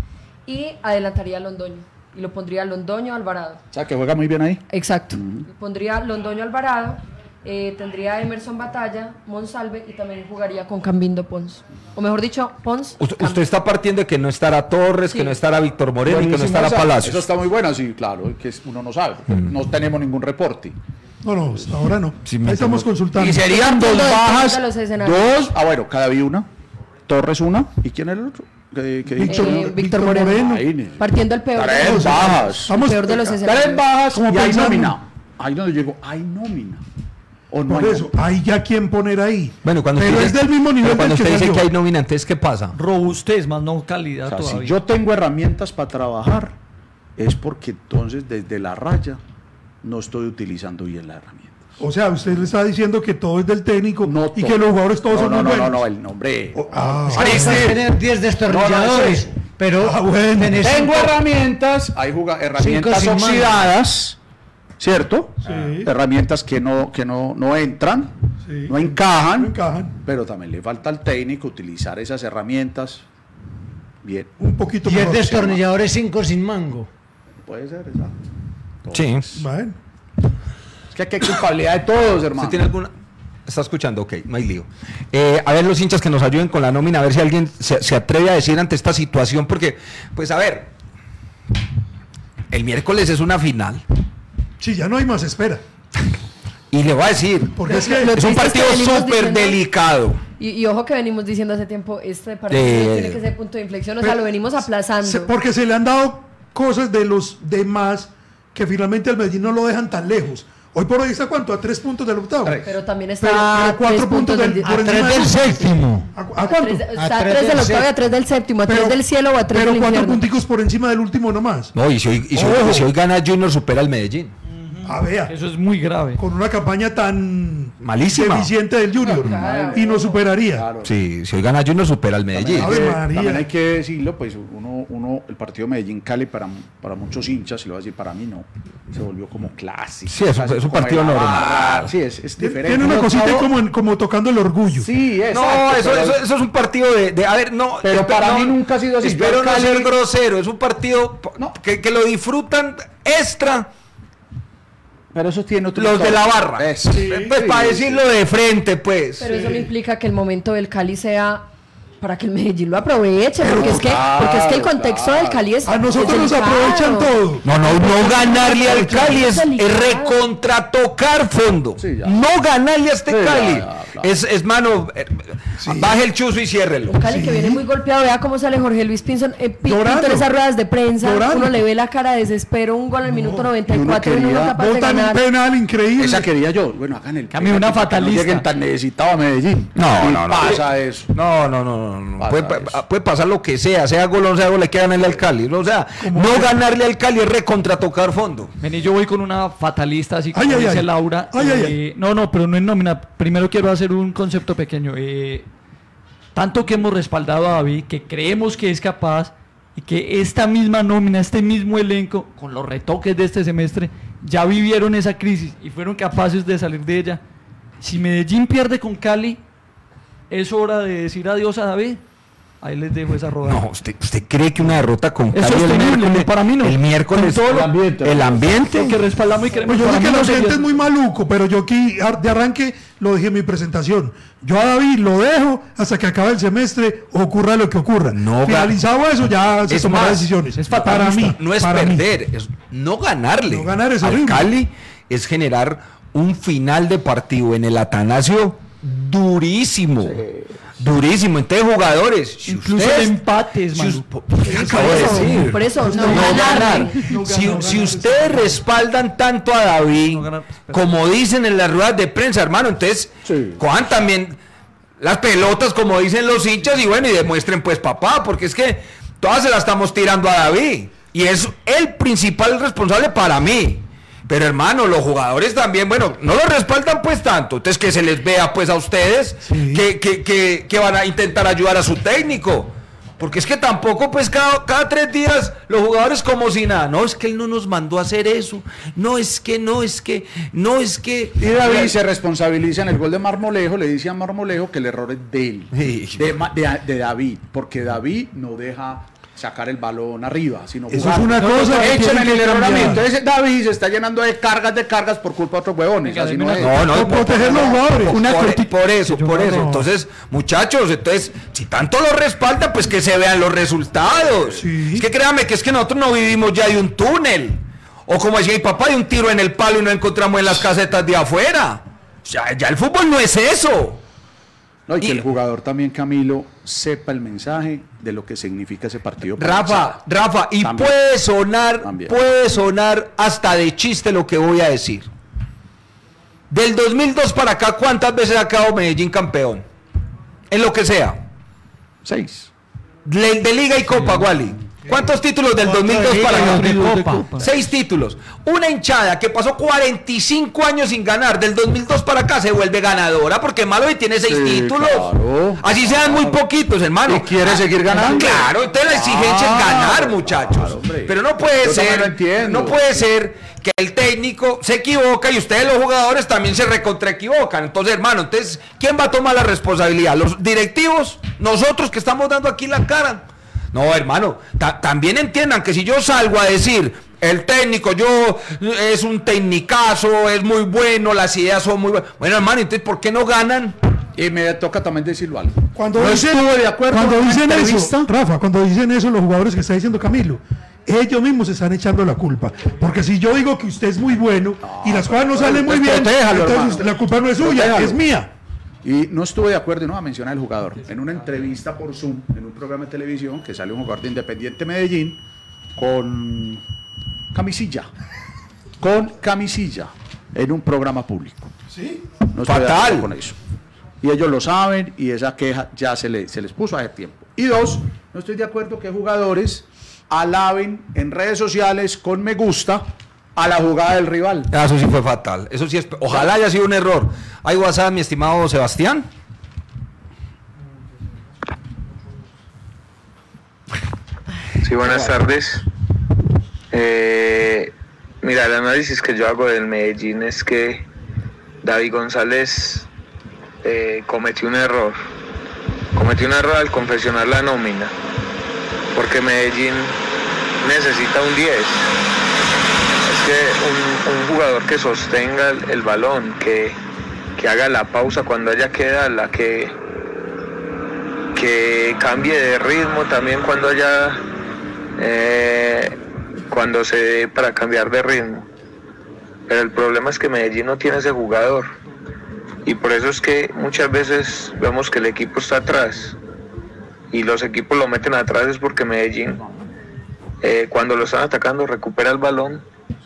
Y adelantaría a Londoño. Y lo pondría a Londoño Alvarado.
O sea, que juega muy bien ahí.
Exacto. Pondría Londoño Alvarado, eh, tendría a Emerson Batalla, Monsalve y también jugaría con Cambindo Pons. O mejor dicho, Pons.
Usted, usted está partiendo de que no estará Torres,
Sí.
que no estará Víctor Moreno y que no
Buenísimo,
estará
esa-
Palacios.
Eso está muy bueno, sí, claro, que es- uno no sabe, porque no tenemos ningún reporte.
No, no, hasta ahora no.
Sí, me
Ahí estamos
tengo-
consultando.
Y serían dos
Partiendo de
bajas,
todos los escenarios.
dos, ah bueno, cada vez una, Torres una, ¿y quién es el otro? ¿Qué- qué-
Víctor-
Eh,
Víctor
Víctor Moreno.
Moreno.
Ahí, ni-
Partiendo el peor.
Tres
de los-
bajas.
Vamos,
peor de los
Tres
escenarios.
bajas
Como
y hay
pensando.
nómina. Ahí donde llego, hay nómina. O no
Por
hay
eso,
nómina.
hay ya quien poner ahí.
Bueno, cuando
Pero
usted
es
dice-
del mismo
pero
nivel
cuando
del que
usted dice
salió.
que hay nominantes, ¿qué pasa?
Robustez, más no calidad
O sea,
todavía.
si yo tengo herramientas para trabajar, es porque entonces desde la raya no estoy utilizando bien la herramienta.
O sea, usted le está diciendo que todo es del técnico y
todo.
que los jugadores todos
no,
son
no,
muy
no,
buenos.
no, no, el nombre.
Ah,
Es que vas a tener diez destornilladores, pero
Ah, bueno.
tenés
Tengo
cinco-
herramientas, hay juga- herramientas
sin mano.
oxidadas, ¿cierto?
Sí.
Herramientas que no, que no, no entran,
Sí.
no encajan,
No encajan.
pero también le falta al técnico utilizar esas herramientas bien.
Un poquito
diez
mejor.
destornilladores, cinco sin mango.
Puede ser, exacto.
Sí.
Bueno.
Es que aquí hay culpabilidad de todos, hermano.
¿Usted tiene alguna? Está escuchando, ok, no hay lío. Eh, a ver, los hinchas que nos ayuden con la nómina, a ver si alguien se, se atreve a decir ante esta situación, porque, pues a ver, el miércoles es una final.
Sí, ya no hay más espera.
Y le voy a decir,
Porque es
Lo
que
es un
triste es que
partido
venimos
súper
diciendo-
delicado.
Y, y ojo que venimos diciendo hace tiempo, este partido
Eh,
tiene que ser punto de inflexión, o sea,
pero-
lo venimos aplazando.
se- porque se le han dado cosas de los demás que finalmente al Medellín no lo dejan tan lejos. Hoy por hoy está cuánto, a tres puntos del octavo.
Pero también está
Pero-
a
pero cuatro
tres
puntos del-
del,
por
A
encima
tres
de
del
eso.
séptimo.
¿A, a
a
cuánto?
tres,
A
está a
tres
tres del
del
octavo y a tres del séptimo, a tres del cielo o a tres
pero
del
cuatro
infierno.
punticos por encima del último nomás.
No, y si hoy, y si hoy-
Ojo.
y si hoy gana Junior, supera al Medellín.
A ver,
Eso es muy grave.
con una campaña tan
Malísima.
deficiente del Junior.
Claro.
Y nos superaría.
Claro.
Sí, si hoy gana Junior, supera al Medellín.
También hay,
Ave
que,
María.
también hay que decirlo, pues uno, uno el partido Medellín-Cali para, para muchos hinchas, y lo voy a decir para mí no, se volvió como clásico.
Sí, es un-
casi
es un
como
partido
de la
normal.
barra. Sí, es, es
Tiene
diferente.
una
Uno
cosita ahí
todo-
como, en- como tocando el orgullo.
Sí, exacto,
No, eso,
pero-
eso, eso es un partido de, de- a ver, no.
Pero
espe-
para
no,
mí nunca ha sido así.
Espero
Yo
no
Cali-
ser grosero, es un partido p-
No.
que, que lo disfrutan extra
Pero eso tiene otro
los de la
toque.
barra.
Eso.
pues
Sí,
para
sí,
decirlo de frente, pues.
Pero eso no implica que el momento del Cali sea para que el Medellín lo aproveche,
Pero
porque es que
claro,
porque es que el contexto
claro.
del Cali es
A nosotros
es
nos
delicado.
aprovechan todo.
No, no, no ganarle al Cali es, es
delicado.
recontratocar fondo.
Sí, ya.
No ganarle a este
Sí, ya,
Cali.
ya, claro.
Es, es mano, eh, baje el chuzo y ciérrelo.
Un Cali que viene muy golpeado, vea cómo sale Jorge Luis Pinzón, eh, Pi-
Llorando.
Pinto en esas ruedas de prensa,
Llorando.
uno le ve la cara de desespero, un gol al minuto noventa y
y uno
cuatro y uno no
quería-
es capaz de
Botan un
ganar.
penal increíble.
Esa quería yo. Bueno, hagan el
Cambio, una
penalti para que
fatalista.
No lleguen tan necesitados a Medellín.
No,
Y
no, no.
Pasa eso.
No, no, no, no, no.
Pasa
Puede,
eso.
puede pasar lo que sea, sea gol o no sea gol, hay que ganarle al Cali. O sea, no ganarle al Cali es recontratocar fondo.
Vení, yo voy con una fatalista, así como
Ay, ay,
dice
ay.
Laura.
Ay, ay,
Eh, no, no, pero no es nómina. Primero quiero hacer un concepto pequeño. Eh, tanto que hemos respaldado a David, que creemos que es capaz, y que esta misma nómina, este mismo elenco, con los retoques de este semestre, ya vivieron esa crisis y fueron capaces de salir de ella. Si Medellín pierde con Cali, es hora de decir adiós a David. Ahí les dejo esa rodada.
No, ¿usted, usted cree que una derrota con
Es
Cali el
sostenible,
miércoles,
para mí no.
el miércoles,
Con todo
el ambiente,
el ambiente,
que respaldamos y queremos.
Pues yo
para
sé que
mí
la
no sería-
gente es muy maluco, pero yo aquí ar- de arranque lo dije en mi presentación. Yo a David lo dejo hasta que acabe el semestre, ocurra lo que ocurra.
No,
Finalizado eso, ya se
es
tomará
más,
decisiones.
es
para
fatalista.
mí,
no es
para mí.
perder, es no ganarle.
No ganar es
al
horrible.
Cali es generar un final de partido en el Atanasio durísimo. Durísimo. Entonces, jugadores, si
Incluso
ustedes-
el empate es
si
malo.
us- po- ¿qué acabo de
eso,
decir?
por eso, no
no
ganar.
ganar.
No
Si,
ganar,
si
no
ustedes respaldan tanto a David,
No ganar, pues,
como dicen en las ruedas de prensa, hermano, entonces
Sí.
cojan también las pelotas, como dicen los hinchas, y bueno, y demuestren pues papá, porque es que todas se las estamos tirando a David, y es el principal responsable para mí. Pero hermano, los jugadores también, bueno, no lo respaldan pues tanto, entonces que se les vea pues a ustedes
Sí.
que, que, que, que van a intentar ayudar a su técnico. Porque es que tampoco, pues, cada, cada tres días los jugadores como si nada. No, es que él no nos mandó a hacer eso. No, es que, no, es que, no, es que...
Y David se responsabiliza en el gol de Marmolejo, le dice a Marmolejo que el error es de él,
Sí.
de, Ma- de- de David, porque David no deja sacar el balón arriba, sino
Eso
jugar.
es una
No,
cosa
no,
que
échenle
tiene que
el error a mí.
cambiar.
Entonces David se está llenando de cargas, de cargas por culpa de otros huevones.
Venga,
Así
deme
no
una-
es.
No, no,
Por proteger los jugadores.
Una por,
cortica.
por eso,
Yo
por
no,
eso.
no.
Entonces, muchachos, entonces, si tanto lo respalda, pues que se vean los resultados.
Sí.
Es que créanme que es que nosotros no vivimos ya de un túnel. O como decía mi papá, de un tiro en el palo y no encontramos en las casetas de afuera. Ya, ya el fútbol no es eso.
No, y que
Y-
el jugador también, Camilo, sepa el mensaje de lo que significa ese partido. para el
Rafa,
Sara.
Rafa, y
También.
puede sonar,
También.
puede sonar hasta de chiste lo que voy a decir. Del dos mil dos para acá, ¿cuántas veces ha quedado Medellín campeón? En lo que sea.
Seis.
De, de Liga y Copa, Wally. ¿Cuántos títulos del dos mil dos para acá?
de Copa.
Seis títulos. Una hinchada que pasó cuarenta y cinco años sin ganar, del dos mil dos para acá se vuelve ganadora, porque malo y tiene seis
Sí,
títulos.
claro.
Así sean muy poquitos, hermano.
Y quiere seguir ganando.
Claro, entonces la exigencia es ganar,
Claro,
muchachos.
claro, hombre.
Pero no puede
Yo también
ser,
lo entiendo.
no puede ser que el técnico se equivoca y ustedes los jugadores también se recontraequivocan. Entonces, hermano, entonces, ¿quién va a tomar la responsabilidad? ¿Los directivos? ¿Nosotros que estamos dando aquí la cara? No, hermano, ta- también entiendan que si yo salgo a decir, el técnico, yo es un tecnicazo, es muy bueno, las ideas son muy buenas. Bueno, hermano, entonces, ¿por qué no ganan?
Y me toca también decirlo algo.
Cuando
No
dicen,
estuve de acuerdo
cuando
en una
dicen eso,
entrevista.
Rafa, cuando dicen eso los jugadores que está diciendo Camilo, ellos mismos se están echando la culpa. Porque si yo digo que usted es muy bueno y las cosas no
pero-
salen muy
pues
bien,
protéjalo,
entonces
hermano.
usted- la culpa no es suya,
Protéjalo.
es mía.
Y no estuve de acuerdo, y no va a mencionar el jugador. En una entrevista por Zoom, en un programa de televisión, que sale un jugador de Independiente Medellín con camisilla. Con camisilla. En un programa público.
¿Sí?
No estoy de
Fatal.
acuerdo con eso. Y ellos lo saben, y esa queja ya se, le, se les puso hace tiempo. Y dos, no estoy de acuerdo que jugadores alaben en redes sociales con me gusta a la jugada del rival.
Ah, Eso sí fue fatal. Eso sí es. Ojalá haya sido un error. ¿Hay WhatsApp, mi estimado Sebastián?
Sí, buenas tardes. Eh, mira, el análisis que yo hago del Medellín es que David González eh, cometió un error. Cometió un error al confeccionar la nómina. Porque Medellín necesita un diez. Es que un, un jugador que sostenga el, el balón, que, que haga la pausa cuando haya que darla, que, que cambie de ritmo también cuando haya, eh, cuando se dé para cambiar de ritmo. Pero el problema es que Medellín no tiene ese jugador. Y por eso es que muchas veces vemos que el equipo está atrás. Y los equipos lo meten atrás es porque Medellín, eh, cuando lo están atacando, recupera el balón.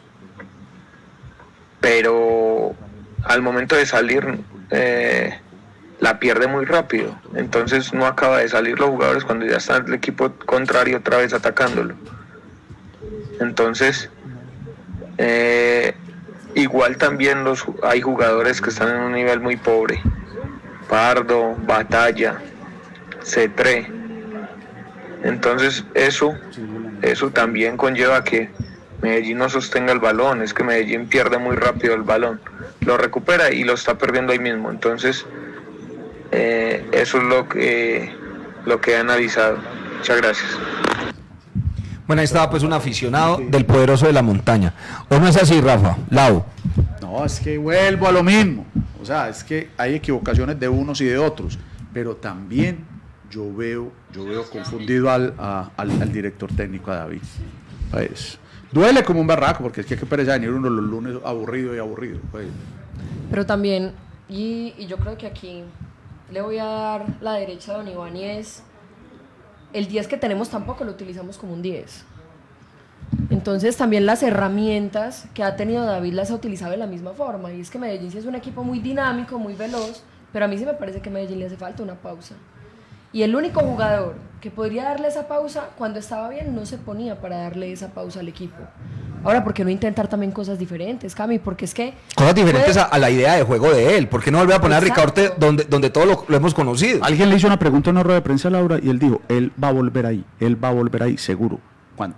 Pero al momento de salir, eh, la pierde muy rápido. Entonces no acaba de salir los jugadores cuando ya está el equipo contrario otra vez atacándolo. Entonces, eh, igual también los, hay jugadores que están en un nivel muy pobre. Pardo, Batalla, Cetré. Entonces eso, eso también conlleva que Medellín no sostenga el balón, es que Medellín pierde muy rápido el balón. Lo recupera y lo está perdiendo ahí mismo. Entonces, eh, eso es lo que, lo que he analizado. Muchas gracias.
Bueno, ahí estaba pues un aficionado del poderoso de la montaña. ¿O no es así, Rafa? Lau.
No, es que vuelvo a lo mismo. O sea, es que hay equivocaciones de unos y de otros. Pero también yo veo, yo veo confundido al, a, al, al director técnico, a David. Pues, duele como un barraco, porque es que qué pereza venir uno los lunes aburrido y aburrido. Pues.
Pero también, y, y yo creo que aquí le voy a dar la derecha a don Iván, y es el diez que tenemos tampoco lo utilizamos como un diez. Entonces también las herramientas que ha tenido David las ha utilizado de la misma forma, y es que Medellín sí es un equipo muy dinámico, muy veloz, pero a mí sí me parece que a Medellín le hace falta una pausa. Y el único jugador que podría darle esa pausa cuando estaba bien no se ponía para darle esa pausa al equipo. Ahora, ¿por qué no intentar también cosas diferentes, Cami? Porque es que...
Cosas diferentes
puede...
a, a la idea de juego de él. ¿Por qué no volver a poner
Exacto.
a Ricaurte donde, donde todos lo, lo hemos conocido?
Alguien le hizo una pregunta en una rueda de prensa a Laura y él dijo, él va a volver ahí, él va a volver ahí, seguro. ¿Cuándo?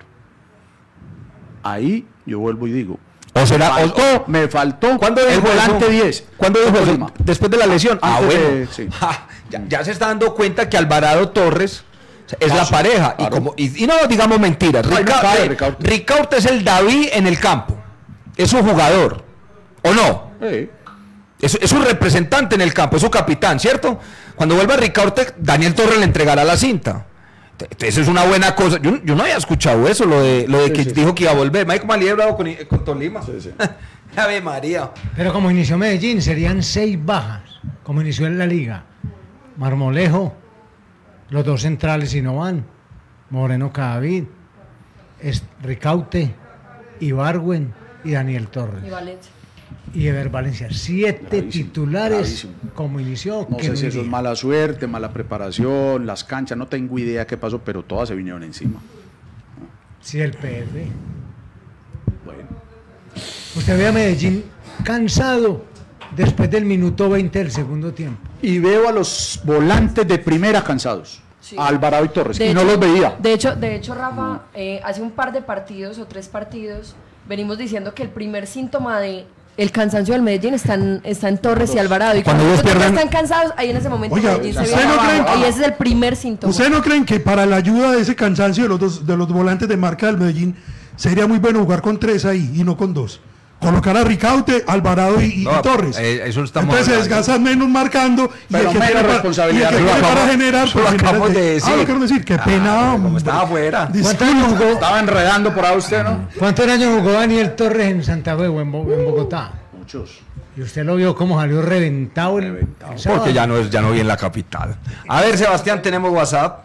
Ahí yo vuelvo y digo,
O será,
me faltó,
o,
me faltó
¿cuándo
el
dijo
volante
eso?
diez.
¿Cuándo dijo eso?
Lima.
Después de la lesión. Ah,
Antes
bueno.
de- sí.
Ja, ya, ya se está dando cuenta que Alvarado Torres es
Ah,
la
sí,
pareja.
claro.
Y, como, y, y no digamos mentiras.
Ay, no
Rica-
cabe,
eh,
Ricaurte.
Ricaurte es el David en el campo. Es un jugador. ¿O no?
Sí.
Es, es un representante en el campo, es su capitán, ¿cierto? Cuando vuelva Ricaurte, Daniel Torres le entregará la cinta. Eso es una buena cosa. Yo, yo no había escuchado eso, lo de, lo de
Sí,
que
sí,
dijo
sí.
que iba a volver. Mike Malí bravo con, con Tolima.
Sí, sí.
Ave María.
Pero como inició Medellín, serían seis bajas, como inició en la liga. Marmolejo, los dos centrales y no van, Moreno Cadavid, es Ricaurte, Ibargüen y Daniel Torres.
Y Valencia.
Y Ever Valencia, siete
Bravísimo,
titulares
bravísimo.
como inició.
No
que
sé si eso
iría.
es mala suerte, mala preparación, las canchas, no tengo idea qué pasó, pero todas se vinieron encima.
Sí, el P F.
Bueno.
Usted ve a Medellín cansado después del minuto veinte del segundo tiempo.
Y veo a los volantes de primera cansados,
Sí.
a Alvarado y Torres,
De
y no
hecho-
los veía.
De hecho, de hecho Rafa, eh, hace un par de partidos o tres partidos venimos diciendo que el primer síntoma de el cansancio del Medellín está en, está en Torres y Alvarado. Y
Cuando
cuando,
ellos
ellos
pierden-
están cansados, ahí en ese momento
Oiga,
Medellín se
¿ustedes
viene
no
abajo.
creen-
Y ese es el primer síntoma.
¿Ustedes no creen que para la ayuda de ese cansancio de los dos, de los volantes de marca del Medellín sería muy bueno jugar con tres ahí y no con dos? Colocar a Ricaurte, Alvarado y, y
No,
Torres.
eh, eso estamos
Entonces se
hablando.
desgastan menos marcando y
Pero
el que
menos
tiene para, y el
responsabilidad.
que
Lo
tiene para
acabamos-
generar,
lo
pues, genera
acabamos de
de-
decir.
Ah, lo quiero decir, qué pena,
Ah,
hombre.
como estaba afuera.
¿Cuántos años jugó,
Estaba enredando por ahí usted, ¿no?
¿Cuántos años jugó Daniel Torres en Santa Fe o en, Bo- en Bogotá?
Muchos.
Y usted lo vio cómo salió reventado. el- el sábado.
Porque ya no es, ya no vi en la capital. A ver, Sebastián, tenemos WhatsApp.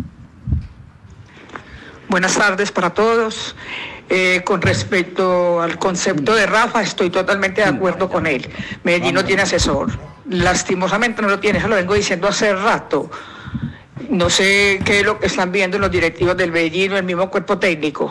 Buenas tardes para todos. Eh, con respecto al concepto de Rafa, estoy totalmente de acuerdo con él. Medellín no tiene asesor. Lastimosamente no lo tiene, eso lo vengo diciendo hace rato. No sé qué es lo que están viendo los directivos del Medellín o el mismo cuerpo técnico.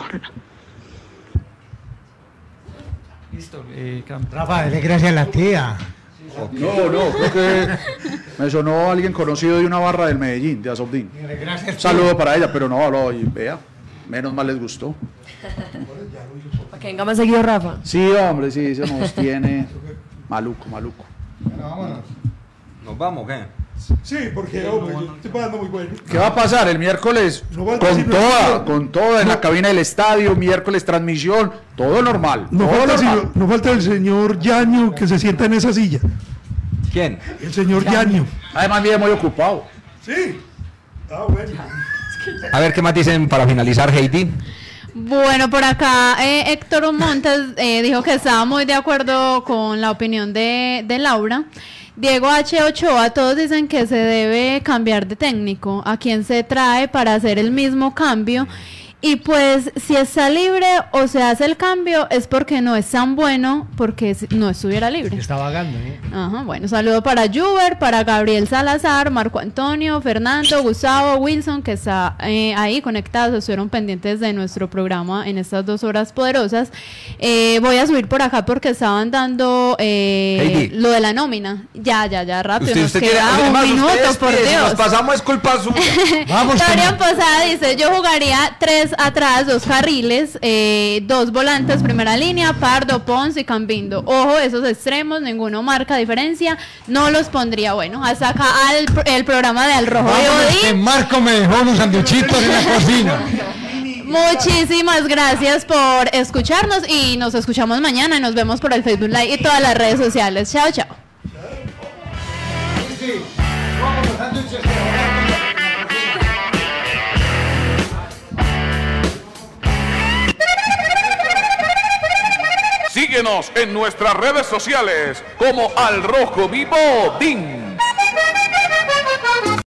Listo. Eh, Cam.
Rafa, dele gracias a la tía.
No, no, creo que me sonó alguien conocido de una barra del Medellín, de Azobdín.
Gracias.
Un saludo para ella, pero no, no, y vea, menos mal les gustó.
Para que venga más seguido Rafa.
Sí, hombre, sí, eso nos tiene maluco, maluco.
¿Nos vamos, qué?
Sí, porque hombre, yo estoy pasando muy bueno.
¿Qué va a pasar el miércoles?
No va a
Con
decir-
toda, con toda en la cabina del estadio, miércoles transmisión, todo normal.
No
todo
falta, el
normal.
señor, no falta el señor Yaño que se sienta en esa silla.
¿Quién?
El señor Yaño.
Además, viene muy ocupado.
Sí.
A ver qué más dicen para finalizar, Heidi.
Bueno, por acá eh, Héctor Montes eh, dijo que estaba muy de acuerdo con la opinión de, de Laura. Diego H. Ochoa, todos dicen que se debe cambiar de técnico. ¿A quién se trae para hacer el mismo cambio? Y pues si está libre o se hace el cambio es porque no es tan bueno, porque no estuviera libre.
Está vagando, ¿eh?
Ajá, bueno, saludo para Juber, para Gabriel Salazar, Marco Antonio, Fernando, Gustavo, Wilson, que está eh, ahí conectados, estuvieron pendientes de nuestro programa en estas dos horas poderosas. Eh, voy a subir por acá porque estaban dando eh, lo de la nómina. Ya, ya, ya, rápido,
usted,
nos
usted
queda
quiere,
un
además,
minuto,
ustedes,
por
si
Dios.
nos pasamos es culpa suya.
Vamos,
Dorian Posada dice, yo jugaría tres atrás, dos carriles, eh, dos volantes, primera línea, Pardo, Ponce y Cambindo. Ojo, esos extremos, ninguno marca diferencia, no los pondría. Bueno, hasta acá al, el programa de Al Rojo
Vámonos, que Marco me dejó unos sanduchitos en la cocina.
Muchísimas gracias por escucharnos y nos escuchamos mañana y nos vemos por el Facebook Live y todas las redes sociales. Chao, chao.
Síguenos en nuestras redes sociales como Al Rojo Vivo D I M.